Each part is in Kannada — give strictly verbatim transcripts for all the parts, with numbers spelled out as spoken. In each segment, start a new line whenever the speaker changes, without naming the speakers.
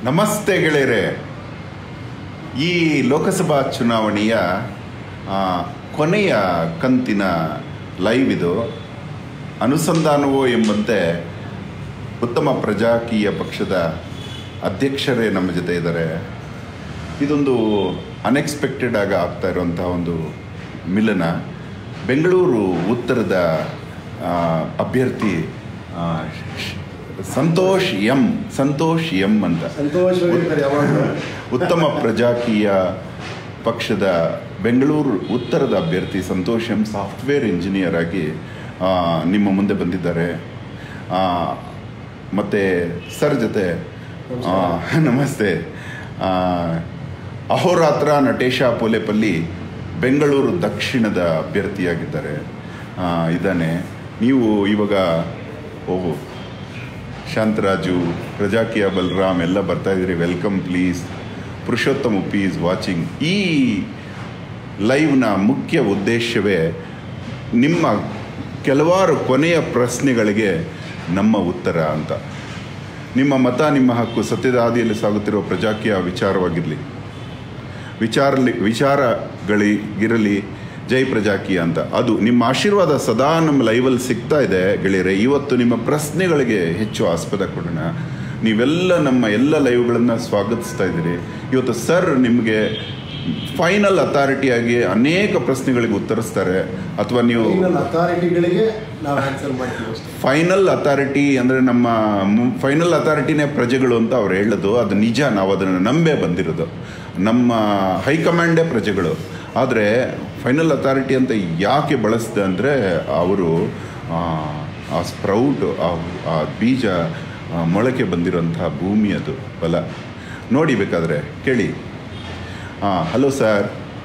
ನಮಸ್ತೆ ಗೆಳೆಯರೆ. ಈ ಲೋಕಸಭಾ ಚುನಾವಣೆಯ ಕೊನೆಯ ಕಂತಿನ ಲೈವ್ ಇದು. ಅನುಸಂಧಾನವೋ ಎಂಬಂತೆ ಉತ್ತಮ ಪ್ರಜಾಕೀಯ ಪಕ್ಷದ ಅಧ್ಯಕ್ಷರೇ ನಮ್ಮ ಜೊತೆ ಇದ್ದಾರೆ. ಇದೊಂದು ಅನ್ಎಕ್ಸ್ಪೆಕ್ಟೆಡ್ ಆಗಿ ಆಗ್ತಾ ಇರುವಂಥ ಒಂದು ಮಿಲನ. ಬೆಂಗಳೂರು ಉತ್ತರದ ಅಭ್ಯರ್ಥಿ ಸಂತೋಷ್ ಎಂ ಸಂತೋಷ್ ಎಂ ಅಂತ ಉತ್ತಮ ಪ್ರಜಾಕೀಯ ಪಕ್ಷದ ಬೆಂಗಳೂರು ಉತ್ತರದ ಅಭ್ಯರ್ಥಿ ಸಂತೋಷ್ ಎಂ ಸಾಫ್ಟ್ವೇರ್ ಇಂಜಿನಿಯರ್ ಆಗಿ ನಿಮ್ಮ ಮುಂದೆ ಬಂದಿದ್ದಾರೆ. ಮತ್ತು ಸರ್ ಜೊತೆ ನಮಸ್ತೆ. ಅಹೋರಾತ್ರ ನಟೇಶ ಪೋಲೆಪಲ್ಲಿ ಬೆಂಗಳೂರು ದಕ್ಷಿಣದ ಅಭ್ಯರ್ಥಿಯಾಗಿದ್ದಾರೆ ಇದ್ದಾನೆ. ನೀವು ಇವಾಗ ಓಹೋ ಶಾಂತರಾಜು, ಪ್ರಜಾಕೀಯ ಬಲರಾಮ್ ಎಲ್ಲ ಬರ್ತಾ ಇದ್ದೀರಿ. Welcome please. Purushottam Uppi is watching. ಈ ಲೈವ್ನ ಮುಖ್ಯ ಉದ್ದೇಶವೇ ನಿಮ್ಮ ಕೆಲವಾರು ಕೊನೆಯ ಪ್ರಶ್ನೆಗಳಿಗೆ ನಮ್ಮ ಉತ್ತರ ಅಂತ. ನಿಮ್ಮ ಮತ ನಿಮ್ಮ ಹಕ್ಕು ಸತ್ಯದ ಹಾದಿಯಲ್ಲಿ ಸಾಗುತ್ತಿರುವ ಪ್ರಜಾಕೀಯ ವಿಚಾರವಾಗಿರಲಿ, ವಿಚಾರಲಿ ವಿಚಾರಗಳಿಗಿರಲಿ ಜೈ ಪ್ರಜಾಕೀಯ ಅಂತ. ಅದು ನಿಮ್ಮ ಆಶೀರ್ವಾದ ಸದಾ ನಮ್ಮ ಲೈವಲ್ಲಿ ಸಿಗ್ತಾ ಇದೆ ಗೆಳೆಯರೆ. ಇವತ್ತು ನಿಮ್ಮ ಪ್ರಶ್ನೆಗಳಿಗೆ ಹೆಚ್ಚು ಆಸ್ಪದ ಕೊಡೋಣ. ನೀವೆಲ್ಲ ನಮ್ಮ ಎಲ್ಲ ಲೈವ್ಗಳನ್ನು ಸ್ವಾಗತಿಸ್ತಾ ಇದ್ದೀರಿ. ಇವತ್ತು ಸರ್ ನಿಮಗೆ ಫೈನಲ್ ಅಥಾರಿಟಿಯಾಗಿ ಅನೇಕ ಪ್ರಶ್ನೆಗಳಿಗೆ ಉತ್ತರಿಸ್ತಾರೆ. ಅಥವಾ ನೀವು
ಅಥಾರಿಟಿಗಳಿಗೆ ನಾವು ಆನ್ಸರ್ ಮಾಡ್ತೀವಿ.
ಫೈನಲ್ ಅಥಾರಿಟಿ ಅಂದರೆ ನಮ್ಮ ಫೈನಲ್ ಅಥಾರಿಟಿನೇ ಪ್ರಜೆಗಳು ಅಂತ ಅವ್ರು ಹೇಳೋದು ಅದು ನಿಜ. ನಾವು ಅದನ್ನು ನಂಬೇ ಬಂದಿರೋದು. ನಮ್ಮ ಹೈಕಮಾಂಡೇ ಪ್ರಜೆಗಳು. ಆದರೆ ಫೈನಲ್ ಅಥಾರಿಟಿ ಅಂತ ಯಾಕೆ ಬಳಸಿದೆ ಅಂದರೆ ಅವರು ಆ ಸ್ಪ್ರೌಟ್ ಆ ಬೀಜ ಮೊಳಕೆ ಬಂದಿರೋಂಥ ಭೂಮಿ, ಅದು ಬಲ ನೋಡಿ. ಬೇಕಾದರೆ ಕೇಳಿ. ಹಾಂ, hello sir,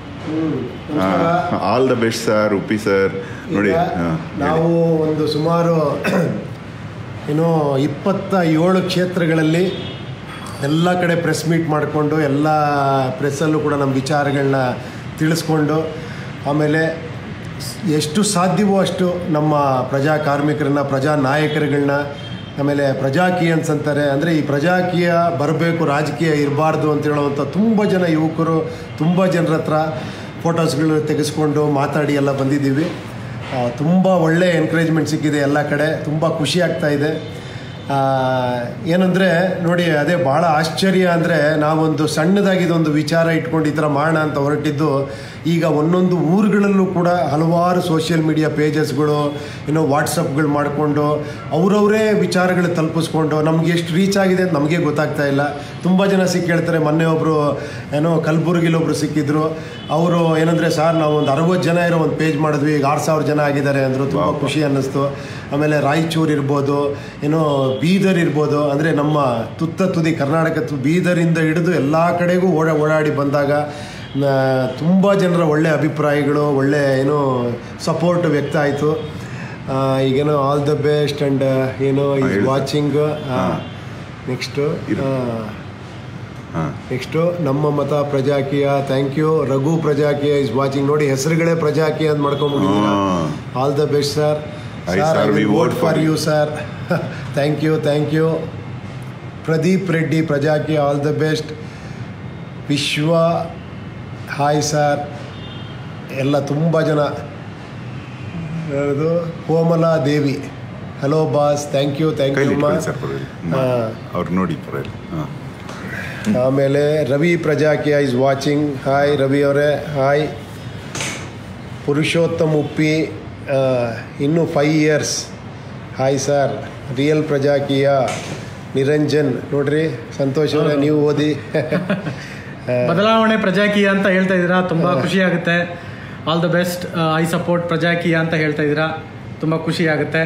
all the best sir. Uppi sir ನೋಡಿ.
ನಾವು ಒಂದು ಸುಮಾರು ಏನೋ ಇಪ್ಪತ್ತ ಏಳು ಕ್ಷೇತ್ರಗಳಲ್ಲಿ ಎಲ್ಲ ಕಡೆ ಪ್ರೆಸ್ ಮೀಟ್ ಮಾಡಿಕೊಂಡು ಎಲ್ಲ ಪ್ರೆಸ್ಸಲ್ಲೂ ಕೂಡ ನಮ್ಮ ವಿಚಾರಗಳನ್ನ ತಿಳಿಸ್ಕೊಂಡು, ಆಮೇಲೆ ಎಷ್ಟು ಸಾಧ್ಯವೋ ಅಷ್ಟು ನಮ್ಮ ಪ್ರಜಾ ಕಾರ್ಮಿಕರನ್ನ, ಪ್ರಜಾ ನಾಯಕರುಗಳನ್ನ, ಆಮೇಲೆ ಪ್ರಜಾಕೀಯನ್ಸ್ ಅಂತಾರೆ, ಅಂದರೆ ಈ ಪ್ರಜಾಕೀಯ ಬರಬೇಕು, ರಾಜಕೀಯ ಇರಬಾರ್ದು ಅಂತ ಹೇಳುವಂಥ ತುಂಬ ಜನ ಯುವಕರು, ತುಂಬ ಜನರ ಹತ್ರ ಫೋಟೋಸ್ಗಳು ತೆಗೆಸ್ಕೊಂಡು ಮಾತಾಡಿ ಎಲ್ಲ ಬಂದಿದ್ದೀವಿ. ತುಂಬ ಒಳ್ಳೆ ಎನ್ಕರೇಜ್ಮೆಂಟ್ ಸಿಕ್ಕಿದೆ ಎಲ್ಲ ಕಡೆ. ತುಂಬ ಖುಷಿ ಆಗ್ತಾಯಿದೆ. ಏನಂದರೆ ನೋಡಿ, ಅದೇ ಭಾಳ ಆಶ್ಚರ್ಯ ಅಂದರೆ ನಾವೊಂದು ಸಣ್ಣದಾಗಿದೊಂದು ವಿಚಾರ ಇಟ್ಕೊಂಡು ಈ ಥರ ಮಾಡೋಣ ಅಂತ ಹೊರಟಿದ್ದು, ಈಗ ಒಂದೊಂದು ಊರುಗಳಲ್ಲೂ ಕೂಡ ಹಲವಾರು ಸೋಷಿಯಲ್ ಮೀಡಿಯಾ ಪೇಜಸ್ಗಳು, ಏನೋ ವಾಟ್ಸಪ್ಗಳು ಮಾಡಿಕೊಂಡು ಅವರವರೇ ವಿಚಾರಗಳು ತಲುಪಿಸ್ಕೊಂಡು ನಮ್ಗೆ ಎಷ್ಟು ರೀಚ್ ಆಗಿದೆ ಅಂತ ನಮಗೆ ಗೊತ್ತಾಗ್ತಾ ಇಲ್ಲ. ತುಂಬ ಜನ ಸಿಕ್ಕಿ ಹೇಳ್ತಾರೆ. ಮೊನ್ನೆ ಒಬ್ಬರು ಏನೋ ಕಲಬುರಗಿಲೊಬ್ಬರು ಸಿಕ್ಕಿದ್ರು. ಅವರು ಏನಂದರೆ, ಸರ್ ನಾವು ಒಂದು ಅರವತ್ತು ಜನ ಇರೋ ಒಂದು ಪೇಜ್ ಮಾಡಿದ್ವಿ, ಈಗ ಆರು ಸಾವಿರ ಜನ ಆಗಿದ್ದಾರೆ ಅಂದರು. ತುಂಬ ಖುಷಿ ಅನ್ನಿಸ್ತು. ಆಮೇಲೆ ರಾಯಚೂರು ಇರ್ಬೋದು, ಏನೋ ಬೀದರ್ ಇರ್ಬೋದು, ಅಂದರೆ ನಮ್ಮ ತುತ್ತ ತುದಿ ಕರ್ನಾಟಕ ಬೀದರಿಂದ ಹಿಡಿದು ಎಲ್ಲ ಕಡೆಗೂ ಓಡ ಓಡಾಡಿ ಬಂದಾಗ ತುಂಬ ಜನರ ಒಳ್ಳೆ ಅಭಿಪ್ರಾಯಗಳು, ಒಳ್ಳೆ ಏನೋ ಸಪೋರ್ಟ್ ವ್ಯಕ್ತ ಆಯಿತು. ಈಗೇನೋ ಆಲ್ ದ ಬೆಸ್ಟ್ ಆ್ಯಂಡ್ ಏನೋ ಈಸ್ ವಾಚಿಂಗ್. ನೆಕ್ಸ್ಟು ನೆಕ್ಸ್ಟು ನಮ್ಮ ಮತ Prajakeeya, thank you. Raghu Prajakeeya is watching. ನೋಡಿ, ಹೆಸರುಗಳೇ ಪ್ರಜಾಕೀಯ ಅಂತ ಮಾಡ್ಕೊಂಡ್ಬಿಟ್ಟಿದ್ದೀರ. All the best sir. Vote for you sir. Thank you thank you. Pradeep Reddy Prajakeeya, all the best. Vishwa hi sir. ಎಲ್ಲ ತುಂಬ ಜನ. ಯಾವುದು Komala Devi, hello boss, thank you thank you ಅಮ್ಮ.
ಅವ್ರು ನೋಡಿ.
ಆಮೇಲೆ Ravi Prajakeeya is watching. Hi Ravi ಅವರೇ, ಹಾಯ್. ಪುರುಷೋತ್ತಮ್ ಉಪ್ಪಿ, ಇನ್ನೂ five years, hi sir. Real Prajakeeya Niranjan, ನೋಡ್ರಿ ಸಂತೋಷ್ ಅವರೇ, ನೀವು ಓದಿ.
ಬದಲಾವಣೆ ಪ್ರಜಾಕೀಯ ಅಂತ ಹೇಳ್ತಾ ಇದ್ದೀರಾ, ತುಂಬ ಖುಷಿ ಆಗುತ್ತೆ. All the best. I support Prajakeeya ಅಂತ ಹೇಳ್ತಾ ಇದ್ದೀರಾ, ತುಂಬ ಖುಷಿ ಆಗುತ್ತೆ.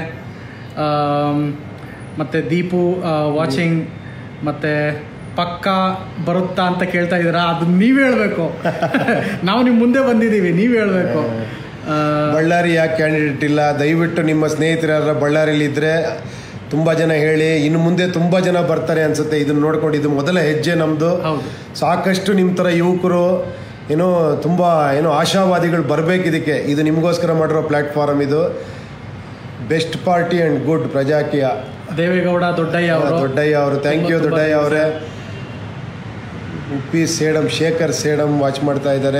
ಮತ್ತು ದೀಪು ವಾಚಿಂಗ್. ಮತ್ತು ಪಕ್ಕ ಬರುತ್ತಾ ಅಂತ ಕೇಳ್ತಾ ಇದ್ದೀರಾ, ಅದು ನೀವು ಹೇಳಬೇಕು. ನಾವು ನಿಮ್ಮ ಮುಂದೆ ಬಂದಿದ್ದೀವಿ, ನೀವು ಹೇಳಬೇಕು.
ಬಳ್ಳಾರಿ ಯಾಕೆ ಕ್ಯಾಂಡಿಡೇಟ್ ಇಲ್ಲ? ದಯವಿಟ್ಟು ನಿಮ್ಮ ಸ್ನೇಹಿತರಾರ ಬಳ್ಳಾರಿಲಿದ್ದರೆ ತುಂಬ ಜನ ಹೇಳಿ. ಇನ್ನು ಮುಂದೆ ತುಂಬ ಜನ ಬರ್ತಾರೆ ಅನಿಸುತ್ತೆ ಇದನ್ನು ನೋಡ್ಕೊಂಡು. ಇದು ಮೊದಲ ಹೆಜ್ಜೆ ನಮ್ಮದು. ಸಾಕಷ್ಟು ನಿಮ್ಮ ಥರ ಯುವಕರು ಏನೋ ತುಂಬ ಏನೋ ಆಶಾವಾದಿಗಳು ಬರಬೇಕಿದಕ್ಕೆ. ಇದು ನಿಮಗೋಸ್ಕರ ಮಾಡಿರೋ ಪ್ಲ್ಯಾಟ್ಫಾರ್ಮ್ ಇದು. Best party and good Prajakeeya.
Devegowda Doddaiah ಅವರು.
ದೊಡ್ಡಯ್ಯ ಅವರು, ಥ್ಯಾಂಕ್ ಯು ದೊಡ್ಡಯ್ಯ ಅವರೇ. ಉಪ್ಪಿ ಸೇಡಮ್ ಶೇಖರ್ ಸೇಡಮ್ ವಾಚ್ ಮಾಡ್ತಾ ಇದ್ದಾರೆ.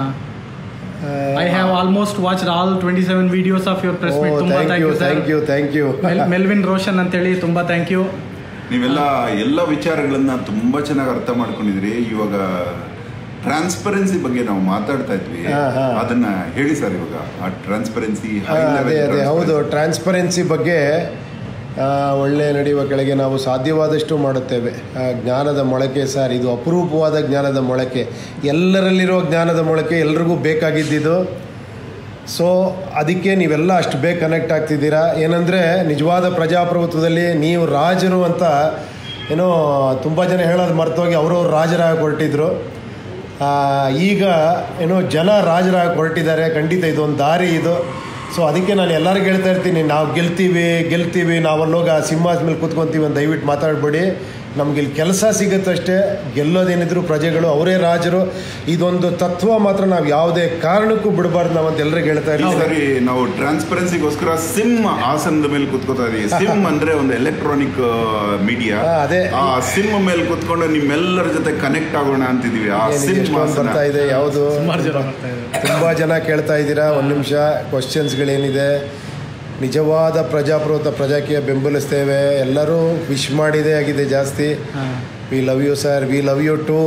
I have almost watched all twenty seven videos of your press meet. ತುಂಬಾ thank you
thank you thank you
Melvin Roshan ಅಂತೇಳಿ ತುಂಬಾ ಥ್ಯಾಂಕ್ ಯು.
ನೀವೆಲ್ಲ ಎಲ್ಲ ವಿಚಾರಗಳನ್ನ ತುಂಬಾ ಚೆನ್ನಾಗಿ ಅರ್ಥ ಮಾಡ್ಕೊಂಡಿದ್ರಿ. ಇವಾಗ ಟ್ರಾನ್ಸ್ಪರೆನ್ಸಿ ಬಗ್ಗೆ ನಾವು ಮಾತಾಡ್ತಾ ಇದ್ವಿ, ಅದನ್ನ ಹೇಳಿ ಸರ್. ಇವಾಗ ಆ ಟ್ರಾನ್ಸ್ಪರೆನ್ಸಿ
ಅದೇ ಅದೇ ಹೌದು, ಟ್ರಾನ್ಸ್ಪರೆನ್ಸಿ ಬಗ್ಗೆ ಒಳ್ಳೆ ನಡೆಯುವ ಕೆಳಗೆ ನಾವು ಸಾಧ್ಯವಾದಷ್ಟು ಮಾಡುತ್ತೇವೆ. ಜ್ಞಾನದ ಮೊಳಕೆ ಸರ್, ಇದು ಅಪರೂಪವಾದ ಜ್ಞಾನದ ಮೊಳಕೆ, ಎಲ್ಲರಲ್ಲಿರೋ ಜ್ಞಾನದ ಮೊಳಕೆ ಎಲ್ರಿಗೂ ಬೇಕಾಗಿದ್ದಿದ್ದು. ಸೊ ಅದಕ್ಕೆ ನೀವೆಲ್ಲ ಅಷ್ಟು ಬೇಗ ಕನೆಕ್ಟ್ ಆಗ್ತಿದ್ದೀರಾ. ಏನಂದರೆ ನಿಜವಾದ ಪ್ರಜಾಪ್ರಭುತ್ವದಲ್ಲಿ ನೀವು ರಾಜರು ಅಂತ ಏನೋ ತುಂಬ ಜನ ಹೇಳೋದು ಮರ್ತೋಗಿ ಅವರವ್ರು ರಾಜರಾಗಿ ಹೊರಟಿದ್ರು. ಈಗ ಏನೋ ಜನ ರಾಜರಾಗಿ ಹೊರಟಿದ್ದಾರೆ. ಖಂಡಿತ ಇದೊಂದು ದಾರಿ ಇದು. ಸೊ ಅದಕ್ಕೆ ನಾನು ಎಲ್ಲರಿಗೂ ಹೇಳ್ತಾ ಇರ್ತೀನಿ, ನಾವು ಗೆಲ್ತೀವಿ ಗೆಲ್ತೀವಿ ನಾವಲ್ಲೋಗಿ ಆ ಸಿಂಹಾಸನ ಮೇಲೆ ಕೂತ್ಕೊತೀವಿ ಅಂತ ದಯವಿಟ್ಟು ಮಾತಾಡಬೇಡಿ. ನಮ್ಗೆ ಇಲ್ಲಿ ಕೆಲಸ ಸಿಗುತ್ತಷ್ಟೇ, ಗೆಲ್ಲೋದೇನಿದ್ರು ಪ್ರಜೆಗಳು ಅವರೇ ರಾಜರು. ಇದೊಂದು ತತ್ವ ಮಾತ್ರ ನಾವು ಯಾವುದೇ ಕಾರಣಕ್ಕೂ ಬಿಡಬಾರ್ದು ನಾವು ಅಂತ ಎಲ್ಲರಿಗೂ ಹೇಳ್ತಾ ಇರ್ತೀವಿ.
ಸರಿ, ನಾವು ಟ್ರಾನ್ಸ್ಪರೆನ್ಸಿಗೋಸ್ಕರ ಸಿಮ್ ಆಸನದ ಮೇಲೆ ಕೂತ್ಕೋತಾ ಇದೀವಿ. ಸಿಮ್ ಅಂದ್ರೆ ಒಂದು ಎಲೆಕ್ಟ್ರಾನಿಕ್ ಮೀಡಿಯಾ.
ಅದೇ
ಆ ಸಿಮ್ ಮೇಲೆ ಕೂತ್ಕೊಂಡು ನಿಮ್ಮೆಲ್ಲರ ಜೊತೆ ಕನೆಕ್ಟ್ ಆಗೋಣ ಅಂತಿದೀವಿ. ಆ ಸಿಮ್
ಬರ್ತಾ ಇದೆ ಯಾವುದು, ತುಂಬಾ ಜನ ಕೇಳ್ತಾ ಇದ್ದೀರಾ. ಒಂದು ನಿಮಿಷ, ಕ್ವಶನ್ಸ್ಗಳೇನಿದೆ? ನಿಜವಾದ ಪ್ರಜಾಪ್ರಭುತ್ವ ಪ್ರಜಾಕೀಯ ಬೆಂಬಲಿಸ್ತೇವೆ. ಎಲ್ಲರೂ ವಿಶ್ ಮಾಡಿದೆ ಆಗಿದೆ ಜಾಸ್ತಿ. We love you sir, we love you too.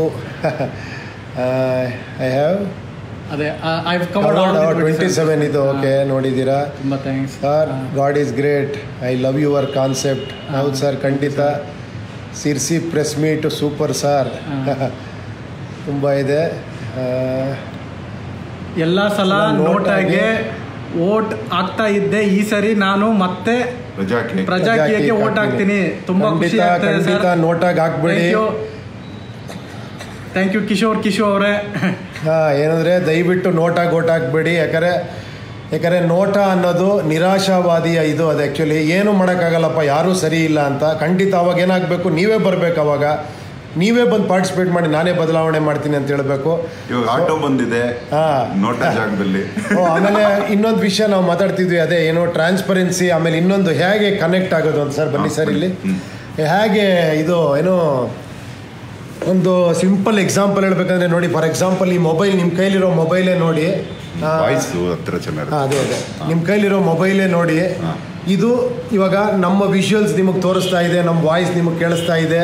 I have
ಅದೇ
ಟ್ವೆಂಟಿ ಸೆವೆನ್ ಇದು ಓಕೆ ನೋಡಿದ್ದೀರಾ sir. God is great, I love your concept. ಹೌದು ಸರ್, ಖಂಡಿತ. Sirsi press meet super sir. ತುಂಬ ಇದೆ.
ಎಲ್ಲ ಸಲ ನೋಟಾಗೆ ವೋಟ್ ಆಗ್ತಾ ಇದ್ದೆ. ಈ ಸರಿ ನಾನು ಮತ್ತೆ ಪ್ರಜಾಕೀಯಕ್ಕೆ ವೋಟ್ ಹಾಕ್ತೀನಿ. ತುಂಬಾ ಖುಷಿ ಆಗ್ತದೆ ಸರ್.
ನೋಟಾಗಿ ಹಾಕ್ಬೇಡಿ.
ಥ್ಯಾಂಕ್ ಯು ಕಿಶೋರ್ ಕಿಶೋರ್ ಅವರೇ.
ಹಾಂ, ಏನಂದರೆ ದಯವಿಟ್ಟು ನೋಟಾಗಿ ವೋಟ್ ಹಾಕ್ಬೇಡಿ. ಯಾಕಂದರೆ ಯಾಕಂದರೆ ನೋಟ ಅನ್ನೋದು ನಿರಾಶಾವಾದಿಯ ಇದು. ಅದು ಆ್ಯಕ್ಚುಲಿ ಏನು ಮಾಡೋಕ್ಕಾಗಲ್ಲಪ್ಪ, ಯಾರೂ ಸರಿ ಇಲ್ಲ ಅಂತ. ಖಂಡಿತ ಅವಾಗ ಏನಾಗಬೇಕು, ನೀವೇ ಬರಬೇಕು. ಅವಾಗ ನೀವೇ ಬಂದು ಪಾರ್ಟಿಸಿಪೇಟ್ ಮಾಡಿ, ನಾನೇ ಬದಲಾವಣೆ ಮಾಡ್ತೀನಿ ಅಂತ ಹೇಳಬೇಕು.
ಆಟೋ ಬಂದಿದೆ ನೋಟ ಜಾಗದಲ್ಲಿ.
ಆಮೇಲೆ ಇನ್ನೊಂದು ವಿಷಯ ನಾವು ಮಾತಾಡ್ತಿದ್ವಿ, ಅದೇ ಏನೋ ಟ್ರಾನ್ಸ್ಪರೆನ್ಸಿ. ಆಮೇಲೆ ಇನ್ನೊಂದು ಹೇಗೆ ಕನೆಕ್ಟ್ ಆಗೋದು ಅಂತ ಸರ್. ಬನ್ನಿ ಸರ್, ಇಲ್ಲಿ ಹೇಗೆ ಇದು ಏನೋ ಒಂದು ಸಿಂಪಲ್ ಎಕ್ಸಾಂಪಲ್ ಹೇಳ್ಬೇಕಂದ್ರೆ ನೋಡಿ, ಫಾರ್ ಎಕ್ಸಾಂಪಲ್ ಈ ಮೊಬೈಲ್, ನಿಮ್ಮ ಕೈಲಿರೋ ಮೊಬೈಲೇ ನೋಡಿ. ಅದೇ ಅದೇ ನಿಮ್ಮ ಕೈಲಿರೋ ಮೊಬೈಲೇ ನೋಡಿ. ಇದು ಇವಾಗ ನಮ್ಮ ವಿಜುವಲ್ಸ್ ನಿಮಗೆ ತೋರಿಸ್ತಾ ಇದೆ, ನಮ್ಮ ವಾಯ್ಸ್ ನಿಮಗೆ ಕೇಳಿಸ್ತಾ ಇದೆ.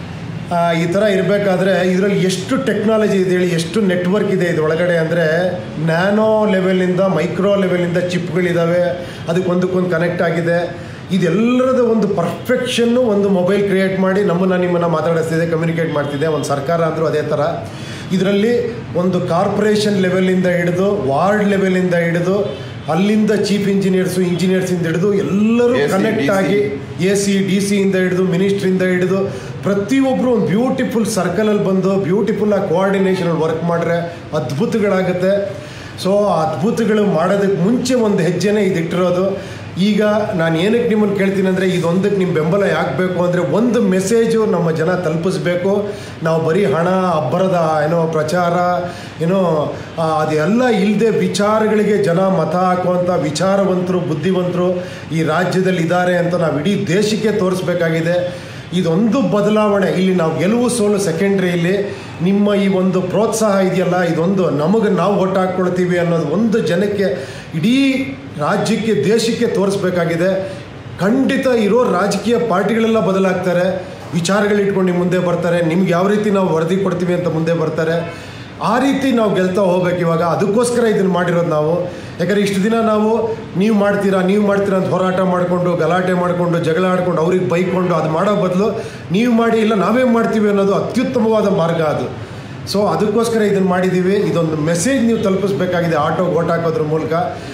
ಈ ಥರ ಇರಬೇಕಾದ್ರೆ ಇದರಲ್ಲಿ ಎಷ್ಟು ಟೆಕ್ನಾಲಜಿ ಇದೆ ಹೇಳಿ, ಎಷ್ಟು ನೆಟ್ವರ್ಕ್ ಇದೆ ಇದರೊಳಗಡೆ. ಅಂದರೆ ನ್ಯಾನೋ ಲೆವೆಲಿಂದ ಮೈಕ್ರೋ ಲೆವೆಲಿಂದ ಚಿಪ್ಗಳಿದ್ದಾವೆ, ಅದಕ್ಕೆ ಒಂದಕ್ಕೊಂದು ಕನೆಕ್ಟ್ ಆಗಿದೆ. ಇದೆಲ್ಲರದ ಒಂದು ಪರ್ಫೆಕ್ಷನ್ನು ಒಂದು ಮೊಬೈಲ್ ಕ್ರಿಯೇಟ್ ಮಾಡಿ ನಮ್ಮನ್ನು ನಿಮ್ಮನ್ನು ಮಾತಾಡಿಸ್ತಿದೆ, ಕಮ್ಯುನಿಕೇಟ್ ಮಾಡ್ತಿದೆ. ಒಂದು ಸರ್ಕಾರ ಅಂದರೂ ಅದೇ ಥರ. ಇದರಲ್ಲಿ ಒಂದು ಕಾರ್ಪೊರೇಷನ್ ಲೆವೆಲಿಂದ ಹಿಡಿದು ವಾರ್ಡ್ ಲೆವೆಲಿಂದ ಹಿಡಿದು ಅಲ್ಲಿಂದ ಚೀಫ್ ಇಂಜಿನಿಯರ್ಸು ಇಂಜಿನಿಯರ್ಸಿಂದ ಹಿಡಿದು ಎಲ್ಲರೂ ಕನೆಕ್ಟ್ ಆಗಿ, ಎ ಸಿ ಡಿ ಸಿಯಿಂದ ಹಿಡಿದು ಮಿನಿಸ್ಟ್ರಿಂದ ಹಿಡಿದು ಪ್ರತಿಯೊಬ್ಬರು ಒಂದು ಬ್ಯೂಟಿಫುಲ್ ಸರ್ಕಲಲ್ಲಿ ಬಂದು ಬ್ಯೂಟಿಫುಲ್ಲಾಗಿ ಕೋಆರ್ಡಿನೇಷನಲ್ಲಿ ವರ್ಕ್ ಮಾಡಿದ್ರೆ ಅದ್ಭುತಗಳಾಗುತ್ತೆ. ಸೊ ಆ ಅದ್ಭುತಗಳು ಮಾಡೋದಕ್ಕೆ ಮುಂಚೆ ಒಂದು ಹೆಜ್ಜೆನೇ ಇದಿಟ್ಟಿರೋದು. ಈಗ ನಾನು ಏನಕ್ಕೆ ನಿಮ್ಮನ್ನು ಕೇಳ್ತೀನಿ ಅಂದರೆ, ಇದೊಂದಕ್ಕೆ ನಿಮ್ಮ ಬೆಂಬಲ ಯಾಕೆ ಬೇಕು ಅಂದರೆ, ಒಂದು ಮೆಸೇಜು ನಮ್ಮ ಜನ ತಲುಪಿಸ್ಬೇಕು. ನಾವು ಬರೀ ಹಣ ಅಬ್ಬರದ ಏನೋ ಪ್ರಚಾರ ಏನೋ ಅದೆಲ್ಲ ಇಲ್ಲದೆ ವಿಚಾರಗಳಿಗೆ ಜನ ಮತ ಹಾಕುವಂಥ ವಿಚಾರವಂತರು ಬುದ್ಧಿವಂತರು ಈ ರಾಜ್ಯದಲ್ಲಿ ಇದ್ದಾರೆ ಅಂತ ನಾವು ಇಡೀ ದೇಶಕ್ಕೆ ತೋರಿಸ್ಬೇಕಾಗಿದೆ. ಇದೊಂದು ಬದಲಾವಣೆ. ಇಲ್ಲಿ ನಾವು ಗೆಲುವು ಸೋಲು ಸೆಕೆಂಡ್ರಿ. ಇಲ್ಲಿ ನಿಮ್ಮ ಈ ಒಂದು ಪ್ರೋತ್ಸಾಹ ಇದೆಯಲ್ಲ, ಇದೊಂದು ನಮಗೆ ನಾವು ಒಟ್ಟು ಹಾಕ್ಕೊಳ್ತೀವಿ ಅನ್ನೋದು ಒಂದು ಜನಕ್ಕೆ, ಇಡೀ ರಾಜ್ಯಕ್ಕೆ ದೇಶಕ್ಕೆ ತೋರಿಸ್ಬೇಕಾಗಿದೆ. ಖಂಡಿತ ಇರೋ ರಾಜಕೀಯ ಪಾರ್ಟಿಗಳೆಲ್ಲ ಬದಲಾಗ್ತಾರೆ, ವಿಚಾರಗಳಿಟ್ಕೊಂಡು ನಿಮ್ಮ ಮುಂದೆ ಬರ್ತಾರೆ, ನಿಮ್ಗೆ ಯಾವ ರೀತಿ ನಾವು ವರದಿ ಕೊಡ್ತೀವಿ ಅಂತ ಮುಂದೆ ಬರ್ತಾರೆ. ಆ ರೀತಿ ನಾವು ಗೆಲ್ತಾ ಹೋಗ್ಬೇಕು ಇವಾಗ. ಅದಕ್ಕೋಸ್ಕರ ಇದನ್ನು ಮಾಡಿರೋದು ನಾವು. ಯಾಕಂದರೆ ಇಷ್ಟು ದಿನ ನಾವು ನೀವು ಮಾಡ್ತೀರಾ ನೀವು ಮಾಡ್ತೀರಾ ಅಂತ ಹೋರಾಟ ಮಾಡಿಕೊಂಡು ಗಲಾಟೆ ಮಾಡಿಕೊಂಡು ಜಗಳ ಆಡ್ಕೊಂಡು ಅವ್ರಿಗೆ ಬೈಕೊಂಡು ಅದು ಮಾಡೋ ಬದಲು ನೀವು ಮಾಡಿ, ಇಲ್ಲ ನಾವೇ ಮಾಡ್ತೀವಿ ಅನ್ನೋದು ಅತ್ಯುತ್ತಮವಾದ ಮಾರ್ಗ ಅದು. ಸೊ ಅದಕ್ಕೋಸ್ಕರ ಇದನ್ನು ಮಾಡಿದ್ದೀವಿ. ಇದೊಂದು ಮೆಸೇಜ್ ನೀವು ತಲುಪಿಸ್ಬೇಕಾಗಿದೆ ಆಟೋ ಓಟ್ ಹಾಕೋದ್ರ ಮೂಲಕ.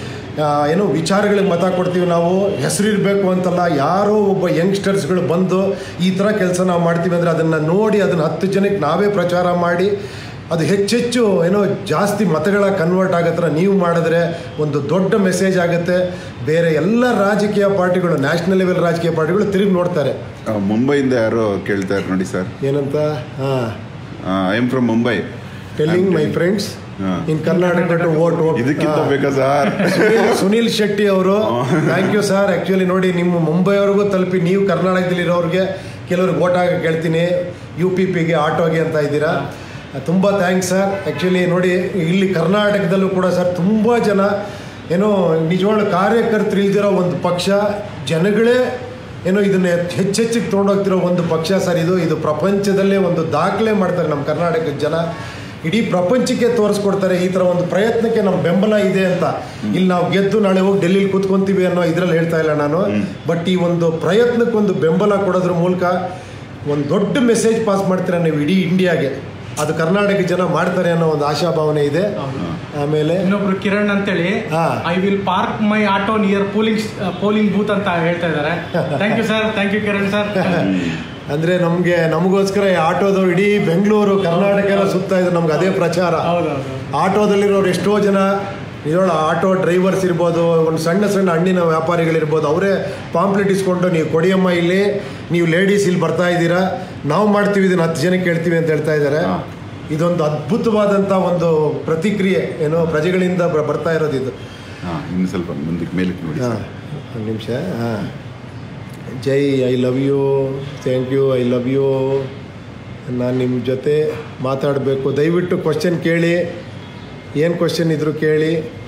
ಏನೋ ವಿಚಾರಗಳಿಗೆ ಮತ ಕೊಡ್ತೀವಿ ನಾವು, ಹೆಸರಿರಬೇಕು ಅಂತಲ್ಲ. ಯಾರೋ ಒಬ್ಬ ಯಂಗ್ಸ್ಟರ್ಸ್ಗಳು ಬಂದು ಈ ಥರ ಕೆಲಸ ನಾವು ಮಾಡ್ತೀವಿ ಅಂದರೆ ಅದನ್ನು ನೋಡಿ ಅದನ್ನು ಹತ್ತು ಜನಕ್ಕೆ ನಾವೇ ಪ್ರಚಾರ ಮಾಡಿ ಅದು ಹೆಚ್ಚೆಚ್ಚು ಏನೋ ಜಾಸ್ತಿ ಮತಗಳ ಕನ್ವರ್ಟ್ ಆಗೋ ಥರ ನೀವು ಮಾಡಿದ್ರೆ ಒಂದು ದೊಡ್ಡ ಮೆಸೇಜ್ ಆಗುತ್ತೆ. ಬೇರೆ ಎಲ್ಲ ರಾಜಕೀಯ ಪಾರ್ಟಿಗಳು, ನ್ಯಾಷನಲ್ ಲೆವೆಲ್ ರಾಜಕೀಯ ಪಾರ್ಟಿಗಳು ತಿರುಗಿ ನೋಡ್ತಾರೆ.
ಮುಂಬೈಯಿಂದ ಯಾರೋ ಕೇಳ್ತಾರೆ ನೋಡಿ ಸರ್,
ಏನಂತ? ಹಾಂ,
I am from Mumbai,
telling my friends in Karnataka to vote.
ಇದಕ್ಕಿಂತ ಬೇಕಾ ಸರ್?
ಸುನೀಲ್ ಶೆಟ್ಟಿ ಅವರು, ಥ್ಯಾಂಕ್ ಯು ಸರ್. ಆ್ಯಕ್ಚುಲಿ ನೋಡಿ, ನಿಮ್ಮ ಮುಂಬೈವರೆಗೂ ತಲುಪಿ ನೀವು ಕರ್ನಾಟಕದಲ್ಲಿರೋರಿಗೆ ಕೆಲವ್ರಿಗೆ ವೋಟ್ ಆಗೋಕ್ಕೆ ಹೇಳ್ತೀನಿ. ಯು ಪಿ ಪಿಗೆ ಆಟೋಗೆ ಅಂತ ಇದ್ದೀರಾ. ತುಂಬ ಥ್ಯಾಂಕ್ಸ್ ಸರ್. ಆ್ಯಕ್ಚುಲಿ ನೋಡಿ, ಇಲ್ಲಿ ಕರ್ನಾಟಕದಲ್ಲೂ ಕೂಡ ಸರ್ ತುಂಬ ಜನ ಏನೋ ನಿಜವಾಗ್ಲೂ ಕಾರ್ಯಕರ್ತರು ಇಲ್ದಿರೋ ಒಂದು ಪಕ್ಷ, ಜನಗಳೇ ಏನೋ ಇದನ್ನು ಹೆಚ್ಚೆಚ್ಚಿಗೆ ತೊಗೊಂಡೋಗ್ತಿರೋ ಒಂದು ಪಕ್ಷ ಸರ್ ಇದು. ಇದು ಪ್ರಪಂಚದಲ್ಲೇ ಒಂದು ದಾಖಲೆ ಮಾಡ್ತಾರೆ ನಮ್ಮ ಕರ್ನಾಟಕದ ಜನ. ಇಡೀ ಪ್ರಪಂಚಕ್ಕೆ ತೋರಿಸ್ಕೊಡ್ತಾರೆ ಈ ಥರ ಒಂದು ಪ್ರಯತ್ನಕ್ಕೆ ನಮ್ಮ ಬೆಂಬಲ ಇದೆ ಅಂತ. ಇಲ್ಲಿ ನಾವು ಗೆದ್ದು ನಾಳೆ ಹೋಗಿ ಡೆಲ್ಲಿಲಿ ಕೂತ್ಕೊಂತೀವಿ ಅನ್ನೋ ಇದರಲ್ಲಿ ಹೇಳ್ತಾ ಇಲ್ಲ ನಾನು. ಬಟ್ ಈ ಒಂದು ಪ್ರಯತ್ನಕ್ಕೊಂದು ಬೆಂಬಲ ಕೊಡೋದ್ರ ಮೂಲಕ ಒಂದು ದೊಡ್ಡ ಮೆಸೇಜ್ ಪಾಸ್ ಮಾಡ್ತೀರ ನೀವು ಇಡೀ ಇಂಡಿಯಾಗೆ. ಅದು ಕರ್ನಾಟಕ ಜನ ಮಾಡ್ತಾರೆ ಅನ್ನೋ ಒಂದು ಆಶಾಭಾವನೆ ಇದೆ. ಆಮೇಲೆ
ಇನ್ನೊಬ್ರು ಕಿರಣ್ ಅಂತೇಳಿ, I will park my auto near polling polling booth ಅಂತ ಹೇಳ್ತಾ ಇದ್ದಾರೆ. Thank you sir, thank you Kiran sir.
ಅಂದರೆ ನಮಗೆ ನಮಗೋಸ್ಕರ ಈ ಆಟೋದವ್ರು ಇಡೀ ಬೆಂಗಳೂರು ಕರ್ನಾಟಕ ಎಲ್ಲ ಸುತ್ತಾ ಇದ್ರು, ನಮ್ಗೆ ಅದೇ ಪ್ರಚಾರ. ಆಟೋದಲ್ಲಿರೋರು ಎಷ್ಟೋ ಜನ ಇದೊಳ ಆಟೋ ಡ್ರೈವರ್ಸ್ ಇರ್ಬೋದು, ಒಂದು ಸಣ್ಣ ಸಣ್ಣ ಹಣ್ಣಿನ ವ್ಯಾಪಾರಿಗಳಿರ್ಬೋದು, ಅವರೇ ಪಾಂಪ್ಲೆಟ್ ಇಸ್ಕೊಂಡು ನೀವು ಕೊಡಿಯಮ್ಮ ಇಲ್ಲಿ, ನೀವು ಲೇಡೀಸ್ ಇಲ್ಲಿ ಬರ್ತಾ ಇದ್ದೀರಾ, ನಾವು ಮಾಡ್ತೀವಿ ಇದನ್ನು ಹತ್ತು ಜನಕ್ಕೆ ಹೇಳ್ತೀವಿ ಅಂತ ಹೇಳ್ತಾ ಇದ್ದಾರೆ. ಇದೊಂದು ಅದ್ಭುತವಾದಂಥ ಒಂದು ಪ್ರತಿಕ್ರಿಯೆ ಏನೋ ಪ್ರಜೆಗಳಿಂದ ಬರ್ತಾ ಇರೋದು ಇದು.
ಹಾಂ, ಇನ್ನು ಸ್ವಲ್ಪ ಮುಂದಕ್ಕೆ ಮೇಲೆ ನೋಡಿ.
ಹಾಂ, ಒಂದು ನಿಮಿಷ. ಹಾಂ, ಜೈ, I love you, thank you, I love you. ನಾನು ನಿಮ್ಮ ಜೊತೆ ಮಾತಾಡಬೇಕು, ದಯವಿಟ್ಟು ಕ್ವಶನ್ ಕೇಳಿ, ಏನು ಕ್ವಶನ್ ಇದ್ದರೂ ಕೇಳಿ,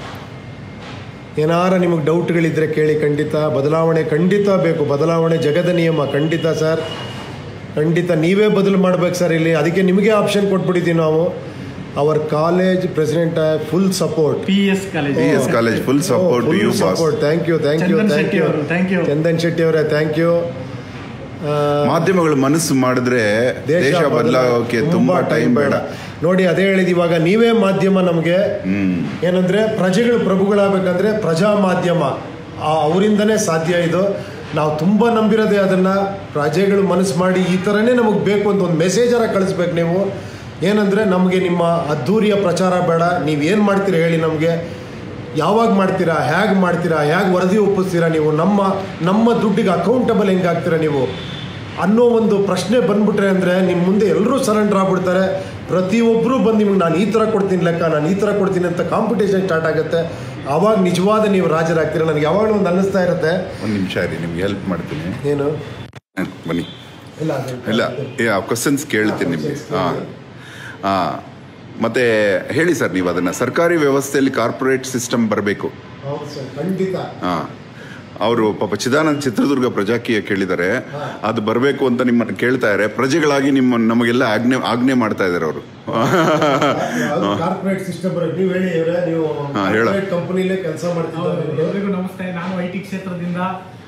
ಏನಾರ ನಿಮಗೆ ಡೌಟ್ಗಳಿದ್ದರೆ ಕೇಳಿ. ಖಂಡಿತ ಬದಲಾವಣೆ ಖಂಡಿತ ಬೇಕು, ಬದಲಾವಣೆ ಜಗದ ನಿಯಮ. ಖಂಡಿತ ಸರ್, ಖಂಡಿತ ನೀವೇ ಬದಲು ಮಾಡ್ಬೇಕು ಸರ್ ಇಲ್ಲಿ. ಅದಕ್ಕೆ ನಿಮಗೆ ಆಪ್ಷನ್ ಕೊಟ್ಬಿಟ್ಟಿದ್ದೀವಿ ನಾವು. Our college president full support.
P S college
P S college full support to you boss.
Thank you, thank you, thank you,
thank you
Chandan Shetty ಅವರೇ, ಥ್ಯಾಂಕ್ ಯು.
ಮಾಧ್ಯಮಗಳು ಮನಸ್ಸು ಮಾಡಿದ್ರೆ ದೇಶ ಬದಲಾಗೋಕೆ ತುಂಬಾ ಟೈಮ್ ಬೇಡ.
ನೋಡಿ, ಅದೇ ಹೇಳಿದ, ಇವಾಗ ನೀವೇ ಮಾಧ್ಯಮ ನಮಗೆ. ಏನಂದ್ರೆ ಪ್ರಜೆಗಳು ಪ್ರಭುಗಳಾಗಬೇಕಂದ್ರೆ ಪ್ರಜಾ ಮಾಧ್ಯಮ, ಅವರಿಂದನೇ ಸಾಧ್ಯ ಇದು. ನಾವು ತುಂಬ ನಂಬಿರೋದೇ ಅದನ್ನು. ಪ್ರಜೆಗಳು ಮನಸ್ಸು ಮಾಡಿ ಈ ಥರನೇ ನಮಗೆ ಬೇಕು ಅಂತ ಒಂದು ಮೆಸೇಜರ ಕಳಿಸ್ಬೇಕು ನೀವು. ಏನಂದರೆ ನಮಗೆ ನಿಮ್ಮ ಅದ್ಧೂರಿಯ ಪ್ರಚಾರ ಬೇಡ, ನೀವೇನು ಮಾಡ್ತೀರಾ ಹೇಳಿ ನಮಗೆ, ಯಾವಾಗ ಮಾಡ್ತೀರಾ, ಹೇಗೆ ಮಾಡ್ತೀರಾ, ಹೇಗೆ ವರದಿ ಒಪ್ಪಿಸ್ತೀರಾ ನೀವು, ನಮ್ಮ ನಮ್ಮ ದುಡ್ಡಿಗೆ ಅಕೌಂಟಬಲ್ ಹೆಂಗಾಗ್ತೀರಾ ನೀವು ಅನ್ನೋ ಒಂದು ಪ್ರಶ್ನೆ ಬಂದ್ಬಿಟ್ರೆ ಅಂದರೆ ನಿಮ್ಮ ಮುಂದೆ ಎಲ್ಲರೂ ಸರೆಂಡರ್ ಆಗ್ಬಿಡ್ತಾರೆ. ಪ್ರತಿಯೊಬ್ಬರು ಬಂದು ನಿಮ್ಗೆ ನಾನು ಈ ಥರ ಕೊಡ್ತೀನಿ ಲೆಕ್ಕ, ನಾನು ಈ ಥರ ಕೊಡ್ತೀನಿ ಅಂತ ಕಾಂಪಿಟೇಷನ್ ಸ್ಟಾರ್ಟ್ ಆಗುತ್ತೆ. ಆವಾಗ ನಿಜವಾದ ನೀವು ರಾಜರಾಗ್ತೀರ. ನನಗೆ ಯಾವಾಗಲೂ ಒಂದು ಅನ್ನಿಸ್ತಾ ಇರುತ್ತೆ.
ಒಂದು ನಿಮಿಷ ಇರಿ, ನಿಮ್ಗೆ ಹೆಲ್ಪ್ ಮಾಡ್ತೀನಿ.
ಏನು
ಬನ್ನಿ.
ಇಲ್ಲ
ಇಲ್ಲ, ಕ್ವಶನ್ಸ್ ಕೇಳ್ತೀನಿ ನಿಮಗೆ. ಹಾಂ ಹಾಂ ಮತ್ತು ಹೇಳಿ ಸರ್, ನೀವು ಅದನ್ನು ಸರ್ಕಾರಿ ವ್ಯವಸ್ಥೆಯಲ್ಲಿ ಕಾರ್ಪೊರೇಟ್ ಸಿಸ್ಟಮ್ ಬರಬೇಕು.
ಹೌದು ಸರ್, ಖಂಡಿತ.
ಹಾಂ, ಅವರು ಪಾಪ ಚಿದಾನಂದ್ ಚಿತ್ರದುರ್ಗ ಪ್ರಜಾಕೀಯ ಕೇಳಿದ್ದಾರೆ, ಅದು ಬರಬೇಕು ಅಂತ ನಿಮ್ಮನ್ನು ಕೇಳ್ತಾ ಇದ್ದಾರೆ. ಪ್ರಜೆಗಳಾಗಿ ನಿಮ್ಮ ನಮಗೆಲ್ಲ ಆಜ್ಞೆ ಆಜ್ಞೆ ಮಾಡ್ತಾ ಇದ್ದಾರೆ ಅವರು.
ಕಾರ್ಪೊರೇಟ್ ಸಿಸ್ಟಮ್ ಬರೋದು ನೀವು ಹೇಳಿ. ನೀವು ಕಾರ್ಪೊರೇಟ್ ಕಂಪನಿಲೇ ಕೆಲಸ ಮಾಡ್ತಿದ್ದಾರೆ.
ಎಲ್ಲರಿಗೂ ನಮಸ್ತೆ. ನಾನು ಐ ಟಿ ಕ್ಷೇತ್ರದಿಂದ.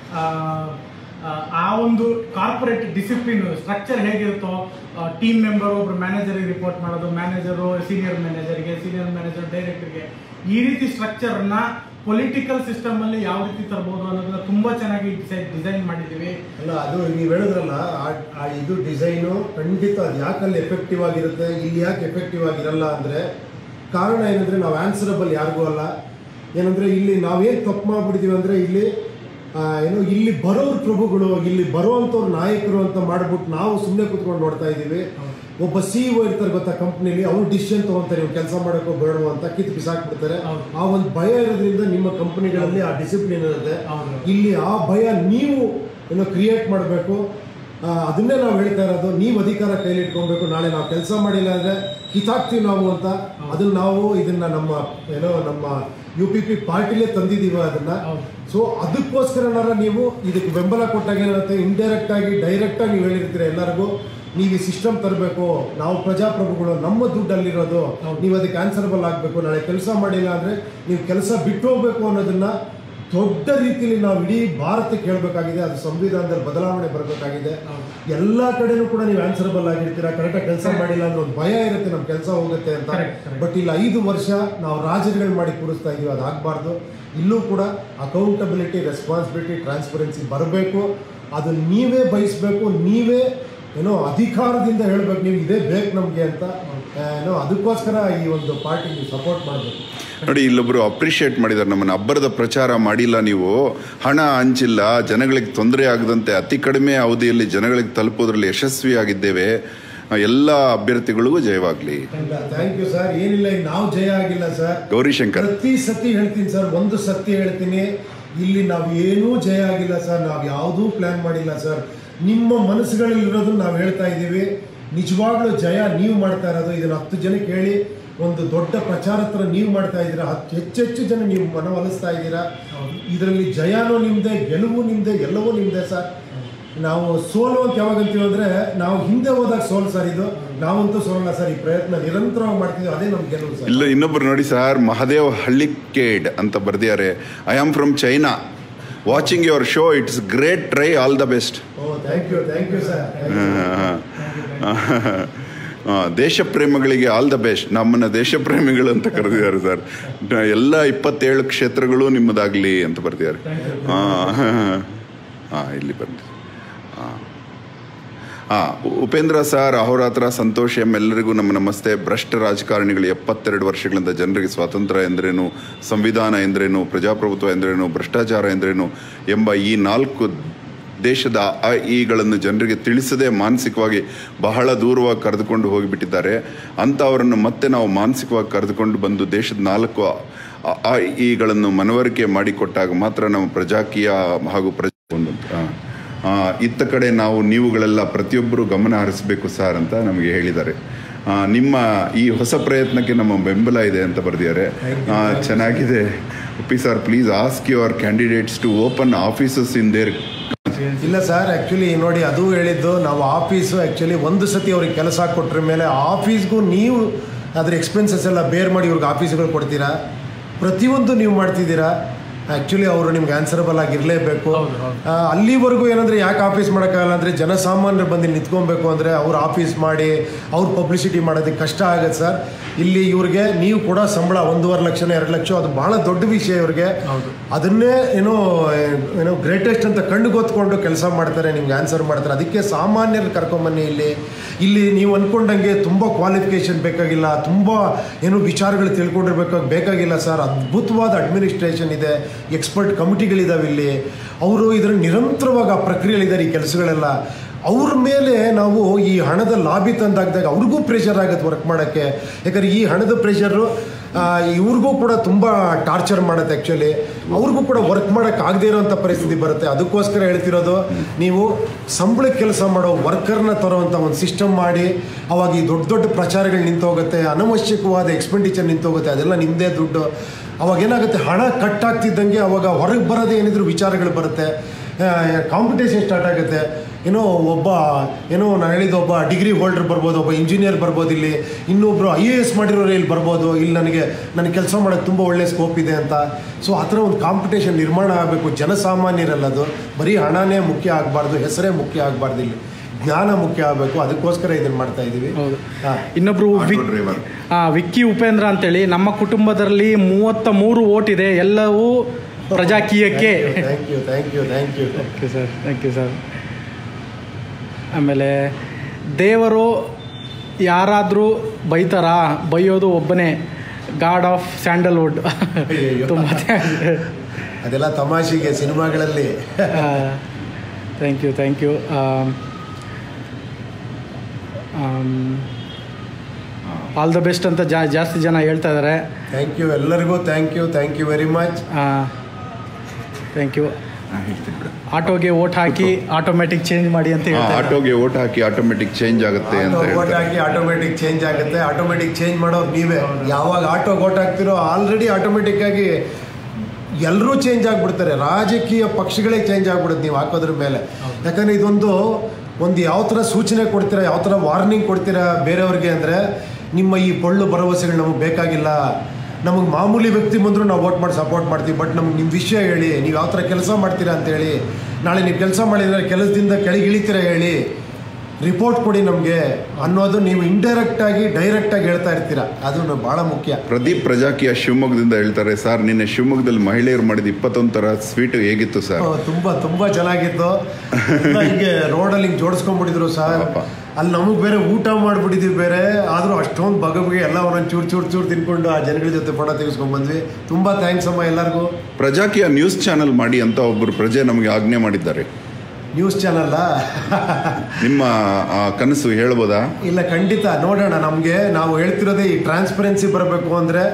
ಆ ಒಂದು ಕಾರ್ಪೊರೇಟ್ ಡಿಸಿಪ್ಲಿನ್ ಸ್ಟ್ರಕ್ಚರ್ ಹೇಗಿರುತ್ತೋ, ಟೀಮ್ ಮೆಂಬರ್ ಒಬ್ರು ಮ್ಯಾನೇಜರಿಗೆ ರಿಪೋರ್ಟ್ ಮಾಡೋದು, ಮ್ಯಾನೇಜರು ಸೀನಿಯರ್ ಮ್ಯಾನೇಜರ್ಗೆ, ಸೀನಿಯರ್ ಮ್ಯಾನೇಜರ್ ಡೈರೆಕ್ಟರ್ಗೆ, ಈ ರೀತಿ ಸ್ಟ್ರಕ್ಚರ್ನ ಪೊಲಿಟಿಕಲ್ ಸಿಸ್ಟಮ್ ಅಲ್ಲಿ ಯಾವ ರೀತಿ ತರಬಹುದು ಅನ್ನೋದನ್ನ ತುಂಬಾ ಚೆನ್ನಾಗಿ ಡಿಸೈನ್ ಮಾಡಿದ್ದೀವಿ.
ಅಲ್ಲ, ಅದು ನೀವು ಹೇಳಿದ್ರಲ್ಲ, ಇದು ಡಿಸೈನು ಖಂಡಿತ ಅದು ಯಾಕಲ್ಲಿ ಎಫೆಕ್ಟಿವ್ ಆಗಿರುತ್ತೆ, ಇಲ್ಲಿ ಯಾಕೆ ಎಫೆಕ್ಟಿವ್ ಆಗಿರಲ್ಲ ಅಂದರೆ ಕಾರಣ ಏನಂದರೆ ನಾವು ಆನ್ಸರಬಲ್ ಯಾರಿಗೂ ಅಲ್ಲ. ಏನಂದರೆ ಇಲ್ಲಿ ನಾವೇನು ತಪ್ಪು ಮಾಡಿಬಿಡ್ತೀವಿ ಅಂದರೆ ಇಲ್ಲಿ ಏನು ಇಲ್ಲಿ ಬರೋರು ಪ್ರಭುಗಳು, ಇಲ್ಲಿ ಬರುವಂಥವ್ರು ನಾಯಕರು ಅಂತ ಮಾಡ್ಬಿಟ್ಟು ನಾವು ಸುಮ್ಮನೆ ಕೂತ್ಕೊಂಡು ನೋಡ್ತಾ ಇದ್ದೀವಿ. ಒಬ್ಬ ಸಿ ಇ ಒ ಇರ್ತಾರೆ ಗೊತ್ತಾ ಕಂಪ್ನಿಲಿ, ಅವ್ರು ಡಿಸಿಷನ್ ತೊಗೊತಾರೆ, ಇವ್ರು ಕೆಲಸ ಮಾಡೋಕ್ಕೋ ಬೇಡವೋ ಅಂತ ಕಿತ್ತು ಬಿಸಾಕ್ಬಿಡ್ತಾರೆ. ಆ ಒಂದು ಭಯ ಇರೋದ್ರಿಂದ ನಿಮ್ಮ ಕಂಪ್ನಿಗಳಲ್ಲಿ ಆ ಡಿಸಿಪ್ಲಿನ್ ಇರುತ್ತೆ. ಇಲ್ಲಿ ಆ ಭಯ ನೀವು ಏನೋ ಕ್ರಿಯೇಟ್ ಮಾಡಬೇಕು. ಅದನ್ನೇ ನಾವು ಹೇಳ್ತಾ ಇರೋದು, ನೀವು ಅಧಿಕಾರ ಕೈಲಿ ಇಟ್ಕೊಬೇಕು. ನಾಳೆ ನಾವು ಕೆಲಸ ಮಾಡಿಲ್ಲ ಅಂದರೆ ಕಿತ್ತಾಕ್ತೀವಿ ನಾವು ಅಂತ. ಅದನ್ನ ನಾವು ಇದನ್ನ ನಮ್ಮ ಏನೋ ನಮ್ಮ ಯು ಪಿ ಪಿ ಪಾರ್ಟಿಲೇ ತಂದಿದ್ದೀವಿ ಅದನ್ನ. ಸೊ ಅದಕ್ಕೋಸ್ಕರನಾರ ನೀವು ಇದಕ್ಕೆ ಬೆಂಬಲ ಕೊಟ್ಟಾಗ ಏನಾಗುತ್ತೆ, ಇಂಡೈರೆಕ್ಟ್ ಆಗಿ ಡೈರೆಕ್ಟ್ ಆಗಿ ನೀವು ಹೇಳಿರ್ತೀರ ಎಲ್ಲರಿಗೂ, ನೀವು ಈ ಸಿಸ್ಟಮ್ ತರಬೇಕು, ನಾವು ಪ್ರಜಾಪ್ರಭುಗಳು, ನಮ್ಮ ದುಡ್ಡಲ್ಲಿರೋದು, ನೀವು ಅದಕ್ಕೆ ಆನ್ಸರಬಲ್ ಆಗಬೇಕು. ನಾಳೆ ಕೆಲಸ ಮಾಡಿಲ್ಲ ಅಂದರೆ ನೀವು ಕೆಲಸ ಬಿಟ್ಟು ಹೋಗ್ಬೇಕು ಅನ್ನೋದನ್ನ ದೊಡ್ಡ ರೀತಿಯಲ್ಲಿ ನಾವು ಇಡೀ ಭಾರತಕ್ಕೆ ಹೇಳಬೇಕಾಗಿದೆ. ಅದು ಸಂವಿಧಾನದಲ್ಲಿ ಬದಲಾವಣೆ ಬರಬೇಕಾಗಿದೆ. ಎಲ್ಲ ಕಡೆನೂ ಕೂಡ ನೀವು ಆನ್ಸರಬಲ್ ಆಗಿರ್ತೀರಾ. ಕರೆಕ್ಟಾಗಿ ಕೆಲಸ ಮಾಡಿಲ್ಲ ಅಂದ್ರೆ ಒಂದು ಭಯ ಇರುತ್ತೆ, ನಮ್ಮ ಕೆಲಸ ಹೋಗುತ್ತೆ ಅಂತ. ಬಟ್ ಇಲ್ಲಿ ಐದು ವರ್ಷ ನಾವು ರಾಜರುಗಳು ಮಾಡಿ ಕೂರಿಸ್ತಾ ಇದೀವಿ, ಅದು ಆಗಬಾರ್ದು. ಇಲ್ಲೂ ಕೂಡ ಅಕೌಂಟಬಿಲಿಟಿ, ರೆಸ್ಪಾನ್ಸಿಬಿಲಿಟಿ, ಟ್ರಾನ್ಸ್ಪರೆನ್ಸಿ ಬರಬೇಕು. ಅದು ನೀವೇ ಬಯಸಬೇಕು, ನೀವೇ ಏನೋ ಅಧಿಕಾರದಿಂದ ಹೇಳಬೇಕು, ನೀವು ಇದೇ ಬೇಕು ನಮಗೆ ಅಂತ. ಏನೋ ಅದಕ್ಕೋಸ್ಕರ ಈ ಒಂದು ಪಾರ್ಟಿ ನೀವು ಸಪೋರ್ಟ್ ಮಾಡಬೇಕು.
ನೋಡಿ, ಇಲ್ಲೊಬ್ರು ಅಪ್ರಿಷಿಯೇಟ್ ಮಾಡಿದ್ದಾರೆ ನಮ್ಮನ್ನು. ಅಬ್ಬರದ ಪ್ರಚಾರ ಮಾಡಿಲ್ಲ ನೀವು, ಹಣ ಹಂಚಿಲ್ಲ, ಜನಗಳಿಗೆ ತೊಂದರೆ ಆಗದಂತೆ ಅತಿ ಕಡಿಮೆ ಅವಧಿಯಲ್ಲಿ ಜನಗಳಿಗೆ ತಲುಪೋದ್ರಲ್ಲಿ ಯಶಸ್ವಿಯಾಗಿದ್ದೇವೆ. ಎಲ್ಲ ಅಭ್ಯರ್ಥಿಗಳಿಗೂ ಜಯವಾಗ್ಲಿ.
Thank you sir. ಏನಿಲ್ಲ, ನಾವು ಜಯ ಆಗಿಲ್ಲ ಸರ್.
ಗೌರಿಶಂಕರ್,
ಪ್ರತಿ ಸತಿ ಹೇಳ್ತೀನಿ ಸರ್, ಒಂದು ಸತಿ ಹೇಳ್ತೀನಿ, ಇಲ್ಲಿ ನಾವು ಏನೂ ಜಯ ಆಗಿಲ್ಲ ಸರ್. ನಾವು ಯಾವುದೂ ಪ್ಲಾನ್ ಮಾಡಿಲ್ಲ ಸರ್. ನಿಮ್ಮ ಮನಸ್ಸುಗಳಲ್ಲಿರೋದನ್ನ ನಾವು ಹೇಳ್ತಾ ಇದ್ದೀವಿ. ನಿಜವಾಗ್ಲೂ ಜಯ ನೀವು ಮಾಡ್ತಾ ಇರೋದು. ಇದನ್ನು ಹತ್ತು ಜನಕ್ಕೆ ಹೇಳಿ ಒಂದು ದೊಡ್ಡ ಪ್ರಚಾರ ಥರ ನೀವು ಮಾಡ್ತಾ ಇದ್ದೀರಾ. ಹತ್ತು ಹೆಚ್ಚೆಚ್ಚು ಜನ ನೀವು ಮನವೊಲಿಸ್ತಾ ಇದ್ದೀರಾ. ಇದರಲ್ಲಿ ಜಯನೂ ನಿಮ್ಮದೇ, ಗೆಲುವು ನಿಮ್ಮದೇ, ಎಲ್ಲವೂ ನಿಮ್ಮದೇ ಸರ್. ನಾವು ಸೋಲು ಅಂತ ಯಾವಾಗ ಅಂತೀವಿ ಅಂದರೆ ನಾವು ಹಿಂದೆ ಹೋದಾಗ ಸೋಲು ಸರ್. ಇದು ನಾವಂತೂ ಸೋಲಲ್ಲ ಸರ್. ಈ ಪ್ರಯತ್ನ ನಿರಂತರವಾಗಿ ಮಾಡ್ತೀವಿ, ಅದೇ ನಮ್ಗೆ ಗೆಲುವು ಸರ್.
ಇಲ್ಲ, ಇನ್ನೊಬ್ರು ನೋಡಿ ಸರ್, ಮಹದೇವ್ ಹಳ್ಳಿಕೇಡ್ ಅಂತ ಬರ್ದಿದ್ದಾರೆ. I am from China, watching your show, it's great try, all the best.
Oh thank you thank you sir.
ದೇಶ ಪ್ರೇಮಿಗಳಿಗೆ ಆಲ್ ದ ಬೆಸ್ಟ್. ನಮ್ಮನ್ನ ದೇಶ ಪ್ರೇಮಿಗಳು ಅಂತ ಕರೆದಿದ್ದಾರೆ ಸರ್. ಎಲ್ಲ ಇಪ್ಪತ್ತೇಳು ಕ್ಷೇತ್ರಗಳು ನಿಮ್ಮದಾಗಲಿ ಅಂತ ಬರ್ದಿದ್ದಾರೆ. ಹಾಂ ಹಾಂ ಇಲ್ಲಿ ಬಂದು ಹಾಂ ಹಾಂ ಉಪೇಂದ್ರ ಸರ್, ಅಹೋರಾತ್ರ, ಸಂತೋಷ್ ಎಂ, ಎಲ್ಲರಿಗೂ ನಮ್ಮ ನಮಸ್ತೆ. ಭ್ರಷ್ಟ ರಾಜಕಾರಣಿಗಳು ಎಪ್ಪತ್ತೆರಡು ವರ್ಷಗಳಿಂದ ಜನರಿಗೆ ಸ್ವಾತಂತ್ರ್ಯ ಎಂದರೇನು, ಸಂವಿಧಾನ ಎಂದರೇನು, ಪ್ರಜಾಪ್ರಭುತ್ವ ಎಂದರೇನು, ಭ್ರಷ್ಟಾಚಾರ ಎಂದರೇನು ಎಂಬ ಈ ನಾಲ್ಕು ದೇಶದ ಅ ಇಗಳನ್ನು ಜನರಿಗೆ ತಿಳಿಸದೆ ಮಾನಸಿಕವಾಗಿ ಬಹಳ ದೂರವಾಗಿ ಕರೆದುಕೊಂಡು ಹೋಗಿಬಿಟ್ಟಿದ್ದಾರೆ. ಅಂಥವರನ್ನು ಮತ್ತೆ ನಾವು ಮಾನಸಿಕವಾಗಿ ಕರೆದುಕೊಂಡು ಬಂದು ದೇಶದ ನಾಲ್ಕು ಅ ಇಗಳನ್ನು ಮನವರಿಕೆ ಮಾಡಿಕೊಟ್ಟಾಗ ಮಾತ್ರ ನಮ್ಮ ಪ್ರಜಾಕೀಯ ಹಾಗೂ ಪ್ರಜಾ ಇತ್ತ ಕಡೆ ನಾವು ನೀವುಗಳೆಲ್ಲ ಪ್ರತಿಯೊಬ್ಬರು ಗಮನ ಹರಿಸಬೇಕು ಸರ್ ಅಂತ ನಮಗೆ ಹೇಳಿದ್ದಾರೆ. ನಿಮ್ಮ ಈ ಹೊಸ ಪ್ರಯತ್ನಕ್ಕೆ ನಮ್ಮ ಬೆಂಬಲ ಇದೆ ಅಂತ ಬರೆದಿದ್ದಾರೆ. ಚೆನ್ನಾಗಿದೆ. Uppi sir, please ask your candidates to open offices in there.
ಇಲ್ಲ ಸರ್, ಆ್ಯಕ್ಚುಲಿ ನೋಡಿ, ಅದು ಹೇಳಿದ್ದು ನಾವು ಆಫೀಸು ಆ್ಯಕ್ಚುಲಿ ಒಂದು ಸತಿ ಅವ್ರಿಗೆ ಕೆಲಸ ಕೊಟ್ಟರ ಮೇಲೆ ಆಫೀಸ್ಗೂ ನೀವು ಅದ್ರ ಎಕ್ಸ್ಪೆನ್ಸಸ್ ಎಲ್ಲ ಬೇರ್ ಮಾಡಿ ಇವ್ರಿಗೆ ಆಫೀಸ್ಗಳು ಕೊಡ್ತೀರಾ, ಪ್ರತಿಯೊಂದು ನೀವು ಮಾಡ್ತಿದ್ದೀರಾ. ಆ್ಯಕ್ಚುಲಿ ಅವರು ನಿಮ್ಗೆ ಆನ್ಸರಬಲ್ ಆಗಿರಲೇಬೇಕು. ಅಲ್ಲಿವರೆಗೂ ಏನಂದರೆ ಯಾಕೆ ಆಫೀಸ್ ಮಾಡೋಕ್ಕಾಗಲ್ಲ ಅಂದರೆ ಜನಸಾಮಾನ್ಯರು ಬಂದು ನಿಂತ್ಕೊಬೇಕು ಅಂದರೆ ಅವ್ರು ಆಫೀಸ್ ಮಾಡಿ ಅವ್ರು ಪಬ್ಲಿಸಿಟಿ ಮಾಡೋದಕ್ಕೆ ಕಷ್ಟ ಆಗುತ್ತೆ ಸರ್. ಇಲ್ಲಿ ಇವ್ರಿಗೆ ನೀವು ಕೂಡ ಸಂಬಳ ಒಂದೂವರೆ ಲಕ್ಷನ ಎರಡು ಲಕ್ಷ, ಅದು ಭಾಳ ದೊಡ್ಡ ವಿಷಯ ಇವ್ರಿಗೆ. ಅದನ್ನೇ ಏನೋ ಏನೋ ಗ್ರೇಟೆಸ್ಟ್ ಅಂತ ಕಣ್ಣು ಗೊತ್ಕೊಂಡು ಕೆಲಸ ಮಾಡ್ತಾರೆ, ನಿಮ್ಗೆ ಆನ್ಸರ್ ಮಾಡ್ತಾರೆ. ಅದಕ್ಕೆ ಸಾಮಾನ್ಯರು ಕರ್ಕೊಂಬನ್ನಿ ಇಲ್ಲಿ. ಇಲ್ಲಿ ನೀವು ಅಂದ್ಕೊಂಡಂಗೆ ತುಂಬ ಕ್ವಾಲಿಫಿಕೇಷನ್ ಬೇಕಾಗಿಲ್ಲ, ತುಂಬ ಏನೋ ವಿಚಾರಗಳು ತಿಳ್ಕೊಂಡಿರ್ಬೇಕಾಗಿ ಬೇಕಾಗಿಲ್ಲ ಸರ್. ಅದ್ಭುತವಾದ ಅಡ್ಮಿನಿಸ್ಟ್ರೇಷನ್ ಇದೆ, ಎಕ್ಸ್ಪರ್ಟ್ ಕಮಿಟಿಗಳಿದಾವೆ ಇಲ್ಲಿ. ಅವರು ಇದರ ನಿರಂತರವಾಗಿ ಆ ಪ್ರಕ್ರಿಯೆಗಳಿದ್ದಾರೆ ಈ ಕೆಲಸಗಳೆಲ್ಲ. ಅವ್ರ ಮೇಲೆ ನಾವು ಈ ಹಣದ ಲಾಬಿ ತಂದಾಕಿದಾಗ ಅವ್ರಿಗೂ ಪ್ರೆಷರ್ ಆಗುತ್ತೆ ವರ್ಕ್ ಮಾಡೋಕ್ಕೆ. ಯಾಕಂದರೆ ಈ ಹಣದ ಪ್ರೆಷರು ಇವ್ರಿಗೂ ಕೂಡ ತುಂಬ ಟಾರ್ಚರ್ ಮಾಡುತ್ತೆ. ಆ್ಯಕ್ಚುಲಿ ಅವ್ರಿಗೂ ಕೂಡ ವರ್ಕ್ ಮಾಡೋಕ್ಕೆ ಆಗದೇ ಇರೋವಂಥ ಪರಿಸ್ಥಿತಿ ಬರುತ್ತೆ. ಅದಕ್ಕೋಸ್ಕರ ಹೇಳ್ತಿರೋದು, ನೀವು ಸಂಬಳಕ್ಕೆ ಕೆಲಸ ಮಾಡೋ ವರ್ಕರ್ನ ತರೋವಂಥ ಒಂದು ಸಿಸ್ಟಮ್ ಮಾಡಿ, ಅವಾಗ ಈ ದೊಡ್ಡ ದೊಡ್ಡ ಪ್ರಚಾರಗಳು ನಿಂತು ಹೋಗುತ್ತೆ, ಅನವಶ್ಯಕವಾದ ಎಕ್ಸ್ಪೆಂಡಿಚರ್ ನಿಂತು ಹೋಗುತ್ತೆ, ಅದೆಲ್ಲ ನಿಮ್ಮದೇ ದುಡ್ಡು. ಅವಾಗ ಏನಾಗುತ್ತೆ, ಹಣ ಕಟ್ ಆಗ್ತಿದ್ದಂಗೆ ಅವಾಗ ಹೊರಗೆ ಬರೋದೇ ಏನಿದ್ರು ವಿಚಾರಗಳು ಬರುತ್ತೆ, ಕಾಂಪಿಟೇಷನ್ ಸ್ಟಾರ್ಟ್ ಆಗುತ್ತೆ. ಏನೋ ಒಬ್ಬ ಏನೋ ನಾನು ಹೇಳಿದ ಒಬ್ಬ ಡಿಗ್ರಿ ಹೋಲ್ಡರ್ ಬರ್ಬೋದು, ಒಬ್ಬ ಇಂಜಿನಿಯರ್ ಬರ್ಬೋದು, ಇಲ್ಲಿ ಇನ್ನೊಬ್ಬರು ಐ ಎ ಎಸ್ ಮಾಡಿರೋರು ಇಲ್ಲಿ ಬರ್ಬೋದು, ಇಲ್ಲಿ ನನಗೆ ನನಗೆ ಕೆಲಸ ಮಾಡೋಕ್ಕೆ ತುಂಬ ಒಳ್ಳೆ ಸ್ಕೋಪ್ ಇದೆ ಅಂತ. ಸೊ ಆ ಥರ ಒಂದು ಕಾಂಪಿಟೇಷನ್ ನಿರ್ಮಾಣ ಆಗಬೇಕು. ಜನಸಾಮಾನ್ಯರಲ್ಲದು ಬರೀ ಹಣನೇ ಮುಖ್ಯ ಆಗಬಾರ್ದು, ಹೆಸರೇ ಮುಖ್ಯ ಆಗಬಾರ್ದು, ಇಲ್ಲಿ ಜ್ಞಾನ ಮುಖ್ಯ ಆಗಬೇಕು. ಅದಕ್ಕೋಸ್ಕರ ಇದನ್ನು ಮಾಡ್ತಾ ಇದ್ದೀವಿ.
ಇನ್ನೊಬ್ರು ವಿಕ್ಕಿ ಉಪೇಂದ್ರ ಅಂತೇಳಿ, ನಮ್ಮ ಕುಟುಂಬದಲ್ಲಿ ಮೂವತ್ತ ಮೂರು ಓಟ್ ಇದೆ, ಎಲ್ಲವೂ ಪ್ರಜಾಕೀಯಕ್ಕೆ.
Thank you thank you thank you
thank you sir thank you sir ಆಮೇಲೆ ದೇವರು ಯಾರಾದರೂ ಬೈತಾರಾ? ಬೈಯೋದು ಒಬ್ಬನೇ, ಗಾಡ್ ಆಫ್ ಸ್ಯಾಂಡಲ್ವುಡ್. ತುಂಬ
ಅದೆಲ್ಲ ತಮಾಷೆಗೆ ಸಿನಿಮಾಗಳಲ್ಲಿ.
Thank you thank you all the best ಅಂತ ಜಾ ಜಾಸ್ತಿ ಜನ ಹೇಳ್ತಾ ಇದ್ದಾರೆ.
ಥ್ಯಾಂಕ್ ಯು ಎಲ್ಲರಿಗೂ. Thank you thank you very much.
Thank you. ಆಟೋಗೆ ಓಟ್ ಹಾಕಿ ಆಟೋಮೆಟಿಕ್ ಚೇಂಜ್ ಮಾಡಿ ಅಂತ ಹೇಳ್ತಾರೆ.
ಆಟೋಗೆ ಓಟ್ ಹಾಕಿ ಆಟೋಮೆಟಿಕ್ ಚೇಂಜ್ ಆಗುತ್ತೆ ಅಂತ
ಓಟ್ ಹಾಕಿ ಆಟೋಮೆಟಿಕ್ ಚೇಂಜ್ ಆಗುತ್ತೆ. ಆಟೋಮೆಟಿಕ್ ಚೇಂಜ್ ಮಾಡೋರು ನೀವೇ. ಯಾವಾಗ ಆಟೋಗೆ ಓಟ್ ಹಾಕ್ತಿರೋ ಆಲ್ರೆಡಿ ಆಟೋಮೆಟಿಕ್ ಆಗಿ ಎಲ್ಲರೂ ಚೇಂಜ್ ಆಗಿಬಿಡ್ತಾರೆ. ರಾಜಕೀಯ ಪಕ್ಷಗಳೇ ಚೇಂಜ್ ಆಗಿಬಿಡುತ್ತೆ ನೀವು ಹಾಕೋದ್ರ ಮೇಲೆ. ಯಾಕಂದರೆ ಇದೊಂದು ಒಂದು ಯಾವ ಥರ ಸೂಚನೆ ಕೊಡ್ತೀರಾ, ಯಾವ ಥರ ವಾರ್ನಿಂಗ್ ಕೊಡ್ತೀರಾ ಬೇರೆಯವ್ರಿಗೆ ಅಂದರೆ, ನಿಮ್ಮ ಈ ಪೊಳ್ಳು ಭರವಸೆಗಳು ನಮಗೆ ಬೇಕಾಗಿಲ್ಲ. ನಮಗೆ ಮಾಮೂಲಿ ವ್ಯಕ್ತಿ ಬಂದರೂ ನಾವು ವೋಟ್ ಮಾಡಿ ಸಪೋರ್ಟ್ ಮಾಡ್ತೀವಿ, ಬಟ್ ನಮ್ಗೆ ನಿಮ್ಮ ವಿಷಯ ಹೇಳಿ, ನೀವು ಯಾವ ಥರ ಕೆಲಸ ಮಾಡ್ತೀರಾ ಅಂತೇಳಿ, ನಾಳೆ ನೀವು ಕೆಲಸ ಮಾಡಿದರೆ ಕೆಲಸದಿಂದ ಕೆಳಗಿಳಿತೀರಾ ಹೇಳಿ, ರಿಪೋರ್ಟ್ ಕೊಡಿ ನಮಗೆ ಅನ್ನೋದು ನೀವು ಇಂಡೈರೆಕ್ಟಾಗಿ ಡೈರೆಕ್ಟಾಗಿ ಹೇಳ್ತಾ ಇರ್ತೀರಾ. ಅದು ಭಾಳ ಮುಖ್ಯ.
ಪ್ರದೀಪ್ ಪ್ರಜಾಕೀಯ ಶಿವಮೊಗ್ಗದಿಂದ ಹೇಳ್ತಾರೆ, ಸರ್ ನಿನ್ನೆ ಶಿವಮೊಗ್ಗದಲ್ಲಿ ಮಹಿಳೆಯರು ಮಾಡಿದ ಇಪ್ಪತ್ತೊಂದು ಥರ ಸ್ವೀಟು ಹೇಗಿತ್ತು ಸರ್?
ತುಂಬ ತುಂಬ ಚೆನ್ನಾಗಿತ್ತು. ಹಿಂಗೆ ರೋಡಲ್ಲಿ ಹಿಂಗೆ ಜೋಡಿಸ್ಕೊಂಡ್ಬಿಟ್ಟಿದ್ರು ಸರ್. ಅಲ್ಲಿ ನಮಗೆ ಬೇರೆ ಊಟ ಮಾಡಿಬಿಟ್ಟಿದ್ವಿ ಬೇರೆ, ಆದರೂ ಅಷ್ಟೊಂದು ಬಗೆ ಬಗೆ ಎಲ್ಲ ಒಂದೊಂದು ಚೂರು ಚೂರು ಚೂರು ತಿನ್ಕೊಂಡು ಆ ಜನಗಳ ಜೊತೆ ಫೋಟೋ ತೆಗೆಸ್ಕೊಂಡು ಬಂದ್ವಿ. ತುಂಬ ಥ್ಯಾಂಕ್ಸ್ ಅಮ್ಮ ಎಲ್ಲರಿಗೂ.
ಪ್ರಜಾಕೀಯ ನ್ಯೂಸ್ ಚಾನಲ್ ಮಾಡಿ ಅಂತ ಒಬ್ಬರು ಪ್ರಜೆ ನಮಗೆ ಆಜ್ಞೆ ಮಾಡಿದ್ದಾರೆ.
ನ್ಯೂಸ್ ಚಾನಲ್ಲ
ನಿಮ್ಮ ಕನಸು ಹೇಳ್ಬೋದಾ?
ಇಲ್ಲ, ಖಂಡಿತ ನೋಡೋಣ. ನಮಗೆ ನಾವು ಹೇಳ್ತಿರೋದೇ ಈ ಟ್ರಾನ್ಸ್ಪರೆನ್ಸಿ ಬರಬೇಕು ಅಂದರೆ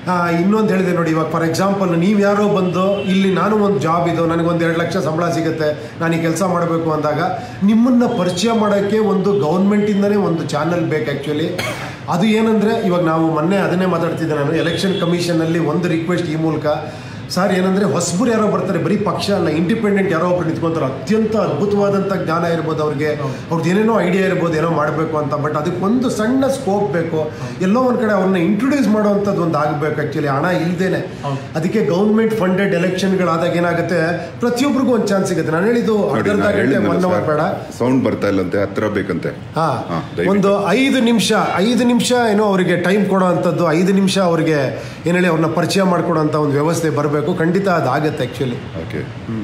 ಇನ್ನೊಂದು ಹೇಳಿದೆ ನೋಡಿ, ಇವಾಗ ಫಾರ್ ಎಕ್ಸಾಂಪಲ್ ನೀವು ಯಾರೋ ಬಂದು ಇಲ್ಲಿ ನಾನು ಒಂದು ಜಾಬ್ ಇದು ನನಗೊಂದು ಎರಡು ಲಕ್ಷ ಸಂಬಳ ಸಿಗುತ್ತೆ, ನಾನು ಈ ಕೆಲಸ ಮಾಡಬೇಕು ಅಂದಾಗ ನಿಮ್ಮನ್ನು ಪರಿಚಯ ಮಾಡೋಕ್ಕೆ ಒಂದು ಗೌರ್ಮೆಂಟಿಂದನೇ ಒಂದು ಚಾನಲ್ ಬೇಕು ಆ್ಯಕ್ಚುಲಿ. ಅದು ಏನಂದರೆ ಇವಾಗ ನಾವು ಮೊನ್ನೆ ಅದನ್ನೇ ಮಾತಾಡ್ತಿದ್ದೆ ನಾನು, ಎಲೆಕ್ಷನ್ ಕಮಿಷನಲ್ಲಿ ಒಂದು ರಿಕ್ವೆಸ್ಟ್ ಈ ಮೂಲಕ ಸರ್ ಏನಂದರೆ ಹೊಸಬರು ಯಾರೋ ಬರ್ತಾರೆ, ಬರೀ ಪಕ್ಷ ಅಲ್ಲ ಇಂಡಿಪೆಂಡೆಂಟ್ ಯಾರೋ ಒಬ್ರು ನಿಂತ್ಕೊತಾರೆ, ಅತ್ಯಂತ ಅದ್ಭುತವಾದಂಥ ಜ್ಞಾನ ಇರ್ಬೋದು ಅವ್ರಿಗೆ, ಅವ್ರದ್ದು ಏನೇನೋ ಐಡಿಯಾ ಇರ್ಬೋದು ಏನೋ ಮಾಡಬೇಕು ಅಂತ, ಬಟ್ ಅದಕ್ಕೊಂದು ಸಣ್ಣ ಸ್ಕೋಪ್ ಬೇಕು, ಎಲ್ಲೋ ಒಂದು ಕಡೆ ಅವ್ರನ್ನ ಇಂಟ್ರೊಡ್ಯೂಸ್ ಮಾಡೋವಂಥದ್ದು ಒಂದು ಆಗಬೇಕು ಆ್ಯಕ್ಚುಲಿ, ಹಣ ಇಲ್ಲದೇನೆ. ಅದಕ್ಕೆ ಗೌರ್ಮೆಂಟ್ ಫಂಡೆಡ್ ಎಲೆಕ್ಷನ್ಗಳಾದಾಗ ಏನಾಗುತ್ತೆ, ಪ್ರತಿಯೊಬ್ಬರಿಗೂ ಒಂದು ಚಾನ್ಸ್ ಸಿಗುತ್ತೆ. ನಾನು ಹೇಳಿದ್ದು ಅರ್ಧ ಗಂಟೆ ಒನ್ ಅವರ್ ಬೇಡ,
ಸೌಂಡ್ ಬರ್ತಾ ಇಲ್ಲಂತೆ, ಹತ್ರ ಬೇಕಂತೆ.
ಹಾಂ, ಒಂದು ಐದು ನಿಮಿಷ ಐದು ನಿಮಿಷ ಏನೋ ಅವರಿಗೆ ಟೈಮ್ ಕೊಡೋ ಅಂಥದ್ದು, ಐದು ನಿಮಿಷ ಅವ್ರಿಗೆ ಏನು ಹೇಳಿ ಅವ್ರನ್ನ ಪರಿಚಯ ಮಾಡ್ಕೊಡೋಂಥ ಒಂದು ವ್ಯವಸ್ಥೆ ಬರಬೇಕು. ಖಂಡಿತ ಅದಾಗತ್ತೆ ಆ್ಯಕ್ಚುಲಿ.
ಓಕೆ,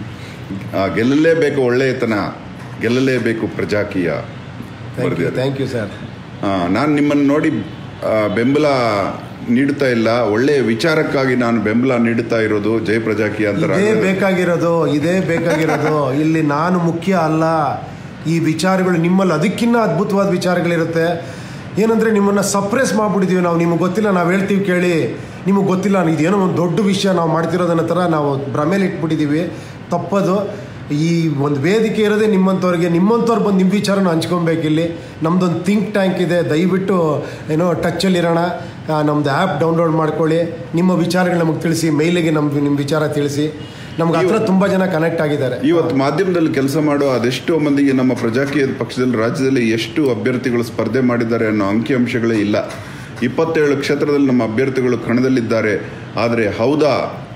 ಗೆಲ್ಲಲೇಬೇಕು ಒಳ್ಳೆಯತನ, ಗೆಲ್ಲಲೇಬೇಕು ಪ್ರಜಾಕೀಯ.
Thank you sir.
ನಾನು ನಿಮ್ಮನ್ನು ನೋಡಿ ಬೆಂಬಲ ನೀಡ್ತಾ ಇಲ್ಲ, ಒಳ್ಳೆಯ ವಿಚಾರಕ್ಕಾಗಿ ನಾನು ಬೆಂಬಲ ನೀಡುತ್ತಾ ಇರೋದು. ಜೈ ಪ್ರಜಾಕೀಯ ಅಂತ
ಇದೇ ಬೇಕಾಗಿರೋದು, ಇದೇ ಬೇಕಾಗಿರೋದು. ಇಲ್ಲಿ ನಾನು ಮುಖ್ಯ ಅಲ್ಲ, ಈ ವಿಚಾರಗಳು ನಿಮ್ಮಲ್ಲಿ ಅದಕ್ಕಿಂತ ಅದ್ಭುತವಾದ ವಿಚಾರಗಳಿರುತ್ತೆ. ಏನಂದರೆ ನಿಮ್ಮನ್ನು ಸಪ್ರೆಸ್ ಮಾಡಿಬಿಟ್ಟಿದ್ದೀವಿ ನಾವು, ನಿಮಗೆ ಗೊತ್ತಿಲ್ಲ, ನಾವು ಹೇಳ್ತೀವಿ ಕೇಳಿ, ನಿಮಗೆ ಗೊತ್ತಿಲ್ಲ, ಇದೇನೋ ಒಂದು ದೊಡ್ಡ ವಿಷಯ ನಾವು ಮಾಡ್ತಿರೋದನ್ನ ಥರ ನಾವು ಭ್ರಮೇಲಿ ಇಟ್ಬಿಟ್ಟಿದ್ದೀವಿ. ತಪ್ಪದು. ಈ ಒಂದು ವೇದಿಕೆ ಇರೋದೇ ನಿಮ್ಮಂಥವ್ರಿಗೆ, ನಿಮ್ಮಂಥವ್ರು ಬಂದು ನಿಮ್ಮ ವಿಚಾರನ ಹಂಚ್ಕೊಬೇಕಿಲ್ಲಿ. ನಮ್ಮದೊಂದು ಥಿಂಕ್ ಟ್ಯಾಂಕ್ ಇದೆ, ದಯವಿಟ್ಟು ಏನೋ ಟಚ್ಚಲ್ಲಿರೋಣ. ನಮ್ಮದು ಆ್ಯಪ್ ಡೌನ್ಲೋಡ್ ಮಾಡ್ಕೊಳ್ಳಿ, ನಿಮ್ಮ ವಿಚಾರಗಳು ನಮಗೆ ತಿಳಿಸಿ, ಮೇಲಿಗೆ ನಮ್ಗೆ ನಿಮ್ಮ ವಿಚಾರ ತಿಳಿಸಿ. ನಮ್ಗೆ ಹತ್ರ ತುಂಬ ಜನ ಕನೆಕ್ಟ್ ಆಗಿದ್ದಾರೆ.
ಇವತ್ತು ಮಾಧ್ಯಮದಲ್ಲಿ ಕೆಲಸ ಮಾಡೋ ಅದೆಷ್ಟೋ ಮಂದಿಗೆ ನಮ್ಮ ಪ್ರಜಾಕೀಯ ಪಕ್ಷದಲ್ಲಿ ರಾಜ್ಯದಲ್ಲಿ ಎಷ್ಟು ಅಭ್ಯರ್ಥಿಗಳು ಸ್ಪರ್ಧೆ ಮಾಡಿದ್ದಾರೆ ಅನ್ನೋ ಅಂಕಿಅಂಶಗಳೇ ಇಲ್ಲ. ಇಪ್ಪತ್ತೇಳು ಕ್ಷೇತ್ರದಲ್ಲಿ ನಮ್ಮ ಅಭ್ಯರ್ಥಿಗಳು ಕಣದಲ್ಲಿದ್ದಾರೆ. ಆದರೆ ಹೌದಾ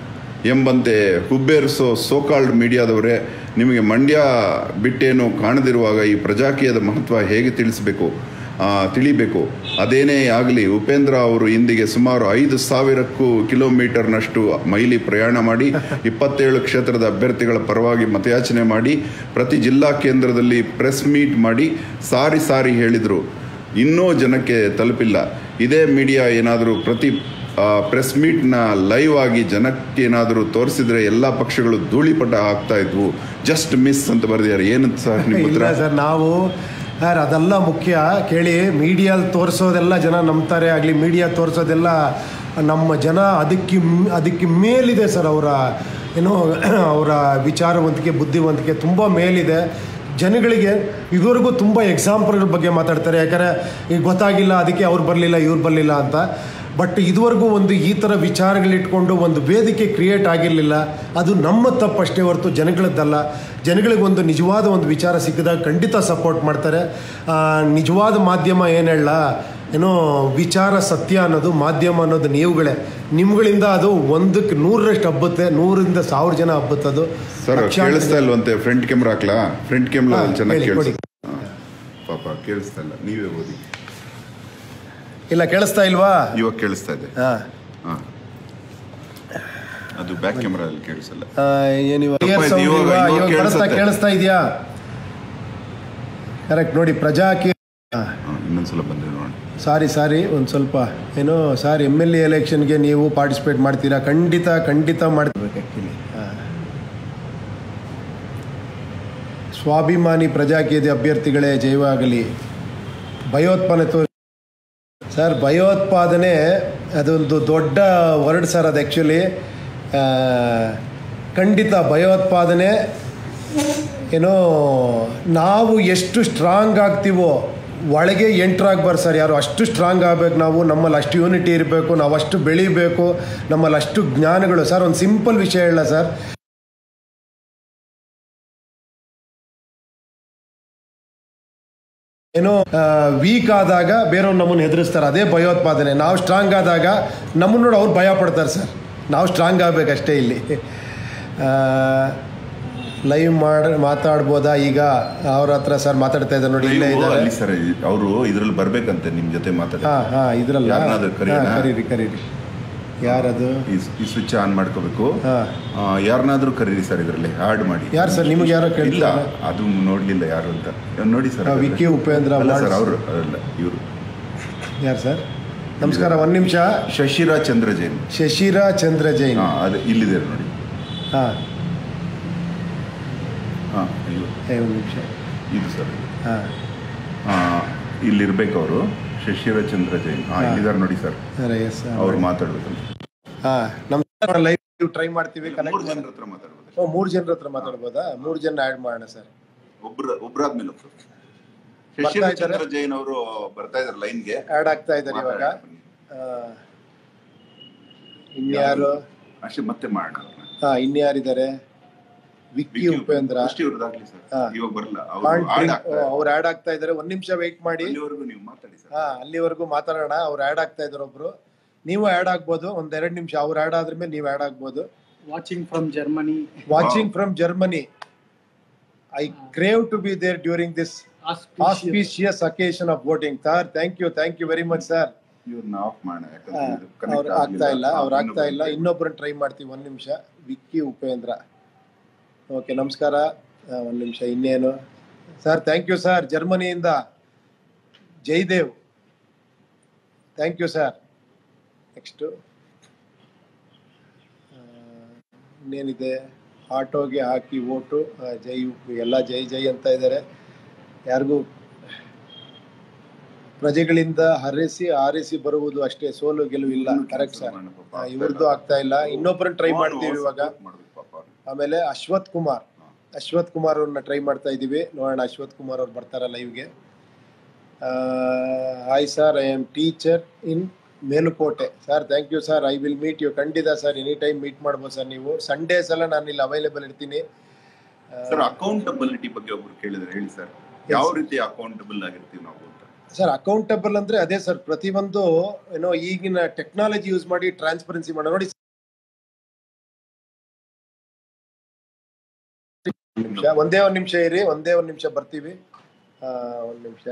ಎಂಬಂತೆ ಹುಬ್ಬೇರಿಸೋ ಸೋಕಾಲ್ಡ್ ಮೀಡಿಯಾದವರೇ, ನಿಮಗೆ ಮಂಡ್ಯ ಬಿಟ್ಟೇನು ಕಾಣದಿರುವಾಗ ಈ ಪ್ರಜಾಕೀಯದ ಮಹತ್ವ ಹೇಗೆ ತಿಳಿಸಬೇಕು ತಿಳಿಬೇಕು. ಅದೇನೇ ಆಗಲಿ, ಉಪೇಂದ್ರ ಅವರು ಇಂದಿಗೆ ಸುಮಾರು ಐದು ಸಾವಿರಕ್ಕೂ ಕಿಲೋಮೀಟರ್ನಷ್ಟು ಮೈಲಿ ಪ್ರಯಾಣ ಮಾಡಿ ಇಪ್ಪತ್ತೇಳು ಕ್ಷೇತ್ರದ ಅಭ್ಯರ್ಥಿಗಳ ಪರವಾಗಿ ಮತಯಾಚನೆ ಮಾಡಿ ಪ್ರತಿ ಜಿಲ್ಲಾ ಕೇಂದ್ರದಲ್ಲಿ ಪ್ರೆಸ್ ಮೀಟ್ ಮಾಡಿ ಸಾರಿ ಸಾರಿ ಹೇಳಿದರು. ಇನ್ನೂ ಜನಕ್ಕೆ ತಲುಪಿಲ್ಲ. ಇದೇ ಮೀಡಿಯಾ ಏನಾದರೂ ಪ್ರತಿ ಪ್ರೆಸ್ ಮೀಟ್ನ ಲೈವ್ ಆಗಿ ಜನಕ್ಕೆ ಏನಾದರೂ ತೋರಿಸಿದ್ರೆ ಎಲ್ಲ ಪಕ್ಷಗಳು ಧೂಳಿಪಟ ಆಗ್ತಾ ಇದ್ವು. ಜಸ್ಟ್ ಮಿಸ್ ಅಂತ ಬರೆದಿದ್ದಾರೆ. ಏನಂತ ಸರ್ ನಿಮ್ಮ ಹತ್ರ?
ಸರ್ ನಾವು ಯಾರು ಅದೆಲ್ಲ ಮುಖ್ಯ ಕೇಳಿ, ಮೀಡಿಯಲ್ಲಿ ತೋರಿಸೋದೆಲ್ಲ ಜನ ನಂಬ್ತಾರೆ ಆಗಲಿ, ಮೀಡಿಯಾ ತೋರಿಸೋದೆಲ್ಲ ನಮ್ಮ ಜನ ಅದಕ್ಕೆ ಅದಕ್ಕೆ ಮೇಲಿದೆ ಸರ್. ಅವರ ಏನೋ ಅವರ ವಿಚಾರವಂತಿಕೆ ಬುದ್ಧಿವಂತಿಕೆ ತುಂಬ ಮೇಲಿದೆ. ಜನಗಳಿಗೆ ಇದುವರೆಗೂ ತುಂಬ ಎಕ್ಸಾಂಪಲ್ಗಳ ಬಗ್ಗೆ ಮಾತಾಡ್ತಾರೆ, ಯಾಕಂದರೆ ಈಗ ಗೊತ್ತಾಗಿಲ್ಲ ಅದಕ್ಕೆ ಅವ್ರು ಬರಲಿಲ್ಲ ಇವ್ರು ಬರಲಿಲ್ಲ ಅಂತ. ಬಟ್ ಇದುವರೆಗೂ ಒಂದು ಈ ಥರ ವಿಚಾರಗಳಿಟ್ಕೊಂಡು ಒಂದು ವೇದಿಕೆ ಕ್ರಿಯೇಟ್ ಆಗಿರಲಿಲ್ಲ. ಅದು ನಮ್ಮ ತಪ್ಪಷ್ಟೇ ಹೊರತು ಜನಗಳದ್ದಲ್ಲ. ಜನಗಳಿಗೆ ಒಂದು ನಿಜವಾದ ಒಂದು ವಿಚಾರ ಸಿಕ್ಕಿದಾಗ ಖಂಡಿತ ಸಪೋರ್ಟ್ ಮಾಡ್ತಾರೆ. ನಿಜವಾದ ಮಾಧ್ಯಮ ಏನು ಹೇಳ ಏನೋ ವಿಚಾರ ಸತ್ಯ ಅನ್ನೋದು ಮಾಧ್ಯಮ ಅನ್ನೋದು ನೀವುಗಳೇ. ನಿಮ್ಗಳಿಂದ ಅದು ಒಂದಕ್ಕೆ ನೂರರಷ್ಟು ಹಬ್ಬುತ್ತೆ, ನೂರಿಂದ ಸಾವಿರ ಜನ ಹಬ್ಬುತ್ತದು.
ಸರ್ ಕೇಳಿಸ್ತಾ ಇಲ್ವಂತೆ? ಫ್ರಂಟ್ ಕ್ಯಾಮ್ರಾ ಹಾಕ್ಲಾ? ಫ್ರಂಟ್ ಕ್ಯಾಮ್ರಾ ಚೆನ್ನಾಗಿ ಕೇಳಿಸ್ತಾ? ಪಾಪ ಕೇಳಿಸ್ತಾ ಇಲ್ಲ, ನೀವೇ ಓದಿ.
ಇಲ್ಲ ಕೇಳಿಸ್ತಾ ಇಲ್ವಾ?
ಇವಾಗ ಕೇಳಿಸ್ತಾ ಇದೆ.
ಹಾಂ
ಹಾಂ, ಅದು ಬ್ಯಾಕ್ ಕ್ಯಾಮ್ರಾದಲ್ಲಿ ಕೇಳಿಸಲ್ಲ.
ಕೇಳಿಸ್ತಾ ಇದೆಯಾ? ಕರೆಕ್ಟ್ ನೋಡಿ. ಪ್ರಜಾಕೀಯ
ಇನ್ನೊಂದ್ಸಲ ಬಂದ್ರೆ ನೋಡಿ.
ಸಾರಿ ಸಾರಿ ಒಂದು ಸ್ವಲ್ಪ ಏನೋ ಸರ್, ಎಮ್ ಎಲ್ ಎ ಎಲೆಕ್ಷನ್ಗೆ ನೀವು ಪಾರ್ಟಿಸಿಪೇಟ್ ಮಾಡ್ತೀರಾ? ಖಂಡಿತ ಖಂಡಿತ ಮಾಡ್ಬೇಕು ಆ್ಯಕ್ಚುಲಿ. ಹಾಂ, ಸ್ವಾಭಿಮಾನಿ ಪ್ರಜಾಕೀಯದ ಅಭ್ಯರ್ಥಿಗಳೇ ಜಯವಾಗಲಿ. ಭಯೋತ್ಪಾದನೆ ತೋರಿ ಸರ್, ಭಯೋತ್ಪಾದನೆ ಅದೊಂದು ದೊಡ್ಡ ವರ್ಡ್ ಸರ್. ಅದು ಆ್ಯಕ್ಚುಲಿ ಖಂಡಿತ ಭಯೋತ್ಪಾದನೆ ಏನೋ ನಾವು ಎಷ್ಟು ಸ್ಟ್ರಾಂಗ್ ಆಗ್ತೀವೋ ಒಳಗೆ ಎಂಟ್ರಾಗ್ಬಾರ್ದು ಸರ್ ಯಾರು. ಅಷ್ಟು ಸ್ಟ್ರಾಂಗ್ ಆಗಬೇಕು ನಾವು, ನಮ್ಮಲ್ಲಿ ಅಷ್ಟು ಯೂನಿಟಿ ಇರಬೇಕು, ನಾವು ಅಷ್ಟು ಬೆಳಿಬೇಕು, ನಮ್ಮಲ್ಲಿ ಅಷ್ಟು ಜ್ಞಾನಗಳು. ಸರ್ ಒಂದು ಸಿಂಪಲ್ ವಿಷಯ ಹೇಳ ಸರ್, ಏನೋ ವೀಕ್ ಆದಾಗ ಬೇರೆಯವ್ರು ನಮ್ಮನ್ನು ಹೆದರಿಸ್ತಾರೆ, ಅದೇ ಭಯೋತ್ಪಾದನೆ. ನಾವು ಸ್ಟ್ರಾಂಗ್ ಆದಾಗ ನಮ್ಮನ್ನು ನೋಡಿ ಅವ್ರು ಭಯ ಪಡ್ತಾರೆ ಸರ್. ನಾವು ಸ್ಟ್ರಾಂಗ್ ಆಗಬೇಕಷ್ಟೇ. ಇಲ್ಲಿ ಲೈವ್ ಮಾಡಿ ಮಾತಾಡ್ಬೋದಾ? ಈಗ ಅವ್ರ ಹತ್ರ ಸರ್ ಮಾತಾಡ್ತಾ ಇದ್ದಾರೆ ನೋಡಿ, ಇಲ್ಲೇ ಇದ್ದಾರೆ
ಸರ್. ಅವರು ಇದ್ರಲ್ಲಿ ಬರ್ಬೇಕಂತೆ ನಿಮ್ಮ ಜೊತೆ ಮಾತಾಡ.
ಹಾಂ ಹಾಂ, ಇದ್ರಲ್ಲ ಕರೀರಿ ಕರೀರಿ. ಯಾರದು?
ಈ ಸ್ವಿಚ್ ಆನ್ ಮಾಡ್ಕೋಬೇಕು. ಯಾರನ್ನಾದ್ರೂ ಕರೀರಿ ಸರ್, ಇದರಲ್ಲಿ ಆಡ್ ಮಾಡಿ.
ಯಾರು ಸರ್? ನಿಮಗೆ ಯಾರೋ ಕೇಳಿಲ್ಲ?
ಅದು ನೋಡ್ಲಿಲ್ಲ ಯಾರು ಅಂತ ನೋಡಿ ಸರ್.
ವಿಕಿ ಉಪೇಂದ್ರ
ಸರ್ ಅವರು ಅಲ್ಲ, ಇವರು
ಯಾರು ಸರ್? ನಮಸ್ಕಾರ, ಒಂದು ನಿಮಿಷ.
ಶಶಿರಾ ಚಂದ್ರ ಜೈನ್.
ಶಶಿರಾ ಚಂದ್ರ ಜೈನ್.
ಹಾಂ, ಅದು ಇಲ್ಲಿದೆ ನೋಡಿ.
ಹಾಂ
ಹಾಂ,
ಒಂದು ನಿಮಿಷ.
ಇದು ಸರ್.
ಹಾಂ
ಹಾಂ, ಇಲ್ಲಿರ್ಬೇಕು ಅವರು. ಶಶಿರಾ ಚಂದ್ರ ಜೈನ್. ಹಾಂ, ಇಲ್ಲಿದ್ದಾರೆ ನೋಡಿ ಸರ್.
ಎಸ್,
ಅವ್ರು ಮಾತಾಡ್ಬೇಕಂತ.
ಹಾ ನಮ್ಸ್ಕಾರ. ಲೈವ್ ಟ್ರೈ ಮಾಡ್ತೀವಿ.
ಮೂರು ಜನರ ಹತ್ರ ಮಾತಾಡ್ಬೋದು.
ಓ ಮೂರು ಜನರ ಹತ್ರ ಮಾತಾಡ್ಬೋದಾ? ಮೂರು ಜನ ಆ್ಯಡ್ ಮಾಡೋಣ ಸರ್.
ಒಬ್ರು ಒಬ್ರಾದ್ಮೇಲೆ ಒಬ್ರು. ಶಶಿಚಂದ್ರ ಜೈನ್ ಅವರು ಬರ್ತಾ ಇದಾರೆ ಲೈನ್ಗೆ.
ಆ್ಯಡ್ ಆಗ್ತಾ ಇದ್ದಾರೆ ಇವಾಗ. ಇನ್ಯಾರು
ಅಷ್ಟೇ ಮತ್ತೆ ಮಾಡೋಣ.
ಹಾ ಇನ್ಯಾರಿದ್ದಾರೆ? ವಿಕ್ಕಿ ಉಪೇಂದ್ರ.
ಇವಾಗ ಬರಲ್ಲ,
ಅವ್ರು ಆ್ಯಡ್ ಆಗ್ತಾ ಇದ್ದಾರೆ. ಒಂದ್ ನಿಮಿಷ ವೆಯ್ಟ್ ಮಾಡಿ.
ನೀವು ಮಾತಾಡಿ ಸರ್.
ಹಾ ಅಲ್ಲಿವರೆಗೂ ಮಾತಾಡೋಣ. ಅವ್ರು ಆ್ಯಡ್ ಆಗ್ತಾ ಇದಾರೆ. ಒಬ್ರು ನೀವು ಆ್ಯಡ್ ಆಗ್ಬೋದು. ಒಂದ್ ಎರಡು ನಿಮಿಷ ಅವ್ರು ಆ್ಯಡ್ ಆದ್ರ ಮೇಲೆ ನೀವು ಆ್ಯಡ್ ಆಗ್ಬೋದು.
Watching from Germany.
Watching from Germany. I crave to be there during this auspicious occasion of voting. Sir, thank you, thank you very much, sir.
ಇವ್ರನ್ನ ಆಫ್ ಮಾಡೋಣ.
ಅವ್ರು ಆಗ್ತಾ ಇಲ್ಲ, ಅವ್ರು ಆಗ್ತಾ ಇಲ್ಲ. ಇನ್ನೊಬ್ಬರನ್ನ ಟ್ರೈ ಮಾಡ್ತೀವಿ. ಒಂದ್ ನಿಮಿಷ. ವಿಕ್ಕಿ ಉಪೇಂದ್ರ. ಓಕೆ ನಮಸ್ಕಾರ. ಒಂದ್ ನಿಮಿಷ. ಇನ್ನೇನು ಸರ್? Thank you sir. ಜರ್ಮನಿಯಿಂದ Jaidev. Thank you sir. Next ಇನ್ನೇನಿದೆ? ಆಟೋಗೆ ಹಾಕಿ ಓಟು. ಜೈ ಎಲ್ಲ ಜೈ ಜೈ ಅಂತ ಇದ್ದಾರೆ. ಯಾರಿಗೂ ಪ್ರಜೆಗಳಿಂದ ಹರಿಸಿ ಆರಿಸಿ ಬರುವುದು ಅಷ್ಟೇ, ಸೋಲು ಗೆಲುವು ಇಲ್ಲ. Correct sir. ಇವ್ರದ್ದು ಆಗ್ತಾ ಇಲ್ಲ. ಇನ್ನೊಬ್ಬರನ್ನ ಟ್ರೈ ಮಾಡ್ತೀವಿ ಇವಾಗ. ಆಮೇಲೆ ಅಶ್ವಥ್ ಕುಮಾರ್. ಅಶ್ವಥ್ ಕುಮಾರ್ ಅವ್ರನ್ನ ಟ್ರೈ ಮಾಡ್ತಾ ಇದ್ದೀವಿ. ನೋಡೋಣ ಅಶ್ವಥ್ ಕುಮಾರ್ ಅವ್ರು ಬರ್ತಾರ ಲೈವ್ಗೆ. Hi sir, I am teacher in Melukote. Sir thank you sir. I will meet you. ಖಂಡಿತ ಸರ್, ಎನಿ ಟೈಮ್ ಮೀಟ್ ಮಾಡ್ಬೋದು ಸರ್. ನೀವು ಸಂಡೇಸ್ ಎಲ್ಲ ನಾನು ಇಲ್ಲಿ ಅವೈಲೇಬಲ್ ಇರ್ತೀನಿ.
ಸರ್ ಅಕೌಂಟಬಿಲಿಟಿ ಬಗ್ಗೆ ಒಬ್ರು ಕೇಳಿದ್ರೆ ಹೇಳಿ ಸರ್. ಯಾವ ರೀತಿ ಅಕೌಂಟಬಲ್ ಆಗಿರ್ತೀವಿ ನಾವು ಅಂತ?
ಸರ್ ಅಕೌಂಟಬಲ್ ಅಂದ್ರೆ ಅದೇ ಸರ್, ಪ್ರತಿಯೊಂದು ಏನೋ ಈಗಿನ ಟೆಕ್ನಾಲಜಿ ಯೂಸ್ ಮಾಡಿ ಟ್ರಾನ್ಸ್ಪರೆನ್ಸಿ ಮಾಡೋಣ. ನೋಡಿ ಒಂದೇ ಒಂದ್ ನಿಮಿಷ ಇರಿ. ಒಂದೇ ಒಂದ್ ನಿಮಿಷ ಬರ್ತೀವಿ. ಒಂದ್ ನಿಮಿಷ.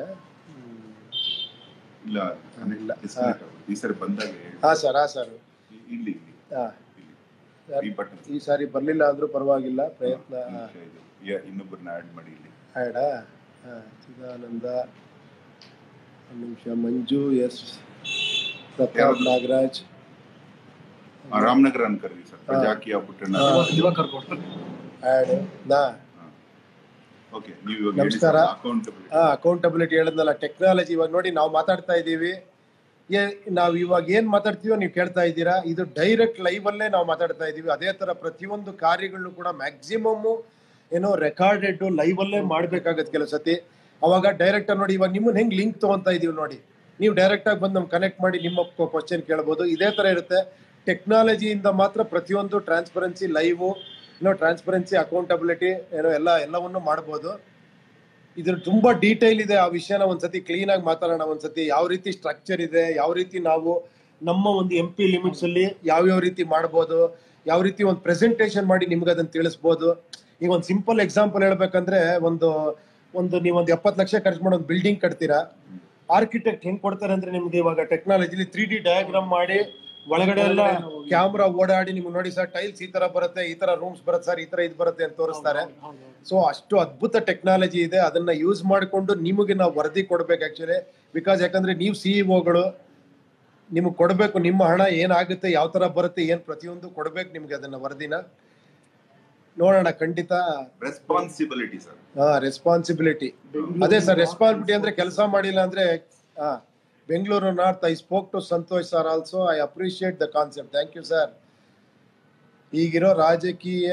ಇಲ್ಲ ಇಲ್ಲ ಈ ಸರಿ ಬಂದಾಗ.
ಹಾ ಸರ್. ಹಾ ಸರ್.
ಇಲ್ಲಿ
ಹಾ ಈ ಸಾರಿ ಬರ್ಲಿಲ್ಲ ಅಂದ್ರೂ ಪರವಾಗಿಲ್ಲ, ಪ್ರಯತ್ನ.
ಇನ್ನೊಬ್ಬರನ್ನ ಆಡ್ ಮಾಡಿ ಇಲ್ಲಿ.
ಆ್ಯಡಾ? ಹಾ ಚಿದಾನಂದ. ಒಂದು ನಿಮಿಷ. ಮಂಜು ಎಸ್. ಪ್ರತಾಪ್ ನಾಗರಾಜ್.
ರಾಮನಗರ ಅನ್ಕರಿ ಸರ್. ಪ್ರಜಾಕಿಯ ಪುಟ್ಟಣ್ಣ.
ಆ್ಯಡ್ ನಾ.
ಓಕೆ ನೀವು
ನಮಸ್ಕಾರ. ಹಾ ಅಕೌಂಟಬಿಲಿಟಿ ಹೇಳಿದ್ನಲ್ಲ, ಟೆಕ್ನಾಲಜಿ. ಇವಾಗ ನೋಡಿ ನಾವು ಮಾತಾಡ್ತಾ ಇದ್ದೀವಿ. ಏ ನಾವು ಇವಾಗ ಏನ್ ಮಾತಾಡ್ತೀವೋ ನೀವು ಕೇಳ್ತಾ ಇದ್ದೀರಾ. ಇದು ಡೈರೆಕ್ಟ್ ಲೈವ್ ಅಲ್ಲೇ ನಾವು ಮಾತಾಡ್ತಾ ಇದೀವಿ. ಅದೇ ತರ ಪ್ರತಿಯೊಂದು ಕಾರ್ಯಗಳನ್ನು ಕೂಡ ಮ್ಯಾಕ್ಸಿಮಮ್ ಏನೋ ರೆಕಾರ್ಡೆಡ್ ಲೈವ್ ಅಲ್ಲೇ ಮಾಡ್ಬೇಕಾಗತ್ತೆ ಕೆಲವು ಸತಿ. ಅವಾಗ ಡೈರೆಕ್ಟ್ ಆಗಿ ನೋಡಿ, ಇವಾಗ ನಿಮ್ಮನ್ನ ಹೆಂಗ್ ಲಿಂಕ್ ತಗೊಂತಾ ಇದೀವಿ ನೋಡಿ, ನೀವು ಡೈರೆಕ್ಟ್ ಆಗಿ ಬಂದು ನಮ್ ಕನೆಕ್ಟ್ ಮಾಡಿ ನಿಮ್ಮ ಕ್ವಶನ್ ಕೇಳ್ಬೋದು. ಇದೇ ತರ ಇರುತ್ತೆ. ಟೆಕ್ನಾಲಜಿಯಿಂದ ಮಾತ್ರ ಪ್ರತಿಯೊಂದು ಟ್ರಾನ್ಸ್ಪರೆನ್ಸಿ ಲೈವ್ ಏನೋ ಟ್ರಾನ್ಸ್ಪರೆನ್ಸಿ ಅಕೌಂಟಬಿಲಿಟಿ ಏನೋ ಎಲ್ಲ ಎಲ್ಲವನ್ನು ಮಾಡ್ಬೋದು. ಇದ್ರ ತುಂಬಾ ಡೀಟೇಲ್ ಇದೆ. ಆ ವಿಷಯನ ಒಂದ್ಸತಿ ಕ್ಲೀನ್ ಆಗಿ ಮಾತಾಡೋಣ. ಒಂದ್ಸತಿ ಯಾವ ರೀತಿ ಸ್ಟ್ರಕ್ಚರ್ ಇದೆ, ಯಾವ ರೀತಿ ನಾವು ನಮ್ಮ ಒಂದು ಎಂ ಪಿ ಲಿಮಿಟ್ಸ್ ಅಲ್ಲಿ ಯಾವ್ಯಾವ ರೀತಿ ಮಾಡ್ಬೋದು, ಯಾವ ರೀತಿ ಒಂದು ಪ್ರೆಸೆಂಟೇಷನ್ ಮಾಡಿ ನಿಮ್ಗೆ ಅದನ್ನ ತಿಳಿಸ್ಬೋದು. ಈಗ ಒಂದು ಸಿಂಪಲ್ ಎಕ್ಸಾಂಪಲ್ ಹೇಳ್ಬೇಕಂದ್ರೆ, ಒಂದು ಒಂದು ನೀವೊಂದು ಎಪ್ಪತ್ತು ಲಕ್ಷ ಖರ್ಚು ಮಾಡಿ ಒಂದು ಬಿಲ್ಡಿಂಗ್ ಕಟ್ತೀರಾ. ಆರ್ಕಿಟೆಕ್ಟ್ ಹೆಂಗ್ ಕೊಡ್ತಾರೆ ಅಂದ್ರೆ, ನಿಮ್ಗೆ ಇವಾಗ ಟೆಕ್ನಾಲಜಿಲಿ ತ್ರೀ ಡಿ ಡಯಾಗ್ರಾಮ್ ಮಾಡಿ ಒಳಗಡೆ ಎಲ್ಲ ಕ್ಯಾಮ್ರಾ ಓಡಾಡಿ ನಿಮ್ಗೆ ನೋಡಿ ಸರ್ ಟೈಲ್ಸ್ ಈ ತರ ಬರುತ್ತೆ, ಈ ತರ ರೂಮ್ಸ್ ಬರುತ್ತೆ ಸರ್, ಈ ತರ ಇದು ಬರುತ್ತೆ ಅಂತ ತೋರಿಸ್ತಾರೆ. ಸೊ ಅಷ್ಟು ಅದ್ಭುತ ಟೆಕ್ನಾಲಜಿ ಇದೆ. ಅದನ್ನ ಯೂಸ್ ಮಾಡಿಕೊಂಡು ನಿಮಗೆ ನಾವು ವರದಿ ಕೊಡ್ಬೇಕು ಆಕ್ಚುಲಿ. ಬಿಕಾಸ್ ಯಾಕಂದ್ರೆ ನೀವು ಸಿಇಒಗಳು, ನಿಮ್ಗೆ ಕೊಡ್ಬೇಕು ನಿಮ್ಮ ಹಣ ಏನಾಗುತ್ತೆ, ಯಾವ ತರ ಬರುತ್ತೆ, ಏನ್ ಪ್ರತಿಯೊಂದು ಕೊಡ್ಬೇಕು ನಿಮ್ಗೆ ಅದನ್ನ ವರದಿನ. ನೋಡೋಣ ಖಂಡಿತ.
Responsibility sir.
ಹಾ ರೆಸ್ಪಾನ್ಸಿಬಿಲಿಟಿ ಅದೇ ಸರ್. ರೆಸ್ಪಾನ್ಸಿಬಿಲಿಟಿ ಅಂದ್ರೆ ಕೆಲಸ ಮಾಡಿಲ್ಲ ಅಂದ್ರೆ. ಹಾ Bengaluru north. I spoke to Santosh sir also. I appreciate the concept. Thank you sir. ಈಗಿರೋ ರಾಜಕೀಯ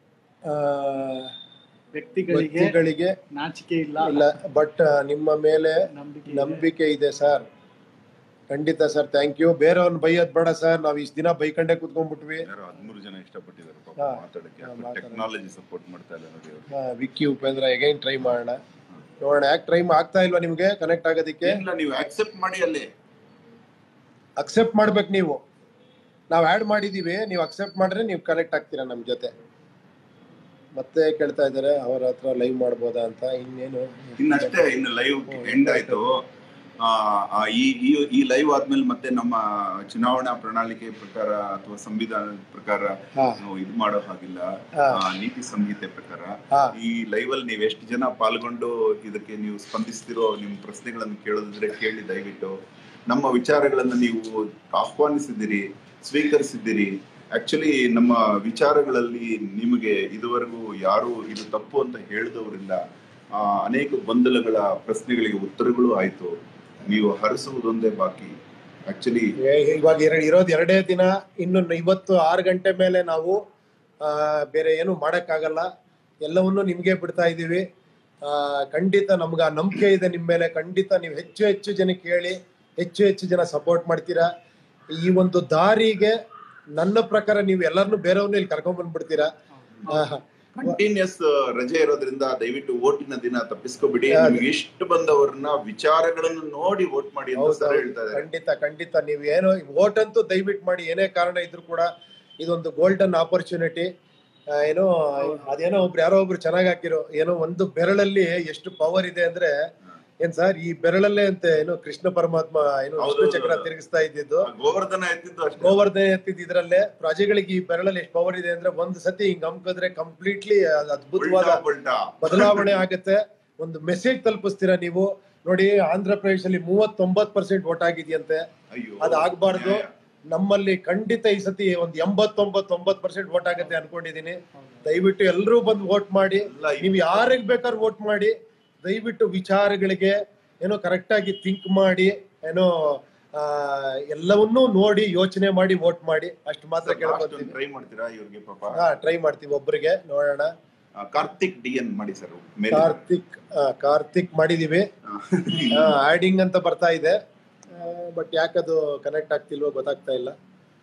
ವ್ಯಕ್ತಿಗಳಿಗೆ
ನಾಚಿಕೆ ಇಲ್ಲ
ಇಲ್ಲ, ಬಟ್ ನಿಮ್ಮ ಮೇಲೆ ನಂಬಿಕೆ ಇದೆ ಸರ್. ಖಂಡಿತ ಸರ್. Thank you. ಬೇರೆಯವ್ರನ್ನ ಬೈಯೋದ್ ಬೇಡ ಸರ್. ನಾವ್ ಇಷ್ಟ ದಿನ ಬೈಕಂಡೆ ಕುತ್ಕೊಂಡ್ಬಿಟ್ವಿ.
ಹದಿಮೂರು ಜನ ಇಷ್ಟಪಟ್ಟಿದ್ದಾರೆ ಟೆಕ್ನಾಲಜಿ ಸಪೋರ್ಟ್ ಮಾಡ್ತಾ ಇಲ್ಲ ನೋಡಿ.
ವಿಕ್ಕಿ ಉಪೇಂದ್ರ ಅಗೈನ್ ಟ್ರೈ ಮಾಡೋಣ. ನೋಡೋಣ ಯಾಕೆ ಟ್ರೈ ಆಗ್ತಾ ಇಲ್ವಾ ನಿಮ್ಗೆ ಕನೆಕ್ಟ್ ಆಗೋದಕ್ಕೆ?
ನೀವು ಅಕ್ಸೆಪ್ಟ್ ಮಾಡಿ. ಅಲ್ಲಿ
ಅಕ್ಸೆಪ್ಟ್ ಮಾಡ್ಬೇಕು ನೀವು. ನಾವು ಆ್ಯಡ್ ಮಾಡಿದೀವಿ, ನೀವು ಅಕ್ಸೆಪ್ಟ್ ಮಾಡಿದ್ರೆ ನೀವು ಕನೆಕ್ಟ್ ಆಗ್ತೀರಾ ನಮ್ಮ ಜೊತೆ. ಮತ್ತೆ ಕೇಳ್ತಾ ಇದ್ದಾರೆ ಅವರ ಹತ್ರ ಲೈವ್ ಮಾಡ್ಬೋದಾ ಅಂತ. ಇನ್ನೇನು
ಇನ್ನಷ್ಟೇ, ಇನ್ನು ಲೈವ್ ಎಂಡ್ ಆಯ್ತು. ಈ ಈ ಲೈವ್ ಆದ್ಮೇಲೆ ಮತ್ತೆ ನಮ್ಮ ಚುನಾವಣಾ ಪ್ರಣಾಳಿಕೆ ಪ್ರಕಾರ ಅಥವಾ ಸಂವಿಧಾನದ ಪ್ರಕಾರ ನಾವು ಇದು ಮಾಡೋ ಹಾಗಿಲ್ಲ. ನೀತಿ ಸಂಹಿತೆ ಪ್ರಕಾರ ಈ ಲೈವ್ ಅಲ್ಲಿ ನೀವು ಎಷ್ಟು ಜನ ಪಾಲ್ಗೊಂಡು ಇದಕ್ಕೆ ನೀವು ಸ್ಪಂದಿಸ್ತಿರೋ, ನಿಮ್ ಪ್ರಶ್ನೆಗಳನ್ನು ಕೇಳೋದಿದ್ರೆ ಕೇಳಿ. ದಯವಿಟ್ಟು ನಮ್ಮ ವಿಚಾರಗಳನ್ನ ನೀವು ಆಹ್ವಾನಿಸಿದಿರಿ, ಸ್ವೀಕರಿಸಿದ್ದೀರಿ. ಆಕ್ಚುಲಿ ನಮ್ಮ ವಿಚಾರಗಳಲ್ಲಿ ನಿಮಗೆ ಇದುವರೆಗೂ ಯಾರು ಇದು ತಪ್ಪು ಅಂತ ಹೇಳಿದವರಿಲ್ಲ. ಅನೇಕ ಗೊಂದಲಗಳ ಪ್ರಶ್ನೆಗಳಿಗೆ ಉತ್ತರಗಳು ಆಯ್ತು. ನೀವು ಹರಿಸುವುದೊಂದೇ ಬಾಕಿ. ಆಕ್ಚುಲಿ
ಇವಾಗ ಎರಡು ಇರೋದು ಎರಡೇ ದಿನ. ಇನ್ನು ಇವತ್ತು ಆರು ಗಂಟೆ ಮೇಲೆ ನಾವು ಬೇರೆ ಏನು ಮಾಡೋಕ್ಕಾಗಲ್ಲ, ಎಲ್ಲವನ್ನೂ ನಿಮಗೆ ಬಿಡ್ತಾ ಇದ್ದೀವಿ. ಖಂಡಿತ ನಮ್ಗೆ ಆ ನಂಬಿಕೆ ಇದೆ ನಿಮ್ಮ ಮೇಲೆ. ಖಂಡಿತ ನೀವು ಹೆಚ್ಚು ಹೆಚ್ಚು ಜನಕ್ಕೆ ಹೇಳಿ, ಹೆಚ್ಚು ಹೆಚ್ಚು ಜನ ಸಪೋರ್ಟ್ ಮಾಡ್ತೀರಾ. ಈ ಒಂದು ದಾರಿಗೆ ನನ್ನ ಪ್ರಕಾರ ನೀವು ಎಲ್ಲರನ್ನೂ ಬೇರೆಯವ್ರನ್ನ ಇಲ್ಲಿ ಕರ್ಕೊಂಡ್ ಬಂದ್ಬಿಡ್ತೀರಾ.
ಕಂಟಿನ್ಯೂಸ್ ರಜೆ ಇರೋದ್ರಿಂದ ದಯವಿಟ್ಟು ಓಟಿನ ದಿನ ತಪ್ಪಿಸ್ಕೋಬಿಡಿ. ನಿಮ್ಗೆ ಇಷ್ಟ ಬಂದವ್ರನ್ನ ವಿಚಾರಗಳನ್ನು ನೋಡಿ ವೋಟ್ ಮಾಡಿ ಅಂತ ಸರ್ ಹೇಳ್ತಾ ಇದ್ದಾರೆ.
ಖಂಡಿತ ಖಂಡಿತ ನೀವು ಏನೋ ವೋಟ್ ಅಂತೂ ದಯವಿಟ್ಟು ಮಾಡಿ. ಏನೇ ಕಾರಣ ಇದ್ರು ಕೂಡ ಇದೊಂದು ಗೋಲ್ಡನ್ ಆಪರ್ಚುನಿಟಿ. ಏನೋ ಅದೇನೋ ಒಬ್ರು ಯಾರೋ ಒಬ್ರು ಚೆನ್ನಾಗಿ ಹಾಕಿರೋ, ಏನೋ ಒಂದು ಬೆರಳಲ್ಲಿ ಎಷ್ಟು ಪವರ್ ಇದೆ ಅಂದ್ರೆ ಏನ್ ಸರ್, ಈ ಬೆರಳಲ್ಲೇ ಅಂತ ಏನು ಕೃಷ್ಣ ಪರಮಾತ್ಮ ಏನು ವಿಷ್ಣು ಚಕ್ರ ತಿರುಗಿಸ್ತಾ ಇದ್ದಿದ್ದು,
ಗೋವರ್ಧನ ಎತ್ತಿದ್ದು
ಗೋವರ್ಧನ ಎತ್ತಿದ್ದು ಇದ್ರಲ್ಲೇ. ಪ್ರಜೆಗಳಿಗೆ ಈ ಬೆರಳಲ್ಲಿ ಎಷ್ಟು ಪವರ್ ಇದೆ ಅಂದ್ರೆ ಒಂದು ಸತಿ ಹಿಂಗ್ ಹಮ್ಕಿದ್ರೆ ಕಂಪ್ಲೀಟ್ಲಿ ಅದ್ಭುತವಾದ ಬದಲಾವಣೆ ಆಗುತ್ತೆ. ಒಂದು ಮೆಸೇಜ್ ತಲುಪಿಸ್ತೀರಾ ನೀವು. ನೋಡಿ, ಆಂಧ್ರ ಪ್ರದೇಶದಲ್ಲಿ ಮೂವತ್ತೊಂಬತ್ ಪರ್ಸೆಂಟ್ ವೋಟ್ ಆಗಿದೆಯಂತೆ. ಅದು ಆಗ್ಬಾರ್ದು. ನಮ್ಮಲ್ಲಿ ಖಂಡಿತ ಈ ಸತಿ ಒಂದು ಎಂಬತ್ತೊಂಬತ್ತೊಂಬತ್ ಪರ್ಸೆಂಟ್ ವೋಟ್ ಆಗುತ್ತೆ ಅನ್ಕೊಂಡಿದೀನಿ. ದಯವಿಟ್ಟು ಎಲ್ಲರೂ ಬಂದು ವೋಟ್ ಮಾಡಿ. ನೀವು ಯಾರಿಗೆ ಬೇಕಾದ್ರೂ ವೋಟ್ ಮಾಡಿ. ದಯವಿಟ್ಟು ವಿಚಾರಗಳಿಗೆ ಏನೋ ಕರೆಕ್ಟ್ ಆಗಿ ಥಿಂಕ್ ಮಾಡಿ, ಏನೋ ಆ ಎಲ್ಲವನ್ನೂ ನೋಡಿ ಯೋಚನೆ ಮಾಡಿ ವೋಟ್ ಮಾಡಿ. ಅಷ್ಟು ಮಾತ್ರ ಕೇಳ್ಕೊತೀನಿ.
ಟ್ರೈ ಮಾಡ್ತೀರಾ ಇವ್ರಿಗೆ? ಪಾಪ
ಹಾ, ಟ್ರೈ ಮಾಡ್ತೀವಿ. ಒಬ್ಬರಿಗೆ ನೋಡೋಣ.
ಕಾರ್ತಿಕ್ ಡಿ ಎನ್ ಮಾಡಿ ಸರ್.
ಕಾರ್ತಿಕ್ ಕಾರ್ತಿಕ್ ಮಾಡಿದೀವಿ. ಆಡಿಂಗ್ ಅಂತ ಬರ್ತಾ ಇದೆ, ಬಟ್ ಯಾಕದು ಕನೆಕ್ಟ್ ಆಗ್ತಿಲ್ವೋ ಗೊತ್ತಾಗ್ತಾ ಇಲ್ಲ.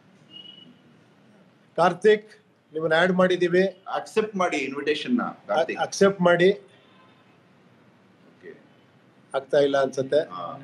ಕಾರ್ತಿಕ್, ನಿಮ್ಮನ್ನ ಆಡ್ ಮಾಡಿದೀವಿ.
ಅಕ್ಸೆಪ್ಟ್ ಮಾಡಿ ಇನ್ವಿಟೇಷನ್.
ಅಕ್ಸೆಪ್ಟ್ ಮಾಡಿ. ಆಗ್ತಾ ಇಲ್ಲ ಅನ್ಸುತ್ತೆ.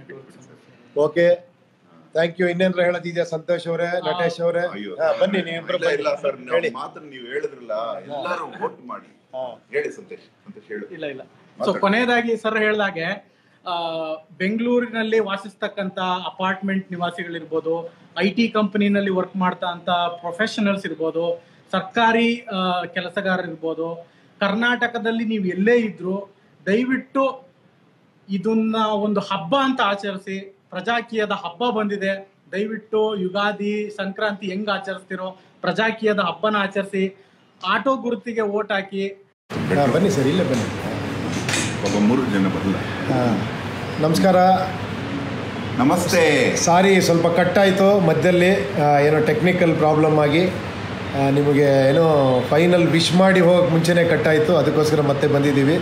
Okay, thank you. ಇನ್ನೇನ್ರ ಹೇಳೋದಿದೆಯಾ ಸಂತೋಷ್ ಅವರೇ, ನಟೇಶ್ ಅವರೇ? ಬನ್ನಿ, ನೀವು
ನೀವು ಹೇಳಿದ್ರಲ್ಲ, ಎಲ್ಲರೂ ವೋಟ್ ಮಾಡಿ. ಹೇಳಿ ಸಂತೋಷ್. ಸಂತೋಷ್ ಹೇಳಿ.
ಇಲ್ಲ ಇಲ್ಲ ಸೊ ಕೊನೆಯದಾಗಿ ಸರ್ ಹೇಳಿದಾಗೆ, ಬೆಂಗಳೂರಿನಲ್ಲಿ ವಾಸಿಸ್ತಕ್ಕಂಥ ಅಪಾರ್ಟ್ಮೆಂಟ್ ನಿವಾಸಿಗಳಿರ್ಬೋದು, ಐ ಟಿ ಕಂಪನಿನಲ್ಲಿ ವರ್ಕ್ ಮಾಡ್ತಾ ಅಂತ ಪ್ರೊಫೆಷನಲ್ಸ್ ಇರ್ಬೋದು, ಸರ್ಕಾರಿ ಕೆಲಸಗಾರರಿರ್ಬೋದು, ಕರ್ನಾಟಕದಲ್ಲಿ ನೀವು ಎಲ್ಲೇ ಇದ್ರು ದಯವಿಟ್ಟು ಇದನ್ನ ಒಂದು ಹಬ್ಬ ಅಂತ ಆಚರಿಸಿ. ಪ್ರಜಾಕೀಯದ ಹಬ್ಬ ಬಂದಿದೆ, ದಯವಿಟ್ಟು ಯುಗಾದಿ, ಸಂಕ್ರಾಂತಿ ಹೆಂಗ್ ಆಚರಿಸ್ತಿರೋ ಪ್ರಜಾಕೀಯದ ಹಬ್ಬನ ಆಚರಿಸಿ. ಆಟೋ ಗುರುತಿಗೆ ವೋಟ್ ಹಾಕಿ.
ಬನ್ನಿ ಸರ್, ಇಲ್ಲೇ ಬನ್ನಿ.
ಒಬ್ಬ ಮೂರು ಜನ ಬರಲ್ಲ.
ನಮಸ್ಕಾರ.
ನಮಸ್ತೆ.
ಸಾರಿ, ಸ್ವಲ್ಪ ಕಟ್ಟಾಯಿತು ಮಧ್ಯದಲ್ಲಿ, ಏನೋ ಟೆಕ್ನಿಕಲ್ ಪ್ರಾಬ್ಲಮ್ ಆಗಿ. ನಿಮಗೆ ಏನೋ ಫೈನಲ್ ವಿಶ್ ಮಾಡಿ ಹೋಗಕ್ಕೆ ಮುಂಚೆನೇ ಕಟ್ಟಾಯಿತು, ಅದಕ್ಕೋಸ್ಕರ ಮತ್ತೆ ಬಂದಿದ್ದೀವಿ.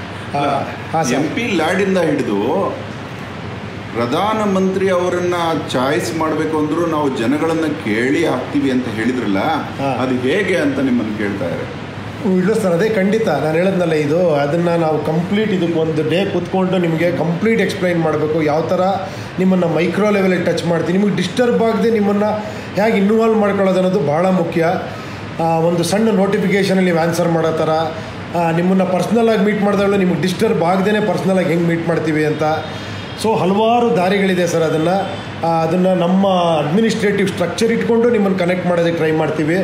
ಎಂ ಪಿ ಲ್ಯಾಡಿಂದ ಹಿಡಿದು ಪ್ರಧಾನಮಂತ್ರಿ ಅವರನ್ನ ಚಾಯ್ಸ್ ಮಾಡಬೇಕು ಅಂದ್ರೂ ನಾವು ಜನಗಳನ್ನ ಕೇಳಿ ಹಾಕ್ತೀವಿ ಅಂತ ಹೇಳಿದ್ರಲ್ಲ, ಅದು ಹೇಗೆ ಅಂತ ನಿಮ್ಮನ್ನು ಕೇಳ್ತಾ ಇದ್ದಾರೆ.
ಇಲ್ಲ ಸರ್, ಅದೇ ಖಂಡಿತ ನಾನು ಹೇಳಿದ್ನಲ್ಲ, ಇದು ಅದನ್ನು ನಾವು ಕಂಪ್ಲೀಟ್ ಇದಕ್ಕೆ ಒಂದು ಡೇ ಕೂತ್ಕೊಂಡು ನಿಮಗೆ ಕಂಪ್ಲೀಟ್ ಎಕ್ಸ್ಪ್ಲೈನ್ ಮಾಡಬೇಕು. ಯಾವ ಥರ ನಿಮ್ಮನ್ನು ಮೈಕ್ರೋ ಲೆವೆಲಿಗೆ ಟಚ್ ಮಾಡ್ತೀವಿ, ನಿಮಗೆ ಡಿಸ್ಟರ್ಬ್ ಆಗದೆ ನಿಮ್ಮನ್ನು ಹೇಗೆ ಇನ್ವಾಲ್ವ್ ಮಾಡ್ಕೊಳ್ಳೋದು ಅನ್ನೋದು ಭಾಳ ಮುಖ್ಯ. ಒಂದು ಸಣ್ಣ ನೋಟಿಫಿಕೇಷನಲ್ಲಿ ನೀವು ಆನ್ಸರ್ ಮಾಡೋ ಥರ, ನಿಮ್ಮನ್ನು ಪರ್ಸ್ನಲಾಗಿ ಮೀಟ್ ಮಾಡಿದಾಗಲೂ ನಿಮಗೆ ಡಿಸ್ಟರ್ಬ್ ಆಗದೇ ಪರ್ಸ್ನಲಾಗಿ ಹೆಂಗೆ ಮೀಟ್ ಮಾಡ್ತೀವಿ ಅಂತ. ಸೊ ಹಲವಾರು ದಾರಿಗಳಿದೆ ಸರ್. ಅದನ್ನು ಅದನ್ನು ನಮ್ಮ ಅಡ್ಮಿನಿಸ್ಟ್ರೇಟಿವ್ ಸ್ಟ್ರಕ್ಚರ್ ಇಟ್ಕೊಂಡು ನಿಮ್ಮನ್ನು ಕನೆಕ್ಟ್ ಮಾಡೋದಕ್ಕೆ ಟ್ರೈ ಮಾಡ್ತೀವಿ.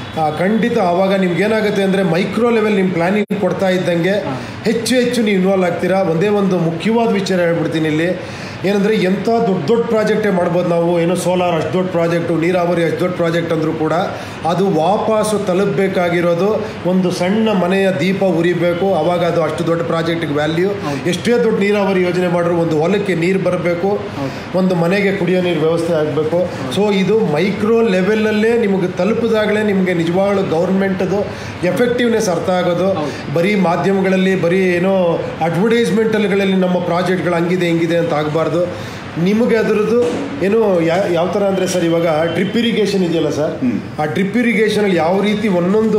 ಖಂಡಿತ ಆವಾಗ ನಿಮ್ಗೇನಾಗುತ್ತೆ ಅಂದರೆ ಮೈಕ್ರೋ ಲೆವೆಲ್ ನಿಮ್ಮ ಪ್ಲ್ಯಾನಿಂಗ್ ಕೊಡ್ತಾ ಇದ್ದಂಗೆ ಹೆಚ್ಚು ಹೆಚ್ಚು ನೀವು ಇನ್ವಾಲ್ವ್ ಆಗ್ತೀರಾ. ಒಂದೇ ಒಂದು ಮುಖ್ಯವಾದ ವಿಚಾರ ಹೇಳ್ಬಿಡ್ತೀನಿ ಇಲ್ಲಿ, ಏನಂದರೆ ಎಂಥ ದೊಡ್ಡ ದೊಡ್ಡ ಪ್ರಾಜೆಕ್ಟೇ ಮಾಡ್ಬೋದು ನಾವು. ಏನೋ ಸೋಲಾರ್ ಅಷ್ಟು ದೊಡ್ಡ ಪ್ರಾಜೆಕ್ಟು, ನೀರಾವರಿ ಅಷ್ಟು ದೊಡ್ಡ ಪ್ರಾಜೆಕ್ಟ್ ಅಂದರೂ ಕೂಡ ಅದು ವಾಪಸ್ಸು ತಲುಪಬೇಕಾಗಿರೋದು ಒಂದು ಸಣ್ಣ ಮನೆಯ ದೀಪ ಉರಿಬೇಕು. ಆವಾಗ ಅದು ಅಷ್ಟು ದೊಡ್ಡ ಪ್ರಾಜೆಕ್ಟಿಗೆ ವ್ಯಾಲ್ಯೂ. ಎಷ್ಟೇ ದೊಡ್ಡ ನೀರಾವರಿ ಯೋಜನೆ ಮಾಡಿದ್ರು ಒಂದು ಹೊಲಕ್ಕೆ ನೀರು ಬರಬೇಕು, ಒಂದು ಮನೆಗೆ ಕುಡಿಯೋ ನೀರು ವ್ಯವಸ್ಥೆ ಆಗಬೇಕು. ಸೊ ಇದು ಮೈಕ್ರೋ ಲೆವೆಲಲ್ಲೇ ನಿಮಗೆ ತಲುಪಿದಾಗಲೇ ನಿಮಗೆ ನಿಜವಾಗ್ಲೂ ಗೌರ್ಮೆಂಟದು ಎಫೆಕ್ಟಿವ್ನೆಸ್ ಅರ್ಥ ಆಗೋದು. ಬರೀ ಮಾಧ್ಯಮಗಳಲ್ಲಿ ಬರೀ ಏನೋ ಅಡ್ವರ್ಟೈಸ್ಮೆಂಟಲ್ಗಳಲ್ಲಿ ನಮ್ಮ ಪ್ರಾಜೆಕ್ಟ್ಗಳು ಹಂಗಿದೆ ಹಿಂಗಿದೆ ಅಂತ ಆಗಬಾರ್ದು. ನಿಮಗೆ ಅದರದ್ದು ಏನು ಯಾವ ಥರ ಅಂದರೆ ಸರ್, ಇವಾಗ ಡ್ರಿಪ್ ಇರಿಗೇಷನ್ ಇದೆಯಲ್ಲ ಸರ್, ಆ ಡ್ರಿಪ್ ಇರಿಗೇಷನಲ್ಲಿ ಯಾವ ರೀತಿ ಒಂದೊಂದು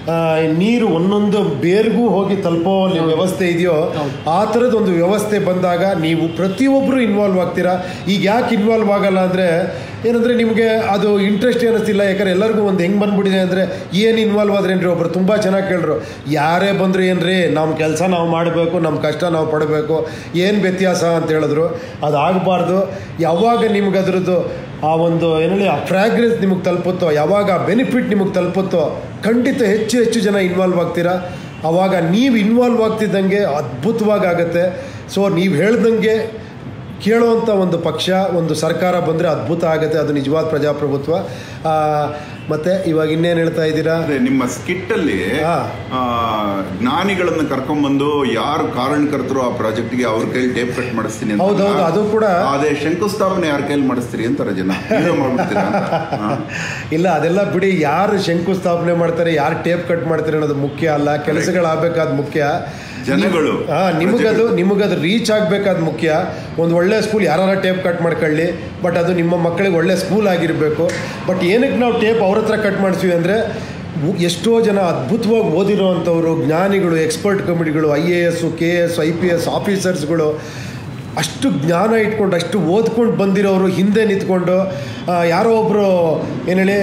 ನೀರು ಒಂದೊಂದು ಬೇರ್ಗೂ ಹೋಗಿ ತಲುಪೋ ವ್ಯವಸ್ಥೆ ಇದೆಯೋ ಆ ಥರದ್ದು ಒಂದು ವ್ಯವಸ್ಥೆ ಬಂದಾಗ ನೀವು ಪ್ರತಿಯೊಬ್ಬರು ಇನ್ವಾಲ್ವ್ ಆಗ್ತೀರಾ. ಈಗ ಯಾಕೆ ಇನ್ವಾಲ್ವ್ ಆಗಲ್ಲ ಅಂದರೆ ಏನಂದರೆ ನಿಮಗೆ ಅದು ಇಂಟ್ರೆಸ್ಟ್ ಏನಿಸ್ತಿಲ್ಲ. ಯಾಕಂದರೆ ಎಲ್ಲರಿಗೂ ಒಂದು ಹೆಂಗೆ ಬಂದ್ಬಿಟ್ಟಿದೆ ಅಂದರೆ, ಏನು ಇನ್ವಾಲ್ವ್ ಆದ್ರೇನ್ರಿ, ಒಬ್ಬರು ತುಂಬ ಚೆನ್ನಾಗಿ ಕೇಳಿದ್ರು, ಯಾರೇ ಬಂದರು ಏನ್ರಿ ನಮ್ಮ ಕೆಲಸ ನಾವು ಮಾಡಬೇಕು, ನಮ್ಮ ಕಷ್ಟ ನಾವು ಪಡಬೇಕು, ಏನು ವ್ಯತ್ಯಾಸ ಅಂತ ಹೇಳಿದ್ರು. ಅದಾಗಬಾರ್ದು. ಯಾವಾಗ ನಿಮ್ಗೆ ಅದರದ್ದು ಆ ಒಂದು ಏನೇಳಿ ಆ ಫ್ರ್ಯಾಗ್ರೆನ್ಸ್ ನಿಮಗೆ ತಲುಪುತ್ತೋ, ಯಾವಾಗ ಆ ಬೆನಿಫಿಟ್ ನಿಮಗೆ ತಲುಪುತ್ತೋ ಖಂಡಿತ ಹೆಚ್ಚು ಹೆಚ್ಚು ಜನ ಇನ್ವಾಲ್ವ್ ಆಗ್ತೀರಾ. ಆವಾಗ ನೀವು ಇನ್ವಾಲ್ವ್ ಆಗ್ತಿದ್ದಂಗೆ ಅದ್ಭುತವಾಗಿ ಆಗುತ್ತೆ. ಸೊ ನೀವು ಹೇಳ್ದಂಗೆ ಕೇಳುವಂಥ ಒಂದು ಪಕ್ಷ, ಒಂದು ಸರ್ಕಾರ ಬಂದರೆ ಅದ್ಭುತ ಆಗುತ್ತೆ. ಅದು ನಿಜವಾದ ಪ್ರಜಾಪ್ರಭುತ್ವ. ಮತ್ತೆ ಇವಾಗ ಇನ್ನೇನು ಹೇಳ್ತಾ ಇದ್ದೀರಾ?
ನಿಮ್ಮ ಸ್ಕಿಟ್ ಅಲ್ಲಿ ಜ್ಞಾನಿಗಳನ್ನ ಕರ್ಕೊಂಡ್ಬಂದು ಯಾರು ಕಾರಣಕರ್ತರು ಆ ಪ್ರಾಜೆಕ್ಟ್ಗೆ ಅವ್ರ ಕೈಲಿ ಟೇಪ್ ಕಟ್ ಮಾಡಿಸ್ತೀನಿ ಅಂತ.
ಹೌದೌದು, ಅದು ಕೂಡ
ಅದೇ ಶಂಕುಸ್ಥಾಪನೆ ಯಾರ ಕೈಲಿ ಮಾಡಿಸ್ತೀರಿ ಅಂತಾರೆ ಜನ.
ಇಲ್ಲ, ಅದೆಲ್ಲ ಬಿಡಿ. ಯಾರು ಶಂಕುಸ್ಥಾಪನೆ ಮಾಡ್ತಾರೆ, ಯಾರು ಟೇಪ್ ಕಟ್ ಮಾಡ್ತಾರೆ ಅನ್ನೋದು ಮುಖ್ಯ ಅಲ್ಲ. ಕೆಲಸಗಳಾಗಬೇಕಾದ ಮುಖ್ಯ
ಜನಗಳು.
ಹಾ, ನಿಮಗದು ನಿಮಗದು ರೀಚ್ ಆಗಬೇಕಾದ ಮುಖ್ಯ. ಒಂದು ಒಳ್ಳೆ ಸ್ಕೂಲ್ ಯಾರು ಟೇಪ್ ಕಟ್ ಮಾಡ್ಕೊಳ್ಳಿ, ಬಟ್ ಅದು ನಿಮ್ಮ ಮಕ್ಕಳಿಗೆ ಒಳ್ಳೆ ಸ್ಕೂಲ್ ಆಗಿರಬೇಕು. ಬಟ್ ಏನಕ್ಕೆ ನಾವು ಟೇಪ್ ಅವ್ರ ಹತ್ರ ಕಟ್ ಮಾಡ್ತೀವಿ ಅಂದರೆ, ಎಷ್ಟೋ ಜನ ಅದ್ಭುತವಾಗಿ ಓದಿರೋ ಅಂಥವ್ರು, ಜ್ಞಾನಿಗಳು, ಎಕ್ಸ್ಪರ್ಟ್ ಕಮಿಟಿಗಳು, I A S, K A S, I P S ಆಫೀಸರ್ಸ್ಗಳು, ಅಷ್ಟು ಜ್ಞಾನ ಇಟ್ಕೊಂಡು ಅಷ್ಟು ಓದ್ಕೊಂಡು ಬಂದಿರೋರು ಹಿಂದೆ ನಿಂತ್ಕೊಂಡು ಯಾರೋ ಒಬ್ಬರು ಏನು ಹೇಳಿ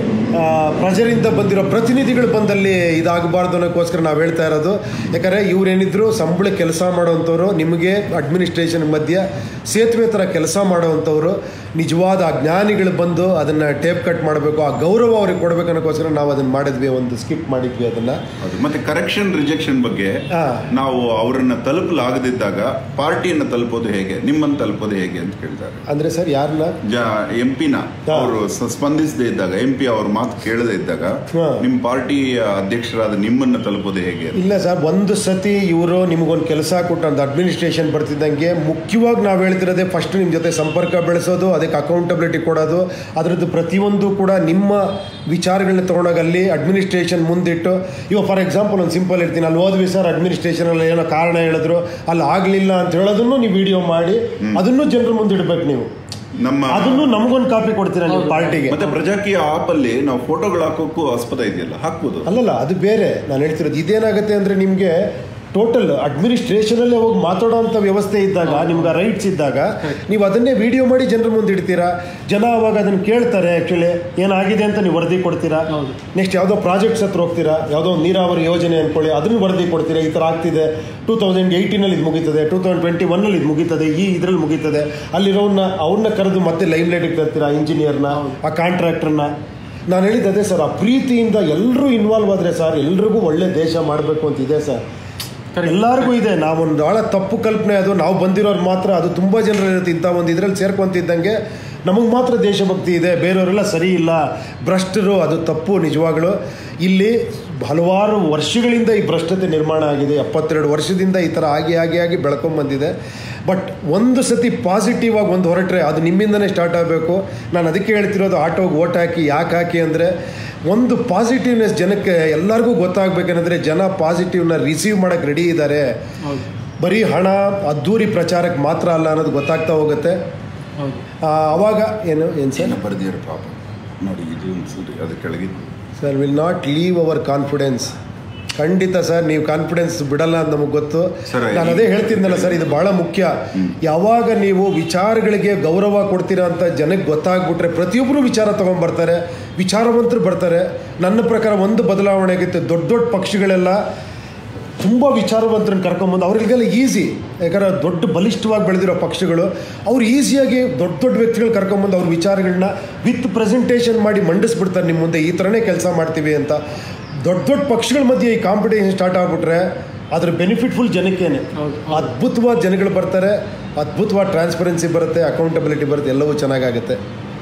ಪ್ರಜರಿಂದ ಬಂದಿರೋ ಪ್ರತಿನಿಧಿಗಳು ಬಂದಲ್ಲಿ ಇದಾಗಬಾರ್ದು ಅನ್ನೋಕ್ಕೋಸ್ಕರ ನಾವು ಹೇಳ್ತಾ ಇರೋದು. ಯಾಕಂದರೆ ಇವರೇನಿದ್ರು ಸಂಬಳ ಕೆಲಸ ಮಾಡೋವಂಥವ್ರು, ನಿಮಗೆ ಅಡ್ಮಿನಿಸ್ಟ್ರೇಷನ್ ಮಧ್ಯೆ ಸೇತುವೆ ಥರ ಕೆಲಸ ಮಾಡೋವಂಥವ್ರು. ನಿಜವಾದ ಆ ಜ್ಞಾನಿಗಳು ಬಂದು ಅದನ್ನು ಟೇಪ್ ಕಟ್ ಮಾಡಬೇಕು, ಆ ಗೌರವ ಅವ್ರಿಗೆ ಕೊಡಬೇಕು ಅನ್ನೋಕ್ಕೋಸ್ಕರ ನಾವು ಅದನ್ನು ಮಾಡಿದ್ವಿ, ಒಂದು ಸ್ಕಿಪ್ ಮಾಡಿದ್ವಿ ಅದನ್ನು.
ಮತ್ತು ಕರೆಕ್ಷನ್ ರಿಜೆಕ್ಷನ್ ಬಗ್ಗೆ ನಾವು ಅವರನ್ನು ತಲುಪಲಾಗದಿದ್ದಾಗ ಪಾರ್ಟಿಯನ್ನು ತಲುಪೋದು ಹೇಗೆ, ನಿಮ್ಮನ್ನು ತಲುಪೋದು ಹೇಗೆ ಅಂತ ಕೇಳ್ತಾರೆ.
ಅಂದರೆ ಸರ್ ಯಾರನ್ನ
ಎಂ ಪಿನ ಅವರು ಸ್ಪಂದಿಸದೇ ಇದ್ದಾಗ, ಎಂ ಪಿ ಅವ್ರ ಮಾತು ಕೇಳದೇ ಇದ್ದಾಗ ನಿಮ್ಮ ಪಾರ್ಟಿ ಅಧ್ಯಕ್ಷರಾದ ನಿಮ್ಮನ್ನು ತಲುಪೋದು ಹೇಗೆ?
ಇಲ್ಲ ಸರ್, ಒಂದು ಸತಿ ಇವರು ನಿಮಗೊಂದು ಕೆಲಸ ಕೊಟ್ಟು ಒಂದು ಅಡ್ಮಿನಿಸ್ಟ್ರೇಷನ್ ಬರ್ತಿದ್ದಂಗೆ ಮುಖ್ಯವಾಗಿ ನಾವು ಹೇಳ್ತಿರೋದೇ ಫಸ್ಟ್ ನಿಮ್ಮ ಜೊತೆ ಸಂಪರ್ಕ ಬೆಳೆಸೋದು, ಅದಕ್ಕೆ ಅಕೌಂಟಬಿಲಿಟಿ ಕೊಡೋದು, ಅದರದ್ದು ಪ್ರತಿಯೊಂದು ಕೂಡ ನಿಮ್ಮ ವಿಚಾರಗಳನ್ನ ತೊಗೊಂಡಾಗ ಅಲ್ಲಿ ಅಡ್ಮಿನಿಸ್ಟ್ರೇಷನ್ ಮುಂದಿಟ್ಟು. ಇವಾಗ ಫಾರ್ ಎಕ್ಸಾಂಪಲ್ ಒಂದು ಸಿಂಪಲ್ ಇರ್ತೀನಿ, ಅಲ್ಲಿ ಹೋದ್ವಿ ಸರ್ ಅಡ್ಮಿನಿಸ್ಟ್ರೇಷನಲ್ಲಿ ಏನೋ ಕಾರಣ ಹೇಳಿದ್ರು, ಅಲ್ಲಿ ಆಗಲಿಲ್ಲ ಅಂತ ಹೇಳೋದನ್ನು ನೀವು ವಿಡಿಯೋ ಮಾಡಿ ಅದನ್ನು ಜನರ ಮುಂದೆ ಇಡಬೇಕು ನೀವು.
ನಮ್ಮ
ಅದನ್ನು ನಮಗೊಂದು ಕಾಪಿ ಕೊಡ್ತೀರಾ ನಿಮ್ಮ ಪಾರ್ಟಿಗೆ.
ಮತ್ತೆ ಪ್ರಜಾಕೀಯ ಆಪ್ ಅಲ್ಲಿ ನಾವು ಫೋಟೋಗಳು ಹಾಕೋಕ್ಕೂ ಆಸ್ಪದ ಇದೆಯಲ್ಲ, ಹಾಕ್ಬೋದು.
ಅಲ್ಲಲ್ಲ, ಅದು ಬೇರೆ. ನಾನು ಹೇಳ್ತಿರೋದು ಇದೇನಾಗುತ್ತೆ ಅಂದರೆ, ನಿಮಗೆ ಟೋಟಲ್ ಅಡ್ಮಿನಿಸ್ಟ್ರೇಷನಲ್ಲೇ ಹೋಗಿ ಮಾತಾಡೋವಂಥ ವ್ಯವಸ್ಥೆ ಇದ್ದಾಗ, ನಿಮ್ಗೆ ರೈಟ್ಸ್ ಇದ್ದಾಗ ನೀವು ಅದನ್ನೇ ವಿಡಿಯೋ ಮಾಡಿ ಜನರ ಮುಂದೆ ಇಡ್ತೀರಾ. ಜನ ಅವಾಗ ಅದನ್ನು ಕೇಳ್ತಾರೆ, ಆ್ಯಕ್ಚುಲಿ ಏನಾಗಿದೆ ಅಂತ ನೀವು ವರದಿ ಕೊಡ್ತೀರಾ. ನೆಕ್ಸ್ಟ್ ಯಾವುದೋ ಪ್ರಾಜೆಕ್ಟ್ಸ್ ಹತ್ರ ಹೋಗ್ತೀರಾ, ಯಾವುದೋ ಒಂದು ನೀರಾವರಿ ಯೋಜನೆ ಅಂದ್ಕೊಳ್ಳಿ, ಅದನ್ನು ವರದಿ ಕೊಡ್ತೀರಾ. ಈ ಥರ ಆಗ್ತಿದೆ, ಟೂ ತೌಸಂಡ್ ಏಯ್ಟೀನಲ್ಲಿ ಇದು ಮುಗೀತದೆ, ಟೂ ತೌಸಂಡ್ ಟ್ವೆಂಟಿ ಒನ್ನಲ್ಲಿ ಇದು ಮುಗೀತದೆ, ಈ ಇದರಲ್ಲಿ ಮುಗೀತದೆ. ಅಲ್ಲಿರೋನ್ನ ಅವ್ರನ್ನ ಕರೆದು ಮತ್ತೆ ಲೈಮ್ ಲೈಟಿಗೆ ತರ್ತೀರಾ, ಇಂಜಿನಿಯರ್ನ, ಆ ಕಾಂಟ್ರಾಕ್ಟರ್ನ. ನಾನು ಹೇಳಿದ್ದು ಅದೇ ಸರ್, ಆ ಪ್ರೀತಿಯಿಂದ ಎಲ್ಲರೂ ಇನ್ವಾಲ್ವ್ ಆದರೆ ಸರ್ ಎಲ್ರಿಗೂ ಒಳ್ಳೆ ದೇಶ ಮಾಡಬೇಕು ಅಂತಿದೆ ಸರ್, ಎಲ್ಲರಿಗೂ ಇದೆ. ನಾವೊಂದು ಭಾಳ ತಪ್ಪು ಕಲ್ಪನೆ, ಅದು ನಾವು ಬಂದಿರೋರು ಮಾತ್ರ, ಅದು ತುಂಬ ಜನರಿರುತ್ತೆ. ಇಂಥ ಒಂದು ಇದರಲ್ಲಿ ಸೇರ್ಕೊಂತಿದ್ದಂಗೆ ನಮಗೆ ಮಾತ್ರ ದೇಶಭಕ್ತಿ ಇದೆ, ಬೇರೆಯವರೆಲ್ಲ ಸರಿ ಇಲ್ಲ, ಭ್ರಷ್ಟರು, ಅದು ತಪ್ಪು ನಿಜವಾಗ್ಲೂ. ಇಲ್ಲಿ ಹಲವಾರು ವರ್ಷಗಳಿಂದ ಈ ಭ್ರಷ್ಟತೆ ನಿರ್ಮಾಣ ಆಗಿದೆ, ಎಪ್ಪತ್ತೆರಡು ವರ್ಷದಿಂದ ಈ ಥರ ಆಗಿ ಆಗಿ ಆಗಿ ಬೆಳ್ಕೊಂಬಂದಿದೆ. ಬಟ್ ಒಂದು ಸತಿ ಪಾಸಿಟಿವ್ ಆಗಿ ಒಂದು ಹೊರಟ್ರೆ ಅದು ನಿಮ್ಮಿಂದನೇ ಸ್ಟಾರ್ಟ್ ಆಗಬೇಕು. ನಾನು ಅದಕ್ಕೆ ಹೇಳ್ತಿರೋದು, ಆಟೋಗೆ ಓಟ್ ಹಾಕಿ. ಯಾಕೆ ಹಾಕಿ ಅಂದರೆ, ಒಂದು ಪಾಸಿಟಿವ್ನೆಸ್ ಜನಕ್ಕೆ ಎಲ್ಲರಿಗೂ ಗೊತ್ತಾಗಬೇಕಂದ್ರೆ, ಜನ ಪಾಸಿಟಿವ್ನ ರಿಸೀವ್ ಮಾಡೋಕ್ಕೆ ರೆಡಿ ಇದ್ದಾರೆ. ಬರೀ ಹಣ ಅದ್ದೂರಿ ಪ್ರಚಾರಕ್ಕೆ ಮಾತ್ರ ಅಲ್ಲ ಅನ್ನೋದು ಗೊತ್ತಾಗ್ತಾ ಹೋಗುತ್ತೆ. ಆವಾಗ ಏನು ಏನು ಸರ್
ಬರ್ದಿರೋ ಪಾಪ ನೋಡಿ, ಇದು ಅದು ಕೆಳಗೆ
sir, will not leave our confidence. ಖಂಡಿತ ಸರ್, ನೀವು ಕಾನ್ಫಿಡೆನ್ಸ್ ಬಿಡಲ್ಲ ಅಂತ ನಮಗೆ ಗೊತ್ತು. ನಾನು ಅದೇ ಹೇಳ್ತಿದ್ನಲ್ಲ ಸರ್, ಇದು ಭಾಳ ಮುಖ್ಯ. ಯಾವಾಗ ನೀವು ವಿಚಾರಗಳಿಗೆ ಗೌರವ ಕೊಡ್ತೀರಾ ಅಂತ ಜನಕ್ಕೆ ಗೊತ್ತಾಗ್ಬಿಟ್ರೆ ಪ್ರತಿಯೊಬ್ಬರು ವಿಚಾರ ತೊಗೊಂಡ್ಬರ್ತಾರೆ, ವಿಚಾರವಂತರು ಬರ್ತಾರೆ. ನನ್ನ ಪ್ರಕಾರ ಒಂದು ಬದಲಾವಣೆ ಆಗಿತ್ತು, ದೊಡ್ಡ ದೊಡ್ಡ ಪಕ್ಷಗಳೆಲ್ಲ ತುಂಬ ವಿಚಾರವಂತರನ್ನು ಕರ್ಕೊಂಬಂದು ಅವರಿಗೆಲ್ಲ ಈಸಿ. ಯಾಕಂದ್ರೆ ದೊಡ್ಡ ಬಲಿಷ್ಠವಾಗಿ ಬೆಳೆದಿರೋ ಪಕ್ಷಗಳು ಅವ್ರು ಈಸಿಯಾಗಿ ದೊಡ್ಡ ದೊಡ್ಡ ವ್ಯಕ್ತಿಗಳು ಕರ್ಕೊಂಬಂದು ಅವ್ರ ವಿಚಾರಗಳನ್ನ ವಿತ್ ಪ್ರೆಸೆಂಟೇಷನ್ ಮಾಡಿ ಮಂಡಿಸ್ಬಿಡ್ತಾರೆ ನಿಮ್ಮ ಮುಂದೆ, ಈ ಥರನೇ ಕೆಲಸ ಮಾಡ್ತೀವಿ ಅಂತ. ದೊಡ್ಡ ದೊಡ್ಡ ಪಕ್ಷಗಳ ಮಧ್ಯೆ ಈ ಕಾಂಪಿಟೇಷನ್ ಸ್ಟಾರ್ಟ್ ಆಗಿಬಿಟ್ರೆ ಅದ್ರ ಬೆನಿಫಿಟ್ ಫುಲ್ ಜನಕ್ಕೇನೆ. ಅದ್ಭುತವಾದ ಜನಗಳು ಬರ್ತಾರೆ, ಅದ್ಭುತವಾದ ಟ್ರಾನ್ಸ್ಪರೆನ್ಸಿ ಬರುತ್ತೆ, ಅಕೌಂಟಬಿಲಿಟಿ ಬರುತ್ತೆ, ಎಲ್ಲವೂ ಚೆನ್ನಾಗಾಗುತ್ತೆ.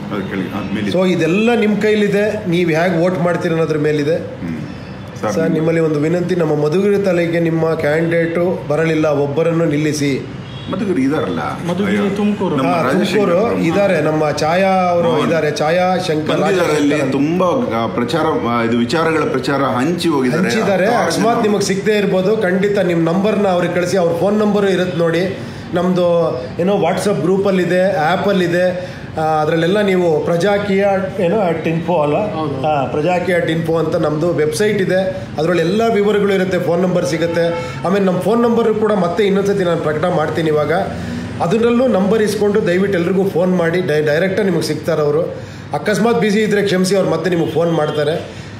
ಸೊ ಇದೆಲ್ಲ ನಿಮ್ಮ ಕೈಲಿದೆ, ನೀವು ಹೇಗೆ ವೋಟ್ ಮಾಡ್ತೀರ ಅನ್ನೋದ್ರ ಮೇಲಿದೆ. ಸರ್, ನಿಮ್ಮಲ್ಲಿ ಒಂದು ವಿನಂತಿ, ನಮ್ಮ ಮಧುಗಿರಿ ತಾಲೂಕಿಗೆ ನಿಮ್ಮ ಕ್ಯಾಂಡಿಡೇಟು ಬರಲಿಲ್ಲ, ಒಬ್ಬರನ್ನು ನಿಲ್ಲಿಸಿ.
ಮಧುಗಿರಿ ಇದಾರಲ್ಲ,
ತುಮಕೂರು
ತುಮಕೂರು ಇದ್ದಾರೆ, ನಮ್ಮ ಛಾಯಾ ಅವರು ಇದ್ದಾರೆ, ಛಾಯಾ ಶಂಕರ್
ತುಂಬಾ ಪ್ರಚಾರ, ಇದು ವಿಚಾರಗಳ ಪ್ರಚಾರ ಹಂಚಿ ಹೋಗಿದ್ದಾರೆ,
ಹಂಚಿದ್ದಾರೆ. ಅಕಸ್ಮಾತ್ ನಿಮಗೆ ಸಿಗದೆ ಇರ್ಬೋದು, ಖಂಡಿತ ನಿಮ್ಮ ನಂಬರ್ನ ಅವ್ರಿಗೆ ಕಳಿಸಿ. ಅವ್ರ ಫೋನ್ ನಂಬರು ಇರುತ್ತೆ ನೋಡಿ, ನಮ್ಮದು ಏನೋ ವಾಟ್ಸಪ್ ಗ್ರೂಪಲ್ಲಿದೆ, ಆ್ಯಪಲ್ಲಿದೆ, ಅದರಲ್ಲೆಲ್ಲ ನೀವು ಪ್ರಜಾಕೀಯ ಏನೋ ಅಟ್ ಇನ್ಫೋ ಅಲ್ಲ, ಪ್ರಜಾಕೀಯ ಅಟ್ ಇನ್ಫೋ ಅಂತ ನಮ್ಮದು ವೆಬ್ಸೈಟ್ ಇದೆ, ಅದರಲ್ಲಿ ಎಲ್ಲ ವಿವರಗಳು ಇರುತ್ತೆ, ಫೋನ್ ನಂಬರ್ ಸಿಗುತ್ತೆ. ಆಮೇಲೆ ನಮ್ಮ ಫೋನ್ ನಂಬರು ಕೂಡ ಮತ್ತೆ ಇನ್ನೊಂದ್ಸತಿ ನಾನು ಪ್ರಕಟ ಮಾಡ್ತೀನಿ ಇವಾಗ. ಅದರಲ್ಲೂ ನಂಬರ್ ಇಸ್ಕೊಂಡು ದಯವಿಟ್ಟು ಎಲ್ರಿಗೂ ಫೋನ್ ಮಾಡಿ, ಡೈ ಡೈರೆಕ್ಟಾಗಿ ನಿಮಗೆ ಸಿಗ್ತಾರೆ ಅವರು. ಅಕಸ್ಮಾತ್ ಬ್ಯುಸಿ ಇದ್ದರೆ ಕ್ಷಮಿಸಿ, ಅವ್ರು ಮತ್ತೆ ನಿಮಗೆ ಫೋನ್ ಮಾಡ್ತಾರೆ.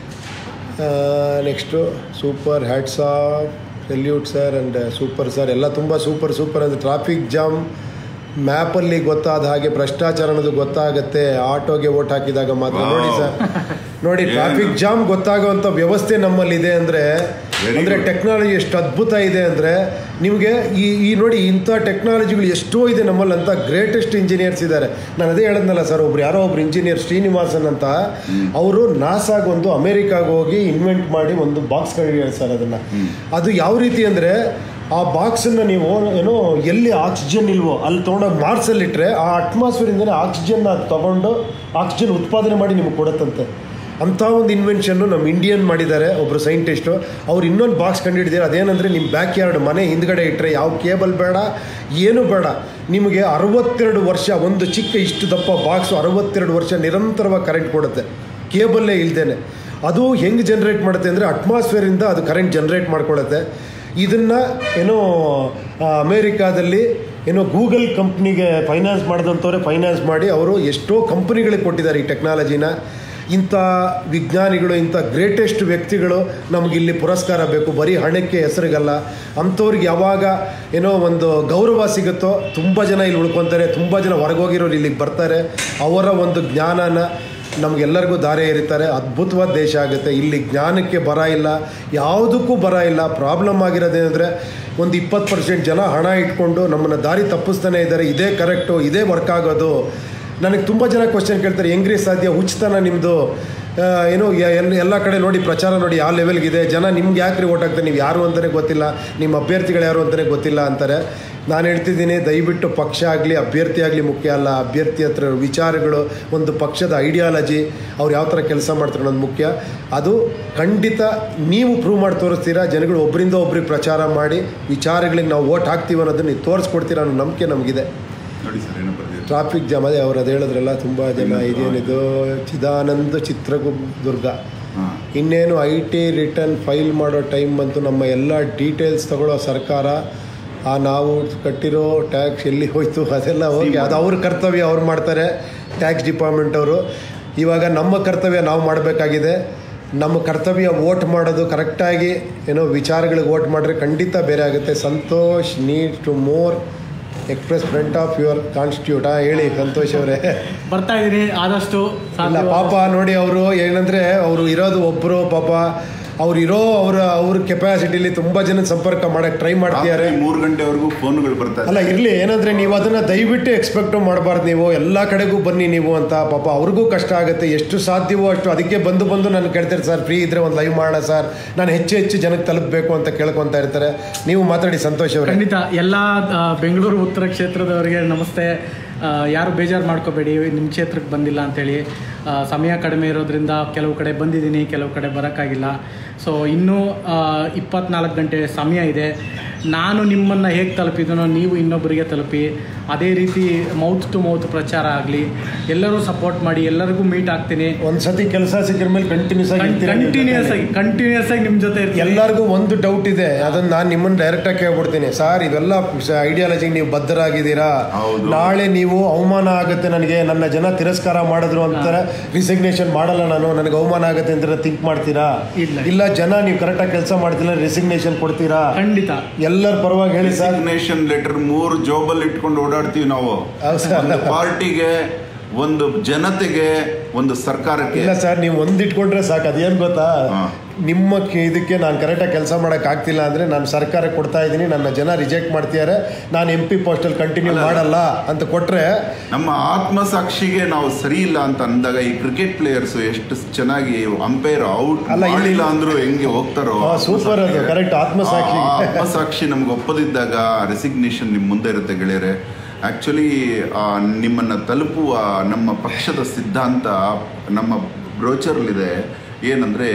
Next super hats off, salute sir and super sir, ಎಲ್ಲ ತುಂಬ ಸೂಪರ್ ಸೂಪರ್. ಅಂದರೆ ಟ್ರಾಫಿಕ್ ಜಾಮ್ ಮ್ಯಾಪಲ್ಲಿ ಗೊತ್ತಾದ ಹಾಗೆ ಭ್ರಷ್ಟಾಚಾರ ಅನ್ನೋದು ಗೊತ್ತಾಗುತ್ತೆ ಆಟೋಗೆ ಓಟ್ ಹಾಕಿದಾಗ ಮಾತ್ರ. ನೋಡಿ ಸರ್, ನೋಡಿ ಟ್ರಾಫಿಕ್ ಜಾಮ್ ಗೊತ್ತಾಗುವಂಥ ವ್ಯವಸ್ಥೆ ನಮ್ಮಲ್ಲಿದೆ ಅಂದರೆ ಅಂದರೆ ಟೆಕ್ನಾಲಜಿ ಎಷ್ಟು ಅದ್ಭುತ ಇದೆ ಅಂದರೆ ನಿಮಗೆ ಈ ಈ ನೋಡಿ ಇಂಥ ಟೆಕ್ನಾಲಜಿಗಳು ಎಷ್ಟೋ ಇದೆ ನಮ್ಮಲ್ಲಿ ಅಂತ ಗ್ರೇಟೆಸ್ಟ್ ಇಂಜಿನಿಯರ್ಸ್ ಇದ್ದಾರೆ. ನಾನು ಅದೇ ಹೇಳಿದ್ನಲ್ಲ ಸರ್, ಒಬ್ರು ಯಾರೋ ಒಬ್ರು ಇಂಜಿನಿಯರ್ ಶ್ರೀನಿವಾಸನ್ ಅಂತ, ಅವರು ನಾಸಾಗೊಂದು ಅಮೇರಿಕಾಗೆ ಹೋಗಿ ಇನ್ವೆಂಟ್ ಮಾಡಿ ಒಂದು ಬಾಕ್ಸ್ ಕಂಡಿದ್ದಾರೆ ಸರ್. ಅದನ್ನು ಅದು ಯಾವ ರೀತಿ ಅಂದರೆ, ಆ ಬಾಕ್ಸನ್ನು ನೀವು ಏನೋ ಎಲ್ಲಿ ಆಕ್ಸಿಜನ್ ಇಲ್ವೋ ಅಲ್ಲಿ ತೊಗೊಂಡೋಗಿ ಮಾರ್ಸಲ್ಲಿಟ್ಟರೆ ಆ ಅಟ್ಮಾಸ್ಫಿಯರಿಂದನೇ ಆಕ್ಸಿಜನ್ನ ಅದು ತೊಗೊಂಡು ಆಕ್ಸಿಜನ್ ಉತ್ಪಾದನೆ ಮಾಡಿ ನಿಮಗೆ ಕೊಡುತ್ತಂತೆ. ಅಂಥ ಒಂದು ಇನ್ವೆನ್ಷನ್ನು ನಮ್ಮ ಇಂಡಿಯನ್ ಮಾಡಿದ್ದಾರೆ ಒಬ್ಬರು ಸೈಂಟಿಸ್ಟು. ಅವ್ರು ಇನ್ನೊಂದು ಬಾಕ್ಸ್ ಕಂಡುಹಿಡಿದಾರೆ. ಅದೇನೆಂದರೆ, ನಿಮ್ಮ ಬ್ಯಾಕ್ ಯಾರ್ಡ್ ಮನೆ ಹಿಂದ್ಗಡೆ ಇಟ್ಟರೆ ಯಾವ ಕೇಬಲ್ ಬೇಡ, ಏನೂ ಬೇಡ, ನಿಮಗೆ ಅರವತ್ತೆರಡು ವರ್ಷ ಒಂದು ಚಿಕ್ಕ ಇಷ್ಟು ದಪ್ಪ ಬಾಕ್ಸು ಅರವತ್ತೆರಡು ವರ್ಷ ನಿರಂತರವಾಗಿ ಕರೆಂಟ್ ಕೊಡುತ್ತೆ, ಕೇಬಲ್ಲೇ ಇಲ್ದೇನೆ. ಅದು ಹೆಂಗೆ ಜನ್ರೇಟ್ ಮಾಡುತ್ತೆ ಅಂದರೆ, ಅಟ್ಮಾಸ್ಫಿಯರಿಂದ ಅದು ಕರೆಂಟ್ ಜನ್ರೇಟ್ ಮಾಡ್ಕೊಳ್ಳುತ್ತೆ. ಇದನ್ನು ಏನೋ ಅಮೇರಿಕಾದಲ್ಲಿ ಏನೋ ಗೂಗಲ್ ಕಂಪ್ನಿಗೆ ಫೈನಾನ್ಸ್ ಮಾಡಿದಂಥವ್ರೆ ಫೈನಾನ್ಸ್ ಮಾಡಿ ಅವರು ಎಷ್ಟೋ ಕಂಪ್ನಿಗಳಿಗೆ ಕೊಟ್ಟಿದ್ದಾರೆ ಈ ಟೆಕ್ನಾಲಜಿನ. ಇಂಥ ವಿಜ್ಞಾನಿಗಳು, ಇಂಥ ಗ್ರೇಟೆಸ್ಟ್ ವ್ಯಕ್ತಿಗಳು ನಮಗಿಲ್ಲಿ ಪುರಸ್ಕಾರ ಬೇಕು, ಬರೀ ಹಣಕ್ಕೆ ಹೆಸರಿಗಲ್ಲ. ಅಂಥವ್ರಿಗೆ ಯಾವಾಗ ಏನೋ ಒಂದು ಗೌರವ ಸಿಗುತ್ತೋ ತುಂಬ ಜನ ಇಲ್ಲಿ ಉಳ್ಕೊತಾರೆ, ತುಂಬ ಜನ ಹೊರಗೋಗಿರೋರು ಇಲ್ಲಿಗೆ ಬರ್ತಾರೆ, ಅವರ ಒಂದು ಜ್ಞಾನನ ನಮಗೆಲ್ಲರಿಗೂ ದಾರಿ ಎರಿತಾರೆ. ಅದ್ಭುತವಾದ ದೇಶ ಆಗುತ್ತೆ. ಇಲ್ಲಿ ಜ್ಞಾನಕ್ಕೆ ಬರ ಇಲ್ಲ, ಯಾವುದಕ್ಕೂ ಬರ ಇಲ್ಲ. ಪ್ರಾಬ್ಲಮ್ ಆಗಿರೋದೇನೆಂದರೆ, ಒಂದು ಇಪ್ಪತ್ತು ಪರ್ಸೆಂಟ್ ಜನ ಹಣ ಇಟ್ಕೊಂಡು ನಮ್ಮನ್ನು ದಾರಿ ತಪ್ಪಿಸ್ತಾನೆ ಇದ್ದಾರೆ. ಇದೇ ಕರೆಕ್ಟು, ಇದೇ ವರ್ಕ್ ಆಗೋದು. ನನಗೆ ತುಂಬ ಜನ ಕ್ವಶನ್ ಕೇಳ್ತಾರೆ, ಹೆಂಗ್ರಿ ಸಾಧ್ಯ, ಹುಚ್ಚತನ ನಿಮ್ಮದು, ಏನೋ ಎಲ್ಲ ಎಲ್ಲ ಕಡೆ ನೋಡಿ ಪ್ರಚಾರ ನೋಡಿ ಯಾವ ಲೆವೆಲ್ಗಿದೆ, ಜನ ನಿಮ್ಗೆ ಯಾಕ್ರಿ ಓಟ್ ಹಾಕ್ತಾರೆ, ನೀವು ಯಾರು ಅಂತಲೇ ಗೊತ್ತಿಲ್ಲ, ನಿಮ್ಮ ಅಭ್ಯರ್ಥಿಗಳು ಯಾರು ಅಂತಲೇ ಗೊತ್ತಿಲ್ಲ ಅಂತಾರೆ. ನಾನು ಹೇಳ್ತಿದ್ದೀನಿ, ದಯವಿಟ್ಟು ಪಕ್ಷ ಆಗಲಿ ಅಭ್ಯರ್ಥಿ ಆಗಲಿ ಮುಖ್ಯ ಅಲ್ಲ, ಅಭ್ಯರ್ಥಿ ಹತ್ರ ವಿಚಾರಗಳು, ಒಂದು ಪಕ್ಷದ ಐಡಿಯಾಲಜಿ, ಅವ್ರು ಯಾವ ಥರ ಕೆಲಸ ಮಾಡ್ತಾರೆ ಅನ್ನೋದು ಮುಖ್ಯ. ಅದು ಖಂಡಿತ ನೀವು ಪ್ರೂವ್ ಮಾಡಿ ತೋರಿಸ್ತೀರಾ. ಜನಗಳು ಒಬ್ಬರಿಂದ ಒಬ್ರಿಗೆ ಪ್ರಚಾರ ಮಾಡಿ ವಿಚಾರಗಳಿಗೆ ನಾವು ಓಟ್ ಹಾಕ್ತೀವಿ ಅನ್ನೋದನ್ನ ನೀವು ತೋರಿಸ್ಕೊಡ್ತೀರಾ ಅನ್ನೋ ನಂಬಿಕೆ ನಮಗಿದೆ.
ನೋಡಿ ಸರ್, ಏನು ಬರ್ದಿದೆ
ಟ್ರಾಫಿಕ್ ಜಾಮ್, ಅದೇ ಅವ್ರು ಅದು ಹೇಳಿದ್ರಲ್ಲ, ತುಂಬ ಜನ ಇದೇನಿದು ಚಿದಾನಂದ ಚಿತ್ರದುರ್ಗ. ಇನ್ನೇನು ಐ ಟಿ ರಿಟರ್ನ್ ಫೈಲ್ ಮಾಡೋ ಟೈಮ್ ಬಂತು. ನಮ್ಮ ಎಲ್ಲ ಡೀಟೇಲ್ಸ್ ತಗೊಳ್ಳೋ ಸರ್ಕಾರ, ಆ ನಾವು ಕಟ್ಟಿರೋ ಟ್ಯಾಕ್ಸ್ ಎಲ್ಲಿ ಹೋಯ್ತು ಅದೆಲ್ಲ ಹೋಗಿ, ಅದು ಅವ್ರ ಕರ್ತವ್ಯ ಅವ್ರು ಮಾಡ್ತಾರೆ, ಟ್ಯಾಕ್ಸ್ ಡಿಪಾರ್ಟ್ಮೆಂಟ್ ಅವರು. ಇವಾಗ ನಮ್ಮ ಕರ್ತವ್ಯ ನಾವು ಮಾಡಬೇಕಾಗಿದೆ. ನಮ್ಮ ಕರ್ತವ್ಯ ವೋಟ್ ಮಾಡೋದು, ಕರೆಕ್ಟಾಗಿ ಏನೋ ವಿಚಾರಗಳಿಗೆ ವೋಟ್ ಮಾಡಿದ್ರೆ ಖಂಡಿತ ಬೇರೆ ಆಗುತ್ತೆ. Santosh need to more express front of your constitute. ಹೇಳಿ ಸಂತೋಷ್ ಅವರೇ.
ಬರ್ತಾ ಇದ್ದೀನಿ ಆದಷ್ಟು.
ಇಲ್ಲ ಪಾಪ ನೋಡಿ, ಅವರು ಏನಂದರೆ, ಅವರು ಇರೋದು ಒಬ್ಬರು, ಪಾಪ ಅವ್ರು ಇರೋ ಅವರ ಅವ್ರ ಕೆಪಾಸಿಟಿಲಿ ತುಂಬ ಜನ ಸಂಪರ್ಕ ಮಾಡೋಕ್ಕೆ ಟ್ರೈ ಮಾಡ್ತಿದ್ದಾರೆ.
ಮೂರು ಗಂಟೆವರೆಗೂ ಫೋನ್ಗಳು ಬರ್ತಾರೆ.
ಅಲ್ಲ ಇರಲಿ, ಏನಂದರೆ ನೀವು ಅದನ್ನು ದಯವಿಟ್ಟು ಎಕ್ಸ್ಪೆಕ್ಟು ಮಾಡಬಾರ್ದು. ನೀವು ಎಲ್ಲ ಕಡೆಗೂ ಬನ್ನಿ ನೀವು ಅಂತ, ಪಾಪ ಅವ್ರಿಗೂ ಕಷ್ಟ ಆಗುತ್ತೆ. ಎಷ್ಟು ಸಾಧ್ಯವೋ ಅಷ್ಟು. ಅದಕ್ಕೆ ಬಂದು ಬಂದು ನಾನು ಕೇಳ್ತಾರೆ, ಸರ್ ಫ್ರೀ ಇದ್ದರೆ ಒಂದು ಲೈವ್ ಮಾಡೋಣ ಸರ್, ನಾನು ಹೆಚ್ಚು ಹೆಚ್ಚು ಜನಕ್ಕೆ ತಲುಪಬೇಕು ಅಂತ ಕೇಳ್ಕೊತಾ ಇರ್ತಾರೆ. ನೀವು ಮಾತಾಡಿ ಸಂತೋಷ್ ಅವರು.
ಖಂಡಿತ. ಎಲ್ಲ ಬೆಂಗಳೂರು ಉತ್ತರ ಕ್ಷೇತ್ರದವರಿಗೆ ನಮಸ್ತೆ. ಯಾರು ಬೇಜಾರು ಮಾಡ್ಕೋಬೇಡಿ, ನಿಮ್ಮ ಕ್ಷೇತ್ರಕ್ಕೆ ಬಂದಿಲ್ಲ ಅಂಥೇಳಿ. ಸಮಯ ಕಡಿಮೆ ಇರೋದ್ರಿಂದ ಕೆಲವು ಕಡೆ ಬಂದಿದ್ದೀನಿ, ಕೆಲವು ಕಡೆ ಬರೋಕ್ಕಾಗಿಲ್ಲ. ಸೊ ಇನ್ನೂ ಇಪ್ಪತ್ನಾಲ್ಕು ಗಂಟೆ ಸಮಯ ಇದೆ. ನಾನು ನಿಮ್ಮನ್ನು ಹೇಗೆ ತಲುಪಿದನೋ ನೀವು ಇನ್ನೊಬ್ಬರಿಗೆ ತಲುಪಿ. ಅದೇ ರೀತಿ ಮೌತ್ ಟು ಮೌತ್ ಪ್ರಚಾರ ಆಗಲಿ. ಎಲ್ಲರೂ ಸಪೋರ್ಟ್ ಮಾಡಿ, ಎಲ್ಲರಿಗೂ ಮೀಟ್ ಆಗ್ತೀನಿ.
ಒಂದು ಸತಿ ಕೆಲಸ ಸಿಕ್ಕಿದ ಮೇಲೆ ಕಂಟಿನ್ಯೂಸ್ ಆಗಿ
ಕಂಟಿನ್ಯೂಸ್ ಆಗಿ ಕಂಟಿನ್ಯೂಸ್ ಆಗಿ ನಿಮ್ಮ ಜೊತೆ ಇರ್ತೀನಿ.
ಎಲ್ಲರಿಗೂ ಒಂದು ಡೌಟ್ ಇದೆ, ಅದನ್ನು ನಾನು ನಿಮ್ಮನ್ನು ಡೈರೆಕ್ಟಾಗಿ ಕೇಳ್ಬಿಡ್ತೀನಿ. ಸರ್, ಇವೆಲ್ಲ ಐಡಿಯಾಲಜಿಗೆ ನೀವು ಬದ್ಧರಾಗಿದ್ದೀರಾ. ನಾಳೆ ನೀವು ಅವಮಾನ ಆಗುತ್ತೆ, ನನಗೆ ನನ್ನ ಜನ ತಿರಸ್ಕಾರ ಮಾಡಿದ್ರು ಅಂತಾರೆ, ರಿಸಿಗ್ನೇಷನ್ ಮಾಡಲ್ಲ ನಾನು, ನನಗೆ ಅವಮಾನ ಆಗುತ್ತೆ ಅಂತ ಥಿಂಕ್ ಮಾಡ್ತೀರಾ? ಇಲ್ಲ, ಜನ ನೀವು ಕರೆಕ್ಟಾಗಿ ಕೆಲಸ ಮಾಡ್ತಿಲ್ಲ, ರಿಸಿಗ್ನೇಷನ್ ಕೊಡ್ತೀರಾ?
ಖಂಡಿತ.
ಎಲ್ಲರ ಪರವಾಗಿ ಹೇಳಿ ಸರ್.
ರಿಸಿಗ್ನೇಷನ್ ಲೆಟರ್ ಮೂರು ಜಾಬಲ್ಲಿ ಇಟ್ಕೊಂಡು ಓಡಾಡ್ತೀವಿ ನಾವು. ಪಾರ್ಟಿಗೆ, ಒಂದು ಜನತೆಗೆ, ಒಂದು ಸರ್ಕಾರಕ್ಕೆ. ಇಲ್ಲ
ಸರ್, ನೀವು ಒಂದು ಇಟ್ಕೊಂಡ್ರೆ ಸಾಕು. ಅದೇನು ಗೊತ್ತಾ, ನಿಮ್ಮ ಇದಕ್ಕೆ ನಾನು ಕರೆಕ್ಟಾಗಿ ಕೆಲಸ ಮಾಡೋಕ್ಕಾಗ್ತಿಲ್ಲ ಅಂದರೆ ನಾನು ಸರ್ಕಾರಕ್ಕೆ ಕೊಡ್ತಾ ಇದ್ದೀನಿ, ನನ್ನ ಜನ ರಿಜೆಕ್ಟ್ ಮಾಡ್ತಿದ್ದಾರೆ, ನಾನು ಎಂ ಪಿ ಪೋಸ್ಟಲ್ಲಿ ಕಂಟಿನ್ಯೂ ಮಾಡಲ್ಲ ಅಂತ ಕೊಟ್ಟರೆ,
ನಮ್ಮ ಆತ್ಮಸಾಕ್ಷಿಗೆ ನಾವು ಸರಿ ಇಲ್ಲ ಅಂತ ಅಂದಾಗ ಈ ಕ್ರಿಕೆಟ್ ಪ್ಲೇಯರ್ಸ್ ಎಷ್ಟು ಚೆನ್ನಾಗಿ ಅಂಪೈರ್ ಔಟ್ ಮಾಡಿಲ್ಲ ಅಂದ್ರೂ ಹೆಂಗೆ ಹೋಗ್ತಾರೋ.
ಸೂಪರ್, ಅದು ಕರೆಕ್ಟ್. ಆತ್ಮಸಾಕ್ಷಿ
ಆತ್ಮಸಾಕ್ಷಿ ನಮ್ಗೆ ಒಪ್ಪದಿದ್ದಾಗ ರೆಸಿಗ್ನೇಷನ್ ನಿಮ್ಮ ಮುಂದೆ ಇರುತ್ತೆ ಗೆಳೆಯರೆ. ಆ್ಯಕ್ಚುಲಿ ನಿಮ್ಮನ್ನು ತಲುಪುವ ನಮ್ಮ ಪಕ್ಷದ ಸಿದ್ಧಾಂತ ನಮ್ಮ ಬ್ರೋಚರ್ಲಿದೆ. ಏನಂದರೆ,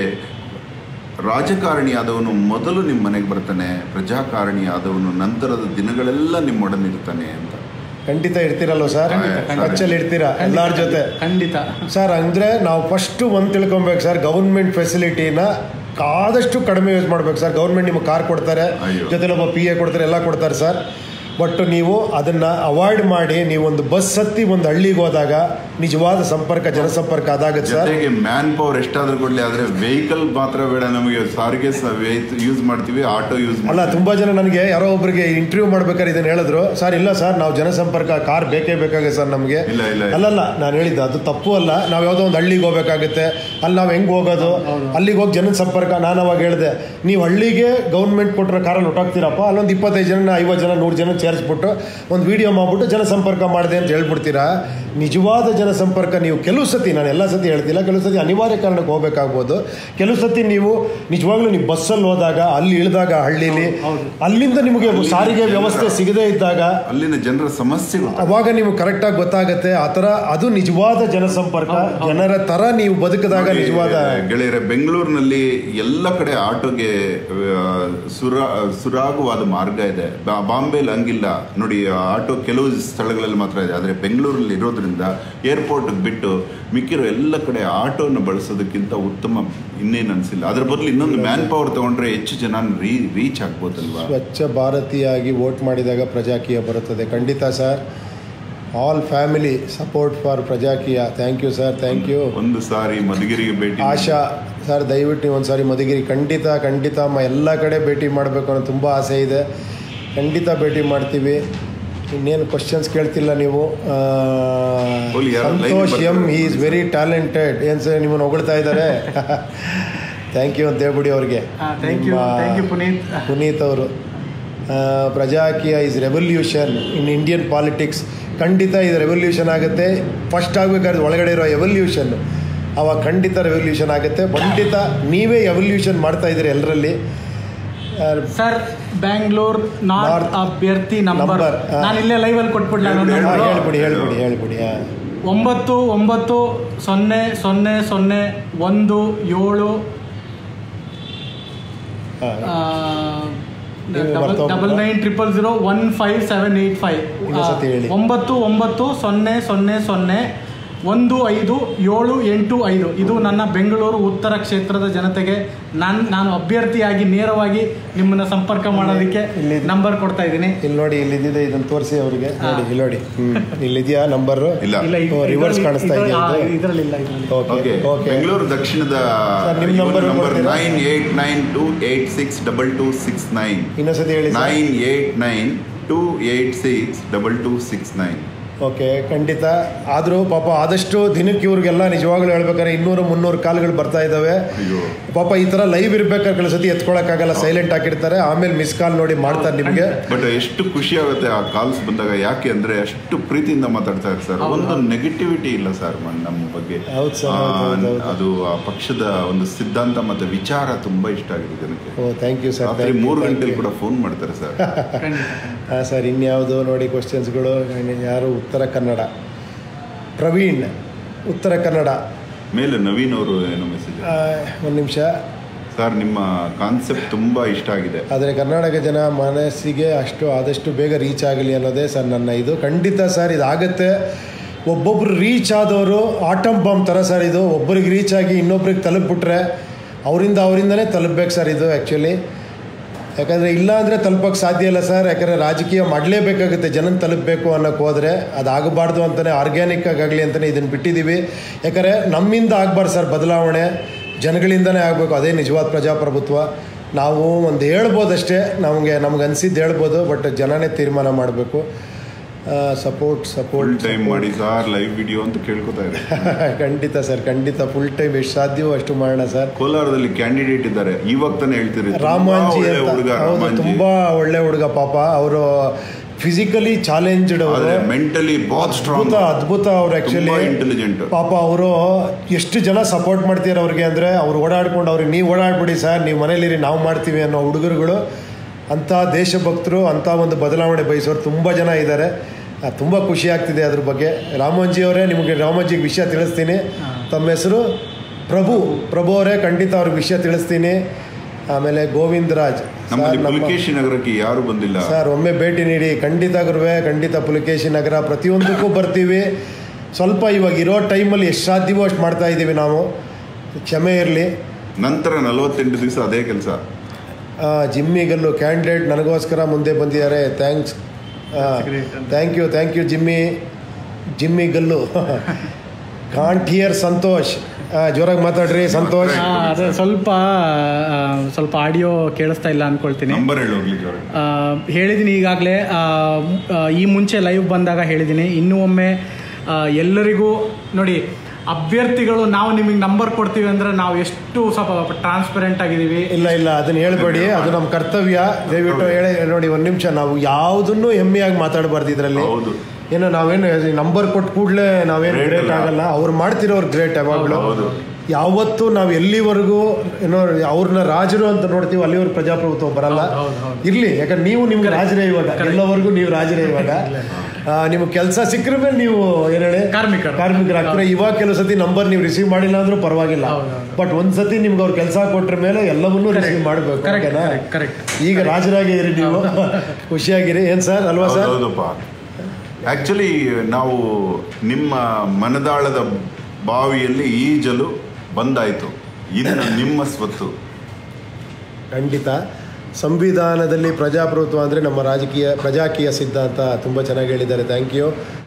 ರಾಜಕಾರಣಿ ಆದವನು ಮೊದಲು ನಿಮ್ಮ ಮನೆಗೆ ಬರ್ತಾನೆ, ಪ್ರಜಾಕಾರಣಿ ಆದವನು ನಂತರದ ದಿನಗಳೆಲ್ಲ ನಿಮ್ಮೊಡನಿರ್ತಾನೆ ಅಂತ.
ಖಂಡಿತ ಇರ್ತೀರಲ್ವ ಸರ್? ಟಚ್ಚಲ್ಲಿ ಇರ್ತೀರಾ ಎಲ್ಲರ ಜೊತೆ?
ಖಂಡಿತ
ಸರ್. ಅಂದರೆ ನಾವು ಫಸ್ಟು ಒಂದು ತಿಳ್ಕೊಬೇಕು ಸರ್, ಗೌರ್ಮೆಂಟ್ ಫೆಸಿಲಿಟಿನ ಆದಷ್ಟು ಕಡಿಮೆ ಯೂಸ್ ಮಾಡ್ಬೇಕು ಸರ್. ಗೌರ್ಮೆಂಟ್ ನಿಮಗೆ ಕಾರ್ ಕೊಡ್ತಾರೆ, ಜೊತೆಲಿ ಒಬ್ಬ ಪಿ ಎ ಕೊಡ್ತಾರೆ, ಎಲ್ಲ ಕೊಡ್ತಾರೆ ಸರ್. ಬಟ್ ನೀವು ಅದನ್ನು ಅವಾಯ್ಡ್ ಮಾಡಿ, ನೀವೊಂದು ಬಸ್ ಹತ್ತಿ ಒಂದು ಹಳ್ಳಿಗೆ ಹೋದಾಗ ನಿಜವಾದ ಸಂಪರ್ಕ, ಜನಸಂಪರ್ಕ ಅದಾಗುತ್ತೆ ಸರ್.
ಜೊತೆಗೆ ಮ್ಯಾನ್ ಪವರ್ ಎಷ್ಟಾದ್ರೂ ಕೊಡಲಿ, ಆದರೆ ವೆಹಿಕಲ್ ಮಾತ್ರ ಬೇಡ ನಮಗೆ. ಸಾರಿಗೆ ಯೂಸ್ ಮಾಡ್ತೀವಿ, ಆಟೋ ಯೂಸ್
ಅಲ್ಲ. ತುಂಬ ಜನ ನನಗೆ ಯಾರೋ ಒಬ್ಬರಿಗೆ ಇಂಟರ್ವ್ಯೂ ಮಾಡ್ಬೇಕಾದ್ರೆ ಇದನ್ನು ಹೇಳಿದ್ರು, ಸರ್ ಇಲ್ಲ ಸರ್, ನಾವು ಜನಸಂಪರ್ಕ ಕಾರ್ ಬೇಕೇ ಬೇಕಾಗುತ್ತೆ ಸರ್ ನಮಗೆ. ಅಲ್ಲಲ್ಲ, ನಾನು ಹೇಳಿದ್ದು ಅದು ತಪ್ಪು ಅಲ್ಲ. ನಾವು ಯಾವುದೋ ಒಂದು ಹಳ್ಳಿಗೆ ಹೋಗ್ಬೇಕಾಗುತ್ತೆ, ಅಲ್ಲಿ ನಾವು ಹೆಂಗೆ ಹೋಗೋದು, ಅಲ್ಲಿಗೆ ಹೋಗಿ ಜನದ ಸಂಪರ್ಕ. ನಾನು ಅವಾಗ ಹೇಳಿದೆ, ನೀವು ಹಳ್ಳಿಗೆ ಗೌರ್ಮೆಂಟ್ ಕೊಟ್ಟರೆ ಕಾರಲ್ಲಿ ಹೊಟ್ಟೋಗ್ತೀರಪ್ಪ, ಅಲ್ಲೊಂದು ಇಪ್ಪತ್ತೈದು ಜನ ಐವತ್ತು ಜನ ನೂರು ಜನ ಸೇರಿಸ್ಬಿಟ್ಟು ಒಂದು ವೀಡಿಯೋ ಮಾಡಿಬಿಟ್ಟು ಜನಸಂಪರ್ಕ ಮಾಡಿದೆ ಅಂತ ಹೇಳ್ಬಿಡ್ತೀರಾ. ನಿಜವಾದ ಜನಸಂಪರ್ಕ ನೀವು ಕೆಲವು ಸತಿ, ನಾನು ಎಲ್ಲ ಸತಿ ಹೇಳ್ತಿಲ್ಲ, ಕೆಲವು ಸತಿ ಅನಿವಾರ್ಯ ಕಾರಣಕ್ಕೆ ಹೋಗಬೇಕಾಗ್ಬೋದು. ಕೆಲವು ಸತಿ ನೀವು ನಿಜವಾಗ್ಲೂ ನೀವು ಬಸ್ಸಲ್ಲಿ ಹೋದಾಗ, ಅಲ್ಲಿ ಇಳಿದಾಗ ಹಳ್ಳಿಲಿ, ಅಲ್ಲಿಂದ ನಿಮಗೆ ಸಾರಿಗೆ ವ್ಯವಸ್ಥೆ ಸಿಗದೇ ಇದ್ದಾಗ
ಅಲ್ಲಿನ ಜನರ ಸಮಸ್ಯೆ
ಅವಾಗ ನಿಮ್ಗೆ ಕರೆಕ್ಟಾಗಿ ಗೊತ್ತಾಗುತ್ತೆ. ಆ ಥರ ಅದು ನಿಜವಾದ ಜನಸಂಪರ್ಕ. ಜನರ ಥರ ನೀವು ಬದುಕಿದಾಗ ನಿಜವಾದ
ಗೆಳೆಯರೆ. ಬೆಂಗಳೂರಿನಲ್ಲಿ ಎಲ್ಲ ಕಡೆ ಆಟೋಗೆ ಸುರ ಸುರಾಗವಾದ ಮಾರ್ಗ ಇದೆ. ಬಾಂಬೆಲಿ ಹಂಗಿಲ್ಲ ನೋಡಿ, ಆಟೋ ಕೆಲವು ಸ್ಥಳಗಳಲ್ಲಿ ಮಾತ್ರ ಇದೆ. ಆದರೆ ಬೆಂಗಳೂರಲ್ಲಿ ಇರೋದ್ರಿಂದ ಏರ್ಪೋರ್ಟ್ಗೆ ಬಿಟ್ಟು ಮಿಕ್ಕಿರೋ ಎಲ್ಲ ಕಡೆ ಆಟೋನ ಬಳಸೋದಕ್ಕಿಂತ ಉತ್ತಮ ಇನ್ನೇನು ಅನಿಸಿಲ್ಲ. ಅದ್ರ ಬದಲು ಇನ್ನೊಂದು ಮ್ಯಾನ್ ಪವರ್ ತಗೊಂಡ್ರೆ ಹೆಚ್ಚು ಜನ ರೀ ರೀಚ್ ಆಗ್ಬೋದಲ್ವಾ.
ಸ್ವಚ್ಛ ಭಾರತೀಯಾಗಿ ವೋಟ್ ಮಾಡಿದಾಗ ಪ್ರಜಾಕೀಯ ಬರುತ್ತದೆ. ಖಂಡಿತ sir. All family support for Prajakiya. Thank you sir, thank you.
ಒಂದು ಸಾರಿ ಮಧುಗಿರಿಗೆ ಭೇಟಿ.
ಆಶಾ ಸರ್, ದಯವಿಟ್ಟು ನೀವು ಒಂದು ಸಾರಿ ಮಧುಗಿರಿ ಖಂಡಿತ ಖಂಡಿತ ಅಮ್ಮ ಎಲ್ಲ ಕಡೆ ಭೇಟಿ ಮಾಡಬೇಕು ಅನ್ನೋ ತುಂಬ ಆಸೆ ಇದೆ. ಖಂಡಿತ ಭೇಟಿ ಮಾಡ್ತೀವಿ. ಇನ್ನೇನು ಕ್ವಶನ್ಸ್ ಕೇಳ್ತಿಲ್ಲ ನೀವು. Santosh M, he is very talented. ಏನು ಸರ್ ನಿಮ್ಮನ್ನು ಹೊಗಳ್ತಾ ಇದ್ದಾರೆ. ಥ್ಯಾಂಕ್ ಯು ಅಂತ ಹೇಳ್ಬಿಡಿ ಅವ್ರಿಗೆ. ಪುನೀತ್ ಅವರು. Prajakiya is revolution in Indian politics. ಖಂಡಿತ ಇದು ರೆವಲ್ಯೂಷನ್ ಆಗುತ್ತೆ. ಫಸ್ಟ್ ಆಗಬೇಕಾದ್ರೆ ಒಳಗಡೆ ಇರೋ ಎವಲ್ಯೂಷನ್, ಅವಾಗ ಖಂಡಿತ ರೆವಲ್ಯೂಷನ್ ಆಗುತ್ತೆ. ಖಂಡಿತ ನೀವೇ ಎವಲ್ಯೂಷನ್ ಮಾಡ್ತಾ ಇದ್ದೀರಿ ಎಲ್ಲರಲ್ಲಿ.
ಸರ್, ಬ್ಯಾಂಗ್ಳೂರ್ ನಾರ್ತ್ ಅಭ್ಯರ್ಥಿ ನಂಬರ್ ನಾನು ಇಲ್ಲೇ ಲೈವಲ್ಲಿ ಕೊಟ್ಬಿಡ್ಲ.
ಹೇಳ್ಬಿಡಿ ಹೇಳ್ಬಿಡಿ ಹೇಳ್ಬಿಡಿ
ಒಂಬತ್ತು ಒಂಬತ್ತು ಸೊನ್ನೆ ಸೊನ್ನೆ ಸೊನ್ನೆ ಒಂದು ಏಳು double nine triple zero one five seven eight five. ಒಂಬತ್ತು ಒಂಬತ್ತು ಸೊನ್ನೆ ಸೊನ್ನೆ ಸೊನ್ನೆ ಒಂದು ಐದು ಏಳು ಎಂಟು ಐದು. ಇದು ನನ್ನ ಬೆಂಗಳೂರು ಉತ್ತರ ಕ್ಷೇತ್ರದ ಜನತೆಗೆ ನಾನು ನಾನು ಅಭ್ಯರ್ಥಿಯಾಗಿ ನೇರವಾಗಿ ನಿಮ್ಮನ್ನ ಸಂಪರ್ಕ ಮಾಡೋದಕ್ಕೆ ನಂಬರ್ ಕೊಡ್ತಾ ಇದ್ದೀನಿ.
ಇಲ್ಲಿ ನೋಡಿ, ಇಲ್ಲಿದೆ, ಇದನ್ನು ತೋರಿಸಿ ಅವರಿಗೆ. ನೋಡಿ ಇಲ್ಲಿ ನೋಡಿ, ಇಲ್ಲಿದೆಯಾ ನಂಬರ್?
ಇಲ್ಲ,
ರಿವರ್ಸ್ ಕಾಣಿಸ್ತಾ ಇದೆ.
ಇದರಲ್ಲಿಲ್ಲ.
ಬೆಂಗಳೂರು ದಕ್ಷಿಣದ ನಿಮ್ಮ number number nine eight nine two eight six double two six nine.
ಇನ್ನೊಂದ್ಸತಿ ಹೇಳಿ.
Nine eight nine two eight six double two six nine.
Okay, ಖಂಡಿತ. ಆದರೂ ಪಾಪ ಆದಷ್ಟು ದಿನಕ್ಕೆ ಇವ್ರಿಗೆಲ್ಲ ನಿಜವಾಗ್ಲೂ ಹೇಳ್ಬೇಕಾದ್ರೆ ಇನ್ನೂರು ಮುನ್ನೂರು ಕಾಲ್ಗಳು ಬರ್ತಾ ಇದ್ದಾವೆ. ಪಾಪ ಈ ಥರ ಲೈವ್ ಇರ್ಬೇಕಾದ್ರೆ ಕೆಲವು ಸತಿ ಎತ್ಕೊಳಕ್ಕಾಗಲ್ಲ, ಸೈಲೆಂಟ್ ಹಾಕಿರ್ತಾರೆ. ಆಮೇಲೆ ಮಿಸ್ ಕಾಲ್ ನೋಡಿ ಮಾಡ್ತಾರೆ ನಿಮಗೆ.
ಬಟ್ ಎಷ್ಟು ಖುಷಿ ಆಗುತ್ತೆ ಆ ಕಾಲ್ಸ್ ಬಂದಾಗ. ಯಾಕೆ ಅಂದರೆ ಅಷ್ಟು ಪ್ರೀತಿಯಿಂದ ಮಾತಾಡ್ತಾರೆ ಸರ್. ಒಂದು ನೆಗೆಟಿವಿಟಿ ಇಲ್ಲ ಸರ್ ನಮ್ಮ ಬಗ್ಗೆ.
ಹೌದು ಸರ್.
ಅದು ಆ ಪಕ್ಷದ ಒಂದು ಸಿದ್ಧಾಂತ ಮತ್ತು ವಿಚಾರ ತುಂಬ ಇಷ್ಟ ಆಗಿದೆ ಜನಕ್ಕೆ.
ಓ, ಥ್ಯಾಂಕ್ ಯು ಸರ್.
ರಾತ್ರಿ ಮೂರು ಗಂಟೆಲಿ ಕೂಡ ಫೋನ್ ಮಾಡ್ತಾರೆ ಸರ್.
ಹಾಂ ಸರ್. ಇನ್ಯಾವುದು ನೋಡಿ ಕ್ವಶನ್ಸ್ಗಳು? ಯಾರು? ಉತ್ತರ ಕನ್ನಡ ಪ್ರವೀಣ್, ಉತ್ತರ ಕನ್ನಡ
ಮೇಲೆ ನವೀನ್ ಅವರು ಏನೋ ಮೆಸೇಜ್.
ಒಂದು ನಿಮಿಷ
ಸರ್, ನಿಮ್ಮ ಕಾನ್ಸೆಪ್ಟ್ ತುಂಬ ಇಷ್ಟ ಆಗಿದೆ.
ಆದರೆ ಕರ್ನಾಟಕ ಜನ ಮನಸ್ಸಿಗೆ ಅಷ್ಟು ಆದಷ್ಟು ಬೇಗ ರೀಚ್ ಆಗಲಿ ಅನ್ನೋದೇ ಸರ್ ನನ್ನ ಇದು. ಖಂಡಿತ ಸರ್, ಇದಾಗುತ್ತೆ. ಒಬ್ಬೊಬ್ರು ರೀಚ್ ಆದವರು ಆಟಮ್ ಬಾಂಬ್ ಥರ ಸರ್ ಇದು. ಒಬ್ಬರಿಗೆ ರೀಚ್ ಆಗಿ ಇನ್ನೊಬ್ರಿಗೆ ತಲುಪಿಬಿಟ್ರೆ ಅವರಿಂದ ಅವರಿಂದನೇ ತಲುಪಬೇಕು ಸರ್ ಇದು ಆ್ಯಕ್ಚುಲಿ. ಯಾಕಂದರೆ ಇಲ್ಲ ಅಂದರೆ ತಲುಪೋಕ್ಕೆ ಸಾಧ್ಯ ಇಲ್ಲ ಸರ್. ಯಾಕಂದರೆ ರಾಜಕೀಯ ಮಾಡಲೇಬೇಕಾಗುತ್ತೆ ಜನನ ತಲುಪಬೇಕು ಅನ್ನೋಕ್ಕೆ ಹೋದರೆ. ಅದಾಗಬಾರ್ದು ಅಂತಲೇ ಆರ್ಗ್ಯಾನಿಕ್ ಆಗಲಿ ಅಂತಲೇ ಇದನ್ನು ಬಿಟ್ಟಿದ್ದೀವಿ. ಯಾಕಂದರೆ ನಮ್ಮಿಂದ ಆಗಬಾರ್ದು ಸರ್ ಬದಲಾವಣೆ, ಜನಗಳಿಂದನೇ ಆಗಬೇಕು. ಅದೇ ನಿಜವಾದ ಪ್ರಜಾಪ್ರಭುತ್ವ. ನಾವು ಒಂದು ಹೇಳ್ಬೋದಷ್ಟೇ, ನಮಗೆ ನಮ್ಗೆ ಅನಿಸಿದ್ದು ಹೇಳ್ಬೋದು, ಬಟ್ ಜನನೇ ತೀರ್ಮಾನ ಮಾಡಬೇಕು. ಸಪೋರ್ಟ್ ಸಪೋರ್ಟ್
ಟೈಮ್ ಮಾಡಿ ಸರ್, ಲೈವ್ ವಿಡಿಯೋ ಅಂತ ಕೇಳ್ಕೊತಾ ಇದೆ.
ಖಂಡಿತ ಸರ್, ಖಂಡಿತ ಫುಲ್ ಟೈಮ್ ಎಷ್ಟು ಸಾಧ್ಯವೋ ಅಷ್ಟು ಮಾಡೋಣ ಸರ್.
ಕೋಲಾರದಲ್ಲಿ ಕ್ಯಾಂಡಿಡೇಟ್ ಇದ್ದಾರೆ, ಇವಾಗ ತಾನೇ ಹೇಳ್ತೀರಿ.
ರಾಮಾಂಜಿ ಅಂತ, ಹೌದು, ತುಂಬ ಒಳ್ಳೆ ಹುಡುಗ ಪಾಪ. ಅವರು ಫಿಸಿಕಲಿ ಚಾಲೆಂಜ್ಡ್, ಅವರು
ಮೆಂಟಲಿ ಅದ್ಭುತ
ಅದ್ಭುತ ಅವ್ರು ಆ್ಯಕ್ಚುಲಿ
ಇಂಟೆಲಿಜೆಂಟ್.
ಪಾಪ ಅವರು ಎಷ್ಟು ಜನ ಸಪೋರ್ಟ್ ಮಾಡ್ತೀರ ಅವ್ರಿಗೆ ಅಂದರೆ, ಅವ್ರು ಓಡಾಡ್ಕೊಂಡು ಅವ್ರಿಗೆ ನೀವು ಓಡಾಡ್ಬಿಡಿ ಸರ್, ನೀವು ಮನೇಲಿರಿ ನಾವು ಮಾಡ್ತೀವಿ ಅನ್ನೋ ಹುಡುಗರುಗಳು. ಅಂಥ ದೇಶಭಕ್ತರು, ಅಂಥ ಒಂದು ಬದಲಾವಣೆ ಬಯಸೋರು ತುಂಬ ಜನ ಇದ್ದಾರೆ. ತುಂಬ ಖುಷಿ ಆಗ್ತಿದೆ ಅದ್ರ ಬಗ್ಗೆ. ರಾಮೋಜಿ ಅವರೇ, ನಿಮಗೆ ರಾಮೋಜಿಗೆ ವಿಷಯ ತಿಳಿಸ್ತೀನಿ. ತಮ್ಮ ಹೆಸರು ಪ್ರಭು ಪ್ರಭು ಅವರೇ, ಖಂಡಿತ ಅವ್ರಿಗೆ ವಿಷಯ ತಿಳಿಸ್ತೀನಿ. ಆಮೇಲೆ ಗೋವಿಂದ ರಾಜ್,
ಪುಲಕೇಶಿ ನಗರಕ್ಕೆ ಯಾರು ಬಂದಿಲ್ಲ
ಸರ್, ಒಮ್ಮೆ ಭೇಟಿ ನೀಡಿ. ಖಂಡಿತ ಗುರುವೆ, ಖಂಡಿತ ಪುಲಕೇಶಿ ನಗರ ಪ್ರತಿಯೊಂದಕ್ಕೂ ಬರ್ತೀವಿ. ಸ್ವಲ್ಪ ಇವಾಗ ಇರೋ ಟೈಮಲ್ಲಿ ಎಷ್ಟು ಸಾಧ್ಯವೋ ಅಷ್ಟು ಮಾಡ್ತಾ ಇದ್ದೀವಿ ನಾವು, ಕ್ಷಮೆ ಇರಲಿ.
ನಂತರ ನಲವತ್ತೆಂಟು ದಿವಸ ಅದೇ ಕೆಲಸ.
ಜಿಮ್ಮಿಗಲ್ಲು ಕ್ಯಾಂಡಿಡೇಟ್ ನನಗೋಸ್ಕರ ಮುಂದೆ ಬಂದಿದ್ದಾರೆ. Thanks, thank you thank you Jimmy Jimmy ಗಲ್ಲು. ಕಾಂಟ್ ಹಿಯರ್ ಸಂತೋಷ್, ಜೋರಾಗಿ ಮಾತಾಡ್ರಿ ಸಂತೋಷ್.
ಅದೇ ಸ್ವಲ್ಪ ಸ್ವಲ್ಪ ಆಡಿಯೋ ಕೇಳಿಸ್ತಾ ಇಲ್ಲ ಅಂದ್ಕೊಳ್ತೀನಿ. ಹೇಳಿದ್ದೀನಿ ಈಗಾಗಲೇ, ಈ ಮುಂಚೆ ಲೈವ್ ಬಂದಾಗ ಹೇಳಿದ್ದೀನಿ. ಇನ್ನೂ ಒಮ್ಮೆ ಎಲ್ಲರಿಗೂ ನೋಡಿ, ಅಭ್ಯರ್ಥಿಗಳು ನಾವು ನಿಮಗೆ ನಂಬರ್ ಕೊಡ್ತೀವಿ ಅಂದ್ರೆ ನಾವು ಎಷ್ಟು ಸ್ವಲ್ಪ ಟ್ರಾನ್ಸ್ಪರೆಂಟ್ ಆಗಿದ್ದೀವಿ.
ಇಲ್ಲ ಇಲ್ಲ ಅದನ್ನ ಹೇಳ್ಬೇಡಿ, ಅದು ನಮ್ಮ ಕರ್ತವ್ಯ. ದಯವಿಟ್ಟು ಹೇಳಿ ನೋಡಿ ಒಂದು ನಿಮಿಷ, ನಾವು ಯಾವುದನ್ನು ಹೆಮ್ಮೆಯಾಗಿ ಮಾತಾಡಬಾರ್ದು ಇದರಲ್ಲಿ. ಏನೋ ನಾವೇನು ನಂಬರ್ ಕೊಟ್ಟು ಕೂಡಲೇ ನಾವೇನು ಗ್ರೇಟ್ ಆಗಲ್ಲ, ಅವ್ರು ಮಾಡ್ತಿರೋರು ಗ್ರೇಟ್ ಯಾವಾಗಲೂ. ಯಾವತ್ತು ನಾವು ಎಲ್ಲಿವರೆಗೂ ಏನೋ ಅವ್ರನ್ನ ರಾಜರು ಅಂತ ನೋಡ್ತೀವಿ ಅಲ್ಲಿವರೆಗೂ ಪ್ರಜಾಪ್ರಭುತ್ವ ಬರಲ್ಲ. ಇರ್ಲಿ, ಯಾಕಂದ್ರೆ ನೀವು ನಿಮ್ಗೆ ರಾಜರೇ ಇವಾಗ, ಎಲ್ಲವರೆಗೂ ನೀವು ರಾಜರೇ ಇವಾಗ. ನಿಮ್ಗೆ ಕೆಲಸ ಸಿಕ್ಕರ ಮೇಲೆ ನೀವು ಏನು ಹೇಳಿ
ಕಾರ್ಮಿಕ
ಕಾರ್ಮಿಕರಾಗ್ತಾರೆ. ಇವಾಗ ಕೆಲವು ಸತಿ ನಂಬರ್ ನೀವು ರಿಸೀವ್ ಮಾಡಿಲ್ಲ ಅಂದ್ರೂ ಪರವಾಗಿಲ್ಲ, ಬಟ್ ಒಂದ್ಸತಿ ನಿಮ್ಗೆ ಅವ್ರು ಕೆಲಸ ಕೊಟ್ರ ಮೇಲೆ ಎಲ್ಲವನ್ನೂ ರಿಸೀವ್ ಮಾಡಬೇಕು. ಈಗ ರಾಜರಾಗಿ ಇರಿ ನೀವು, ಖುಷಿಯಾಗಿರಿ. ಏನ್ ಸರ್ ಅಲ್ವಾ ಸರ್?
ಆಕ್ಚುಲಿ ನಾವು ನಿಮ್ಮ ಮನದಾಳದ ಬಾವಿಯಲ್ಲಿ ಈಜಲು ಬಂದಾಯಿತು, ಇನ್ನು ನಿಮ್ಮ ಸ್ವತ್ತು.
ಖಂಡಿತ. ಸಂವಿಧಾನದಲ್ಲಿ ಪ್ರಜಾಪ್ರಭುತ್ವ ಅಂದರೆ ನಮ್ಮ ರಾಜಕೀಯ ಪ್ರಜಾಕೀಯ ಸಿದ್ಧಾಂತ ತುಂಬ ಚೆನ್ನಾಗಿ ಹೇಳಿದ್ದಾರೆ. Thank you.